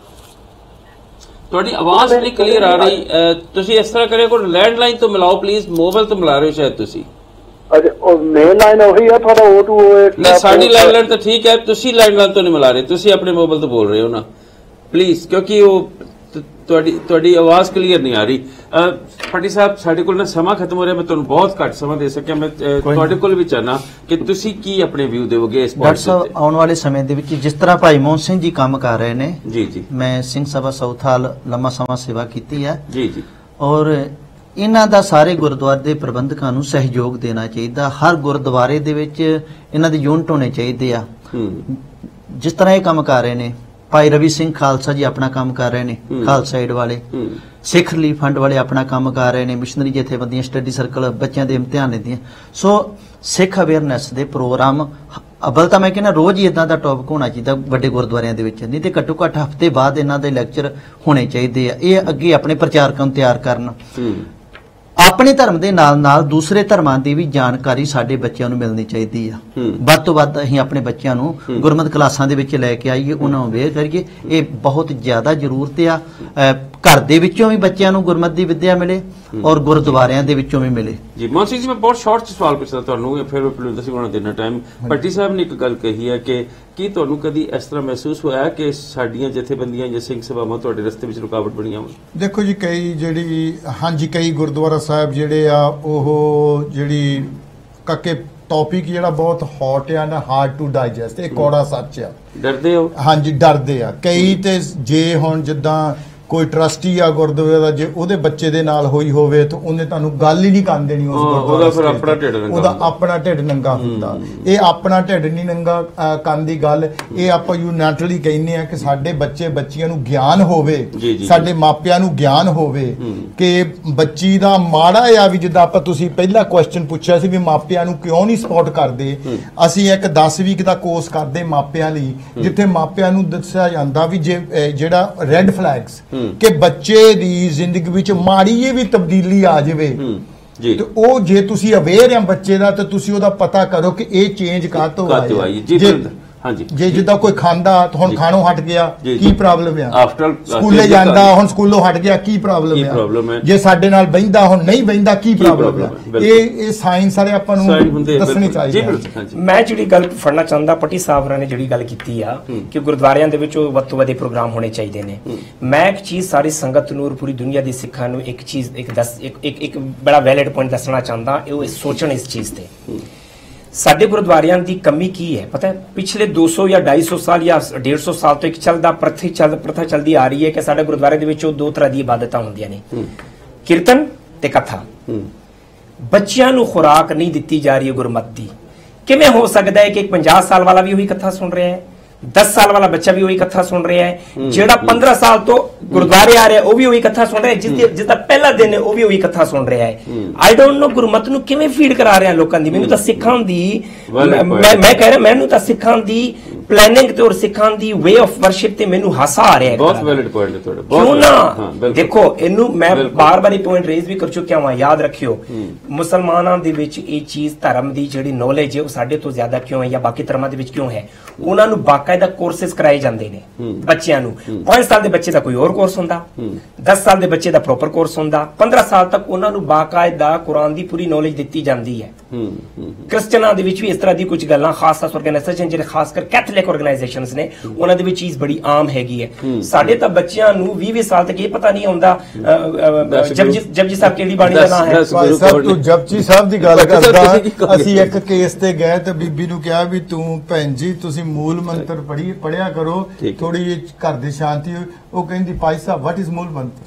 ਤੁਹਾਡੀ ਆਵਾਜ਼ ਨਹੀਂ ਕਲੀਅਰ ਆ ਰਹੀ। ਤੁਸੀਂ ਇਸ ਤਰ੍ਹਾਂ ਕਰਿਓ ਕੋਈ ਲੈਂਡਲਾਈਨ ਤੋਂ ਮਿਲਾਓ ਪਲੀਜ਼, ਮੋਬਾਈਲ ਤੋਂ ਮਿਲਾ ਰਹੇ ਹੋ ਸ਼ਾਇਦ ਤੁਸੀਂ। ਮੇਨ ਲਾਈਨ ਉਹੀ ਆ ਤੁਹਾਡਾ O2 ਨਹੀਂ, ਸਾਡੀ ਲੈਂਡਲਾਈਨ ਤਾਂ ਠੀਕ ਹੈ, ਤੁਸੀਂ ਲੈਂਡਲਾਈਨ ਤੋਂ ਨਹੀਂ ਮਿਲਾ ਰਹੇ, ਤੁਸੀਂ ਆਪਣੇ ਮੋਬਾਈਲ ਤੋਂ ਬੋਲ ਰਹੇ ਹੋ ਨਾ ਪਲੀਜ਼, ਕਿਉਂਕਿ ਉਹ ਤੁਹਾਡੀ ਆਵਾਜ਼ ਕਲੀਅਰ ਨਹੀਂ ਆ ਰਹੀ। ਫਟੀ ਸਾਹਿਬ ਸਾਡੇ ਕੋਲ ਨਾ ਸਮਾਂ ਖਤਮ ਹੋ ਰਿਹਾ, ਮੈਂ ਤੁਹਾਨੂੰ ਬਹੁਤ ਘੱਟ ਸਮਾਂ ਦੇ ਸਕਿਆ। ਮੈਂ ਤੁਹਾਡੇ ਕੋਲ ਵੀ ਚਾਹਨਾ ਕਿ ਤੁਸੀਂ ਕੀ ਆਪਣੇ ਵਿਊ ਦੇਵੋਗੇ ਇਸ ਡਾਕਟਰ ਸਾਹਿਬ ਆਉਣ ਵਾਲੇ ਸਮੇਂ ਦੇ ਵਿੱਚ ਜਿਸ ਤਰ੍ਹਾਂ ਭਾਈ ਮੋਹਨ ਸਿੰਘ ਜੀ ਕੰਮ ਕਰ ਰਹੇ ਨੇ। ਜੀ ਜੀ, ਮੈਂ ਸਿੰਘ ਸਭਾ ਸਾਊਥ ਹਾਲ ਲੰਮਾ ਸਮਾਂ ਸੇਵਾ ਕੀਤੀ ਹੈ ਜੀ ਜੀ, ਔਰ ਇਹਨਾਂ ਦਾ ਸਾਰੇ ਗੁਰਦੁਆਰੇ ਦੇ ਪ੍ਰਬੰਧਕਾਂ ਨੂੰ ਸਹਿਯੋਗ ਦੇਣਾ ਚਾਹੀਦਾ। ਹਰ ਗੁਰਦੁਆਰੇ ਦੇ ਵਿੱਚ ਇਹਨਾਂ ਦੇ ਯੂਨਿਟ ਹੋਣੇ ਚਾਹੀਦੇ ਆ। ਜਿਸ ਤਰ੍ਹਾਂ ਇਹ ਕੰਮ ਕਰ ਰਹੇ ਨੇ, ਭਾਈ ਰਵੀ ਸਿੰਘ ਖਾਲਸਾ ਜੀ ਆਪਣਾ ਕੰਮ ਕਰ ਰਹੇ ਨੇ, ਖਾਲਸਾ ਏਡ ਵਾਲੇ, ਸਿੱਖ ਰਿਲੀਫ ਫੰਡ ਵਾਲੇ ਆਪਣਾ ਕੰਮ ਕਰ ਰਹੇ ਨੇ, ਮਿਸ਼ਨਰੀ ਜਥੇਬੰਦੀਆਂ, ਸਟੱਡੀ ਸਰਕਲ, ਬੱਚਿਆਂ ਦੇ ਇਮਤਿਹਾਨ ਲੈਂਦੀਆਂ। ਸੋ ਸਿੱਖ ਅਵੇਅਰਨੈਸ ਦੇ ਪ੍ਰੋਗਰਾਮ ਅਬਲ ਤਾਂ ਮੈਂ ਕਹਿੰਦਾ ਰੋਜ਼ ਹੀ ਇਦਾਂ ਦਾ ਟੌਪਿਕ ਹੋਣਾ ਚਾਹੀਦਾ ਵੱਡੇ ਗੁਰਦੁਆਰਿਆਂ ਦੇ ਵਿੱਚ, ਨਹੀਂ ਤੇ ਘੱਟੋ ਘੱਟ ਹਫ਼ਤੇ ਬਾਅਦ ਇਹਨਾਂ ਦੇ ਲੈਕਚਰ ਹੋਣੇ ਚਾਹੀਦੇ ਆ। ਇਹ ਅੱਗੇ ਆਪਣੇ ਪ੍ਰਚਾਰਕਾਂ ਨੂੰ ਤਿਆਰ ਕਰਨ। ਆਪਣੇ ਧਰਮ ਦੇ ਨਾਲ ਨਾਲ ਦੂਸਰੇ ਧਰਮਾਂ ਦੀ ਵੀ ਜਾਣਕਾਰੀ ਸਾਡੇ ਬੱਚਿਆਂ ਨੂੰ ਮਿਲਣੀ ਚਾਹੀਦੀ ਆ। ਵੱਧ ਤੋਂ ਵੱਧ ਅਸੀਂ ਆਪਣੇ ਬੱਚਿਆਂ ਨੂੰ ਗੁਰਮਤਿ ਕਲਾਸਾਂ ਦੇ ਵਿੱਚ ਲੈ ਕੇ ਆਈਏ, ਉਹਨਾਂ ਨੂੰ ਅਵੇਅਰ ਕਰੀਏ। ਇਹ ਬਹੁਤ ਜ਼ਿਆਦਾ ਜ਼ਰੂਰਤ ਆ। ਘਰ ਦੇ ਵਿੱਚੋਂ ਵੀ ਬੱਚਿਆਂ ਨੂੰ ਗੁਰਮਤਿ ਦੀ ਵਿੱਦਿਆ ਮਿਲੇ ਔਰ ਗੁਰਦੁਆਰਿਆਂ ਦੇ ਵਿੱਚੋਂ ਵੀ ਮਿਲੇ। ਜੀ ਮੋਹਨ ਸਿੰਘ ਜੀ, ਮੈਂ ਬਹੁਤ ਸ਼ਾਰਟ ਸਵਾਲ ਪੁੱਛਦਾ ਤੁਹਾਨੂੰ, ਫਿਰ ਪਲਵਿੰਦਰ ਸਿੰਘ ਹੋਣਾ ਦੇਣਾ ਟਾਈਮ। ਭੱਟੀ ਸਾਹਿਬ ਨੇ ਇੱਕ ਗੱਲ ਕਹੀ ਹੈ ਕਿ ਕੀ ਤੁਹਾਨੂੰ ਕਦੀ ਇਸ ਤਰ੍ਹਾਂ ਮਹਿਸੂਸ ਹੋਇਆ ਕਿ ਸਾਡੀਆਂ ਜਥੇਬੰਦੀਆਂ ਜਾਂ ਸਿੰਘ ਸਭਾਵਾਂ ਤੁਹਾਡੇ ਰਸਤੇ ਵਿੱਚ ਰੁਕਾਵਟ ਬਣੀਆਂ ਹੋਣ? ਦੇਖੋ ਜੀ, ਕਈ ਗੁਰਦੁਆਰਾ ਸਾਹਿਬ ਜਿਹੜੇ ਆ ਉਹ ਜਿਹੜੀ ਕਾਕੇ ਟੌਪਿਕ ਜਿਹੜਾ ਬਹੁਤ ਹੌਟ ਆ ਨਾ, ਹਾਰਡ ਟੂ ਡਾਈਜੈਸਟ, ਇਹ ਕੌੜਾ ਸੱਚ ਆ। ਡਰਦੇ ਹੋ? ਹਾਂਜੀ ਡਰਦੇ ਆ ਕਈ। ਤੇ ਜੇ ਹੁਣ ਜਿੱਦਾਂ ਕੋਈ ਟਰਸਟੀ ਆ ਗੁਰਦੁਆਰੇ ਦਾ, ਜੇ ਉਹਦੇ ਬੱਚੇ ਦੇ ਨਾਲ ਹੋਈ ਹੋਵੇ ਤਾਂ ਉਹਨੇ ਤੁਹਾਨੂੰ ਗੱਲ ਹੀ ਨਹੀਂ ਕਰਨ ਦੇਣੀ ਉਸ ਗੁਰਦੁਆਰੇ। ਉਹਦਾ ਆਪਣਾ ਢਿੱਡ ਨੰਗਾ ਹੁੰਦਾ। ਇਹ ਆਪਣਾ ਢਿੱਡ ਨਹੀਂ ਨੰਗਾ ਕਰਨ ਦੀ ਗੱਲ, ਇਹ ਆਪਾਂ ਯੂਨੈਟਰਲੀ ਕਹਿੰਦੇ ਆ ਕਿ ਸਾਡੇ ਬੱਚਿਆਂ ਨੂੰ ਗਿਆਨ ਹੋਵੇ, ਸਾਡੇ ਮਾਪਿਆਂ ਨੂੰ ਗਿਆਨ ਹੋਵੇ ਕਿ ਬੱਚੀ ਦਾ ਮਾੜਾ ਆ ਵੀ। ਜਿੱਦਾਂ ਆਪਾਂ ਤੁਸੀਂ ਪਹਿਲਾ ਕੁਐਸਚਨ ਪੁੱਛਿਆ ਸੀ ਵੀ ਮਾਪਿਆਂ ਨੂੰ ਕਿਉਂ ਨਹੀਂ ਸਪੋਰਟ ਕਰਦੇ, ਅਸੀਂ ਇੱਕ 10 ਵੀਕ ਦਾ ਕੋਰਸ ਕਰਦੇ ਮਾਪਿਆਂ ਲਈ, ਜਿੱਥੇ ਮਾਪਿਆਂ ਨੂੰ ਦੱਸਿਆ ਜਾਂਦਾ ਵੀ ਜੇ ਜਿਹੜਾ ਰੈੱਡ ਫਲੈਗਸ ਕਿ ਬੱਚੇ ਦੀ ਜ਼ਿੰਦਗੀ ਵਿੱਚ ਮਾੜੀ ਜਿਹੀ ਵੀ ਤਬਦੀਲੀ ਆ ਜਾਵੇ ਤੇ ਉਹ ਜੇ ਤੁਸੀਂ ਅਵੇਅਰ ਆ ਬੱਚੇ ਦਾ ਤਾਂ ਤੁਸੀਂ ਉਹਦਾ ਪਤਾ ਕਰੋ ਕਿ ਇਹ ਚੇਂਜ ਕਾਹਤੋਂ ਆਇਆ। ਜੇ ਜਿੱਦਾਂ ਕੋਈ ਖਾਂਦਾ ਤਾਂ ਹੁਣ ਖਾਣੋਂ ਹਟ ਗਿਆ ਕੀ ਪ੍ਰੋਬਲਮ ਆ, ਸਕੂਲੇ ਜਾਂਦਾ ਹੁਣ ਸਕੂਲੋਂ ਹਟ ਗਿਆ ਕੀ ਪ੍ਰੋਬਲਮ ਆ, ਜੇ ਸਾਡੇ ਨਾਲ ਬਹਿੰਦਾ ਹੁਣ ਨਹੀਂ ਬਹਿੰਦਾ ਕੀ ਪ੍ਰੋਬਲਮ ਆ। ਇਹ ਸਾਇੰਸ ਸਾਰੇ ਆਪਾਂ ਨੂੰ ਦੱਸਣੀ ਚਾਹੀਦੀ ਹੈ। ਮੈਂ ਜਿਹੜੀ ਗੱਲ ਫੜਨਾ ਚਾਹੁੰਦਾ ਪੱਟੀ ਸਾਹਿਬ ਨੇ ਜਿਹੜੀ ਗੱਲ ਕੀਤੀ ਆ ਕਿ ਗੁਰਦੁਆਰਿਆਂ ਦੇ ਵਿੱਚ ਵੱਧ ਤੋਂ ਵੱਧ ਪ੍ਰੋਗਰਾਮ ਹੋਣੇ ਚਾਹੀਦੇ ਨੇ। ਮੈਂ ਇੱਕ ਚੀਜ਼ ਸਾਰੀ ਸੰਗਤ ਨੂੰ ਪੂਰੀ ਦੁਨੀਆ ਦੀ ਸਿੱਖਾਂ ਨੂੰ ਇੱਕ ਚੀਜ਼ ਇੱਕ ਬੜਾ ਵੈਲਿਡ ਪੁਆਇੰਟ ਦੱਸਣਾ ਚਾਹੁੰਦਾ, ਇਹ ਸੋਚਣ ਇਸ ਚੀਜ਼ ਤੇ ਸਾਡੇ ਗੁਰਦੁਆਰਿਆਂ ਦੀ ਕਮੀ ਕੀ ਹੈ ਪਤਾ ਹੈ। ਪਿਛਲੇ 200 ਜਾਂ 250 ਸਾਲ ਜਾਂ 150 ਸਾਲ ਤੋਂ ਇੱਕ ਚੱਲਦਾ ਪ੍ਰਥਾ ਚੱਲਦੀ ਆ ਰਹੀ ਹੈ ਕਿ ਸਾਡੇ ਗੁਰਦੁਆਰੇ ਦੇ ਵਿੱਚ ਦੋ ਤਰ੍ਹਾਂ ਦੀ ਇਬਾਦਤਾਂ ਹੁੰਦੀਆਂ ਨੇ, ਕੀਰਤਨ ਤੇ ਕਥਾ। ਬੱਚਿਆਂ ਨੂੰ ਖੁਰਾਕ ਨਹੀਂ ਦਿੱਤੀ ਜਾ ਰਹੀ ਹੈ ਗੁਰਮਤਿ ਦੀ। ਕਿਵੇਂ ਹੋ ਸਕਦਾ ਹੈ ਕਿ ਇੱਕ 50 ਸਾਲ ਵਾਲਾ ਵੀ ਉਹੀ ਕਥਾ ਸੁਣ ਰਿਹਾ ਹੈ, 10 ਸਾਲ ਵਾਲਾ ਬੱਚਾ ਵੀ ਉਹੀ ਕਥਾ ਸੁਣ ਰਿਹਾ ਹੈ, ਜਿਹੜਾ 15 ਸਾਲ ਤੋਂ ਗੁਰਦੁਆਰੇ ਆ ਰਿਹਾ ਉਹ ਵੀ ਉਹੀ ਕਥਾ ਸੁਣ ਰਿਹਾ ਹੈ, ਜਿਸ ਦਾ ਪਹਿਲਾ ਦਿਨ ਹੈ ਉਹ ਵੀ ਉਹੀ ਕਥਾ ਸੁਣ ਰਿਹਾ ਹੈ। ਆਈ ਡੋਂਟ ਨੋ ਗੁਰਮਤਿ ਨੂੰ ਕਿਵੇਂ ਫੀਡ ਕਰਾ ਰਿਹਾ ਲੋਕਾਂ ਦੀ। ਮੈਨੂੰ ਤਾਂ ਸਿੱਖਾਂ ਦੀ ਮੈਂ ਕਹਿ ਰਿਹਾ ਮੈਨੂੰ ਤਾਂ ਸਿੱਖਾਂ ਦੀ ਪਲੈਨਿੰਗ ਤੇ ਔਰ ਸਿੱਖਾਂ ਦੀ ਵੇ ਆਫ ਵਰਸ਼ਿਪ ਤੇ ਮੈਨੂੰ ਹਾਸਾ ਆ ਰਿਹਾ ਹੈ। ਬਹੁਤ ਵੈਲਿਡ ਪੁਆਇੰਟ ਹੈ ਤੁਹਾਡਾ। ਕਿਉਂ ਨਾ ਦੇਖੋ ਇਹਨੂੰ ਮੈਂ ਬਾਰ-ਬਾਰ ਇਹ ਪੁਆਇੰਟ ਰੇਜ਼ ਵੀ ਕਰ ਚੁੱਕਿਆ ਹਾਂ। ਯਾਦ ਰੱਖਿਓ ਮੁਸਲਮਾਨਾਂ ਦੇ ਵਿੱਚ ਇਹ ਚੀਜ਼ ਧਰਮ ਦੀ ਜਿਹੜੀ ਨੌਲੇਜ ਹੈ ਉਹ ਸਾਡੇ ਤੋਂ ਜ਼ਿਆਦਾ ਕਿਉਂ ਹੈ ਜਾਂ ਬਾਕੀ ਧਰਮਾਂ ਦੇ ਵਿੱਚ ਕਿਉਂ ਹੈ। ਉਹਨਾਂ ਨੂੰ ਬਾਕਾਇਦਾ ਕੋਰਸਿਸ ਕਰਾਏ ਜਾਂਦੇ ਨੇ ਬੱਚਿਆਂ ਨੂੰ। 5 ਸਾਲ ਦੇ ਬੱਚੇ ਦਾ ਕੋਈ ਹੋਰ ਕੋਰਸ ਹੁੰਦਾ, 10 ਸਾਲ ਦੇ ਬੱਚੇ ਦਾ ਪ੍ਰੋਪਰ ਕੋਰਸ ਹੁੰਦਾ, 15 ਸਾਲ ਤੱਕ ਉਹਨਾਂ ਨੂੰ ਬਾਕਾਇਦਾ ਕੁਰਾਨ ਦੀ ਪੂਰੀ ਨੌਲੇਜ ਦਿੱਤੀ ਜਾਂਦੀ ਹੈ। ਕ੍ਰਿਸਚਨਾਂ ਦੇ ਵਿੱਚ ਵੀ ਇਸ ਤਰ੍ਹਾਂ ਦੀ ਕੁਝ ਗੱਲਾਂ ਖਾਸ ਆਰਗੇਨਾਈਜੇਸ਼ਨ ਜਿਹੜੇ ਖਾਸ ਕਰ ਕੈਥੋਲਿਕ ਆਰਗੇਨਾਈਜੇਸ਼ਨਸ ਨੇ ਉਹਨਾਂ ਦੇ ਵਿੱਚ ਚੀਜ਼ ਬੜੀ ਆਮ ਹੈਗੀ ਹੈ। ਸਾਡੇ ਤਾਂ ਬੱਚਿਆਂ ਨੂੰ 20 ਸਾਲ ਤੱਕ ਇਹ ਪਤਾ ਨਹੀਂ ਹੁੰਦਾ ਜਪਜੀ ਸਾਹਿਬ ਕਿਹੜੀ ਬਾਣੀ ਦਾ ਨਾਮ ਹੈ। ਤੂੰ ਜਪਜੀ ਸਾਹਿਬ ਦੀ ਗੱਲ ਕਰਦਾ। ਅਸੀਂ ਇੱਕ ਕੇਸ ਤੇ ਗਏ ਤੇ ਬੀਬੀ ਨੂੰ ਕਿਹਾ ਵੀ ਤੂੰ ਭੈਣ ਜੀ ਤੁਸੀਂ ਮੂਲ ਮੰਤਰ ਪੜਿਆ ਕਰੋ ਥੋੜੀ ਜਿਹੀ ਘਰ ਦੀ ਸ਼ਾਂਤੀ। ਉਹ ਕਹਿੰਦੀ ਭਾਈ ਸਾਹਿਬ ਵਾਟ ਇਜ਼ ਮੂਲ ਮੰਤਰ।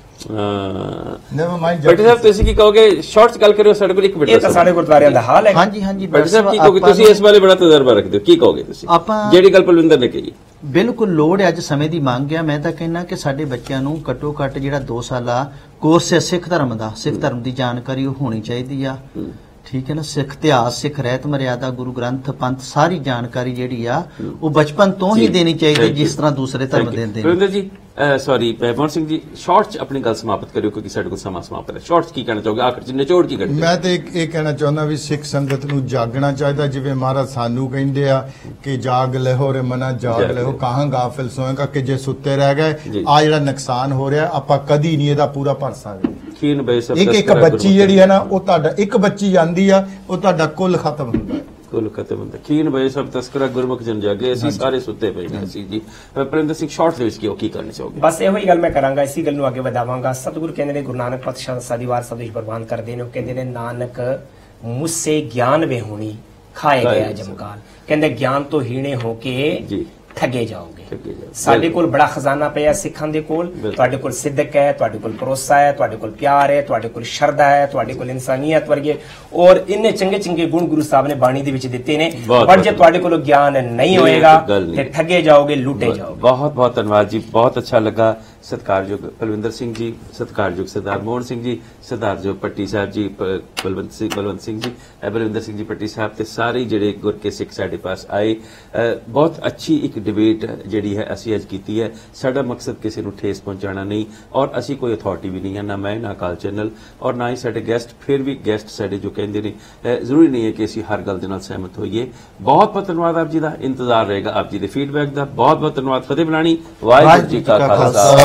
Never mind. ਬਟ ਸਾਹਿਬ ਤੁਸੀਂ ਕੀ ਕਹੋਗੇ ਸ਼ਾਰਟਸ ਗੱਲ ਕਰਿਓ ਸਾਡੇ ਕੋਲ ਇੱਕ ਮਿੰਟ। ਇਹ ਤਾਂ ਸਾਡੇ ਗੁਰਦੁਆਰਿਆਂ ਦਾ ਹਾਲ ਹੈ। ਹਾਂਜੀ ਬਟ ਸਾਹਿਬ ਕੀ ਕਹੋਗੇ ਤੁਸੀਂ ਇਸ ਬਾਰੇ ਬੜਾ ਤਜਰਬਾ ਰੱਖਦੇ ਹੋ, ਕੀ ਕਹੋਗੇ ਤੁਸੀਂ ਜਿਹੜੀ ਗੱਲ ਪਲਵਿੰਦਰ ਨੇ ਕਹੀ। ਬਿਲਕੁਲ ਲੋੜ ਹੈ, ਅੱਜ ਸਮੇਂ ਦੀ ਮੰਗ ਹੈ। ਮੈਂ ਤਾਂ ਕਹਿੰਦਾ ਕਿ ਸਾਡੇ ਬੱਚਿਆਂ ਨੂੰ ਘੱਟੋ ਘੱਟ ਜਿਹੜਾ 2 ਸਾਲਾ ਕੋਰਸ ਹੈ ਸਿੱਖ ਧਰਮ ਦਾ, ਸਿੱਖ ਧਰਮ ਦੀ ਜਾਣਕਾਰੀ ਉਹ ਹੋਣੀ ਚਾਹੀਦੀ ਆ। ਠੀਕ ਹੈ ਨਾ, ਸਿੱਖ ਇਤਿਹਾਸ, ਸਿੱਖ ਰਹਿਤ ਮਰਿਆਦਾ, ਗੁਰੂ ਗ੍ਰੰਥ, ਪੰਥ ਸਾਰੀ ਜਾਣਕਾਰੀ ਜਿਹੜੀ ਆ ਉਹ ਬਚਪਨ ਤੋਂ ਹੀ ਦੇਣੀ ਚਾਹੀਦੀ ਜਿਸ ਤਰ੍ਹਾਂ ਦੂਸਰੇ ਧਰਮ ਦਿੰਦੇ ਨੇ। ਜੀ ਸੌਰੀ ਮੋਹਨ ਸਿੰਘ ਜੀ ਸ਼ਾਰਟਸ ਆਪਣੀ ਗੱਲ ਸਮਾਪਤ ਕਰਿਓ ਕਿਉਂਕਿ ਸਾਡੇ ਕੋਲ ਸਮਾਂ ਸਮਾਪਤ ਹੈ। ਸ਼ਾਰਟਸ ਕੀ ਕਹਿਣਾ ਚਾਹੋਗੇ ਆਖਰ ਚ ਨਿਚੋੜ ਕੀ ਕਰਦੇ? ਮੈਂ ਤੇ ਇਹ ਕਹਿਣਾ ਚਾਹੁੰਦਾ ਵੀ ਸਿੱਖ ਸੰਗਤ ਨੂੰ ਜਾਗਣਾ ਚਾਹੀਦਾ। ਜਿਵੇਂ ਮਹਾਰਾਜ ਸਾਨੂੰ ਕਹਿੰਦੇ ਆ ਕਿ ਜਾਗ ਲਹੋ ਰੇ ਮਨਾ ਜਾਗ ਲਹੋ ਕਾਹਾਂ ਗਾਫਿਲ ਸੋਏਗਾ, ਕਿ ਜੇ ਸੁੱਤੇ ਰਹਿ ਗਏ ਆ ਜਿਹੜਾ ਨੁਕਸਾਨ ਹੋ ਰਿਹਾ ਆਪਾਂ ਕਦੀ ਨਹੀਂ ਇਹਦਾ ਪੂਰਾ ਭਰ ਸਕਦੇ। ਇੱਕ ਬੱਚੀ ਜਿਹੜੀ ਹੈ ਨਾ ਉਹ ਤੁਹਾਡਾ ਇੱਕ ਬੱਚੀ ਜਾਂਦੀ ਆ ਉਹ ਤੁਹਾਡਾ ਕੁੱਲ ਖਤਮ ਹੁੰਦਾ ਹੈ। ਕੁੱਲ ਖਤਮ ਹੁੰਦਾ। ਖੀਨ ਬਏ ਸਭ ਤਸਕਰਾ ਗੁਰਮੁਖ ਜਨ ਜਾਗੇ। ਅਸੀਂ ਸਾਰੇ ਸੁੱਤੇ ਪਏ ਨੇ ਅਸੀਂ ਜੀ। ਪਰਿੰਦਰ ਸਿੰਘ ਸ਼ਾਰਟ ਦੇ ਵਿੱਚ ਕੀ ਕਰਨੀ ਚਾਹੋਗੇ? ਬਸ ਇਹੋ ਹੀ ਗੱਲ ਮੈਂ ਕਰਾਂਗਾ, ਇਸੀ ਗੱਲ ਨੂੰ ਅੱਗੇ ਵਧਾਵਾਂਗਾ। ਸਤਿਗੁਰੂ ਕਹਿੰਦੇ ਨੇ, ਗੁਰੂ ਨਾਨਕ ਪਾਤਸ਼ਾਹ ਸਾਦੀਵਾਰ ਸੰਦੇਸ਼ ਪ੍ਰਵਾਨ ਕਰਦੇ ਨੇ, ਉਹ ਕਹਿੰਦੇ ਨੇ ਨਾਨਕ ਮੁਝਸੇ ਗਿਆਨ ਵੇ ਹੋਣੀ ਖਾਏ ਗਿਆ ਜਮਕਾਲ। ਕਹਿੰਦੇ ਗਿਆਨ ਤੋਂ ਹੀਣੇ ਹੋ ਕੇ ਠੱਗੇ ਜਾਓਗੇ। ਸਾਡੇ ਕੋਲ ਬੜਾ ਖਜ਼ਾਨਾ ਪਿਆ ਸਿੱਖਾਂ ਦੇ ਕੋਲ। ਤੁਹਾਡੇ ਕੋਲ ਸਿੱਦਕ ਹੈ, ਤੁਹਾਡੇ ਕੋਲ ਭਰੋਸਾ ਹੈ, ਤੁਹਾਡੇ ਕੋਲ ਪਿਆਰ ਹੈ, ਤੁਹਾਡੇ ਕੋਲ ਸ਼ਰਧਾ ਹੈ, ਤੁਹਾਡੇ ਕੋਲ ਇਨਸਾਨੀਅਤ ਵਰਗੇ ਔਰ ਇੰਨੇ ਚੰਗੇ ਚੰਗੇ ਗੁਣ ਗੁਰੂ ਸਾਹਿਬ ਨੇ ਬਾਣੀ ਦੇ ਵਿੱਚ ਦਿੱਤੇ ਨੇ। ਪਰ ਜੇ ਤੁਹਾਡੇ ਕੋਲ ਗਿਆਨ ਨਹੀਂ ਹੋਏਗਾ ਤੇ ਠੱਗੇ ਜਾਓਗੇ, ਲੁੱਟੇ ਜਾਓਗੇ। ਬਹੁਤ ਬਹੁਤ ਧੰਨਵਾਦ ਜੀ, ਬਹੁਤ ਅੱਛਾ ਲੱਗਾ। ਸਤਿਕਾਰਯੋਗ ਪਲਵਿੰਦਰ ਸਿੰਘ ਜੀ, ਸਤਿਕਾਰਯੋਗ ਸਰਦਾਰ ਮੋਹਨ ਸਿੰਘ ਜੀ, ਸਰਦਾਰਯੋਗ ਪੱਟੀ ਸਾਹਿਬ ਜੀ, ਬਲਵੰਤ ਸਿੰਘ ਜੀ, ਬਲਵਿੰਦਰ ਸਿੰਘ ਜੀ ਪੱਟੀ ਸਾਹਿਬ ਤੇ ਸਾਰੇ ਜਿਹੜੇ ਗੁਰ ਕੇ ਸਿੱਖ ਸਾਡੇ ਪਾਸ ਆਏ। ਬਹੁਤ ਅੱਛੀ ਇੱਕ ਡਿਬੇਟ ਜਿਹੜੀ ਹੈ ਅਸੀਂ ਅੱਜ ਕੀਤੀ ਹੈ। ਸਾਡਾ ਮਕਸਦ ਕਿਸੇ ਨੂੰ ਠੇਸ ਪਹੁੰਚਾਉਣਾ ਨਹੀਂ ਔਰ ਅਸੀਂ ਕੋਈ ਅਥਾਰਟੀ ਵੀ ਨਹੀਂ ਹੈ, ਨਾ ਮੈਂ ਨਾ ਅਕਾਲ ਚੈਨਲ ਔਰ ਨਾ ਹੀ ਸਾਡੇ ਗੈਸਟ। ਫਿਰ ਵੀ ਗੈਸਟ ਸਾਡੇ ਜੋ ਕਹਿੰਦੇ ਨੇ ਜ਼ਰੂਰੀ ਨਹੀਂ ਹੈ ਕਿ ਅਸੀਂ ਹਰ ਗੱਲ ਦੇ ਨਾਲ ਸਹਿਮਤ ਹੋਈਏ। ਬਹੁਤ ਬਹੁਤ ਧੰਨਵਾਦ ਆਪ ਜੀ ਦਾ। ਇੰਤਜ਼ਾਰ ਰਹੇਗਾ ਆਪ ਜੀ ਦੇ ਫੀਡਬੈਕ ਦਾ। ਬਹੁਤ ਬਹੁਤ ਧੰਨਵਾਦ। ਫਤਿਹ ਬੁਲਾਣੀ। ਵਾਹਿਗੁਰੂ ਜੀ ਕਾ ਖਾਲਸਾ।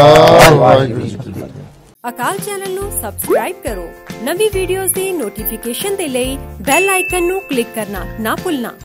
ਅਕਾਲ ਚੈਨਲ ਨੂੰ ਸਬਸਕ੍ਰਾਈਬ ਕਰੋ। ਨਵੀਂ ਵੀਡੀਓਜ਼ ਦੀ ਨੋਟੀਫਿਕੇਸ਼ਨ ਦੇ ਲਈ ਬੈਲ ਆਈਕਨ ਨੂੰ ਕਲਿੱਕ ਕਰਨਾ ਨਾ ਭੁੱਲਣਾ।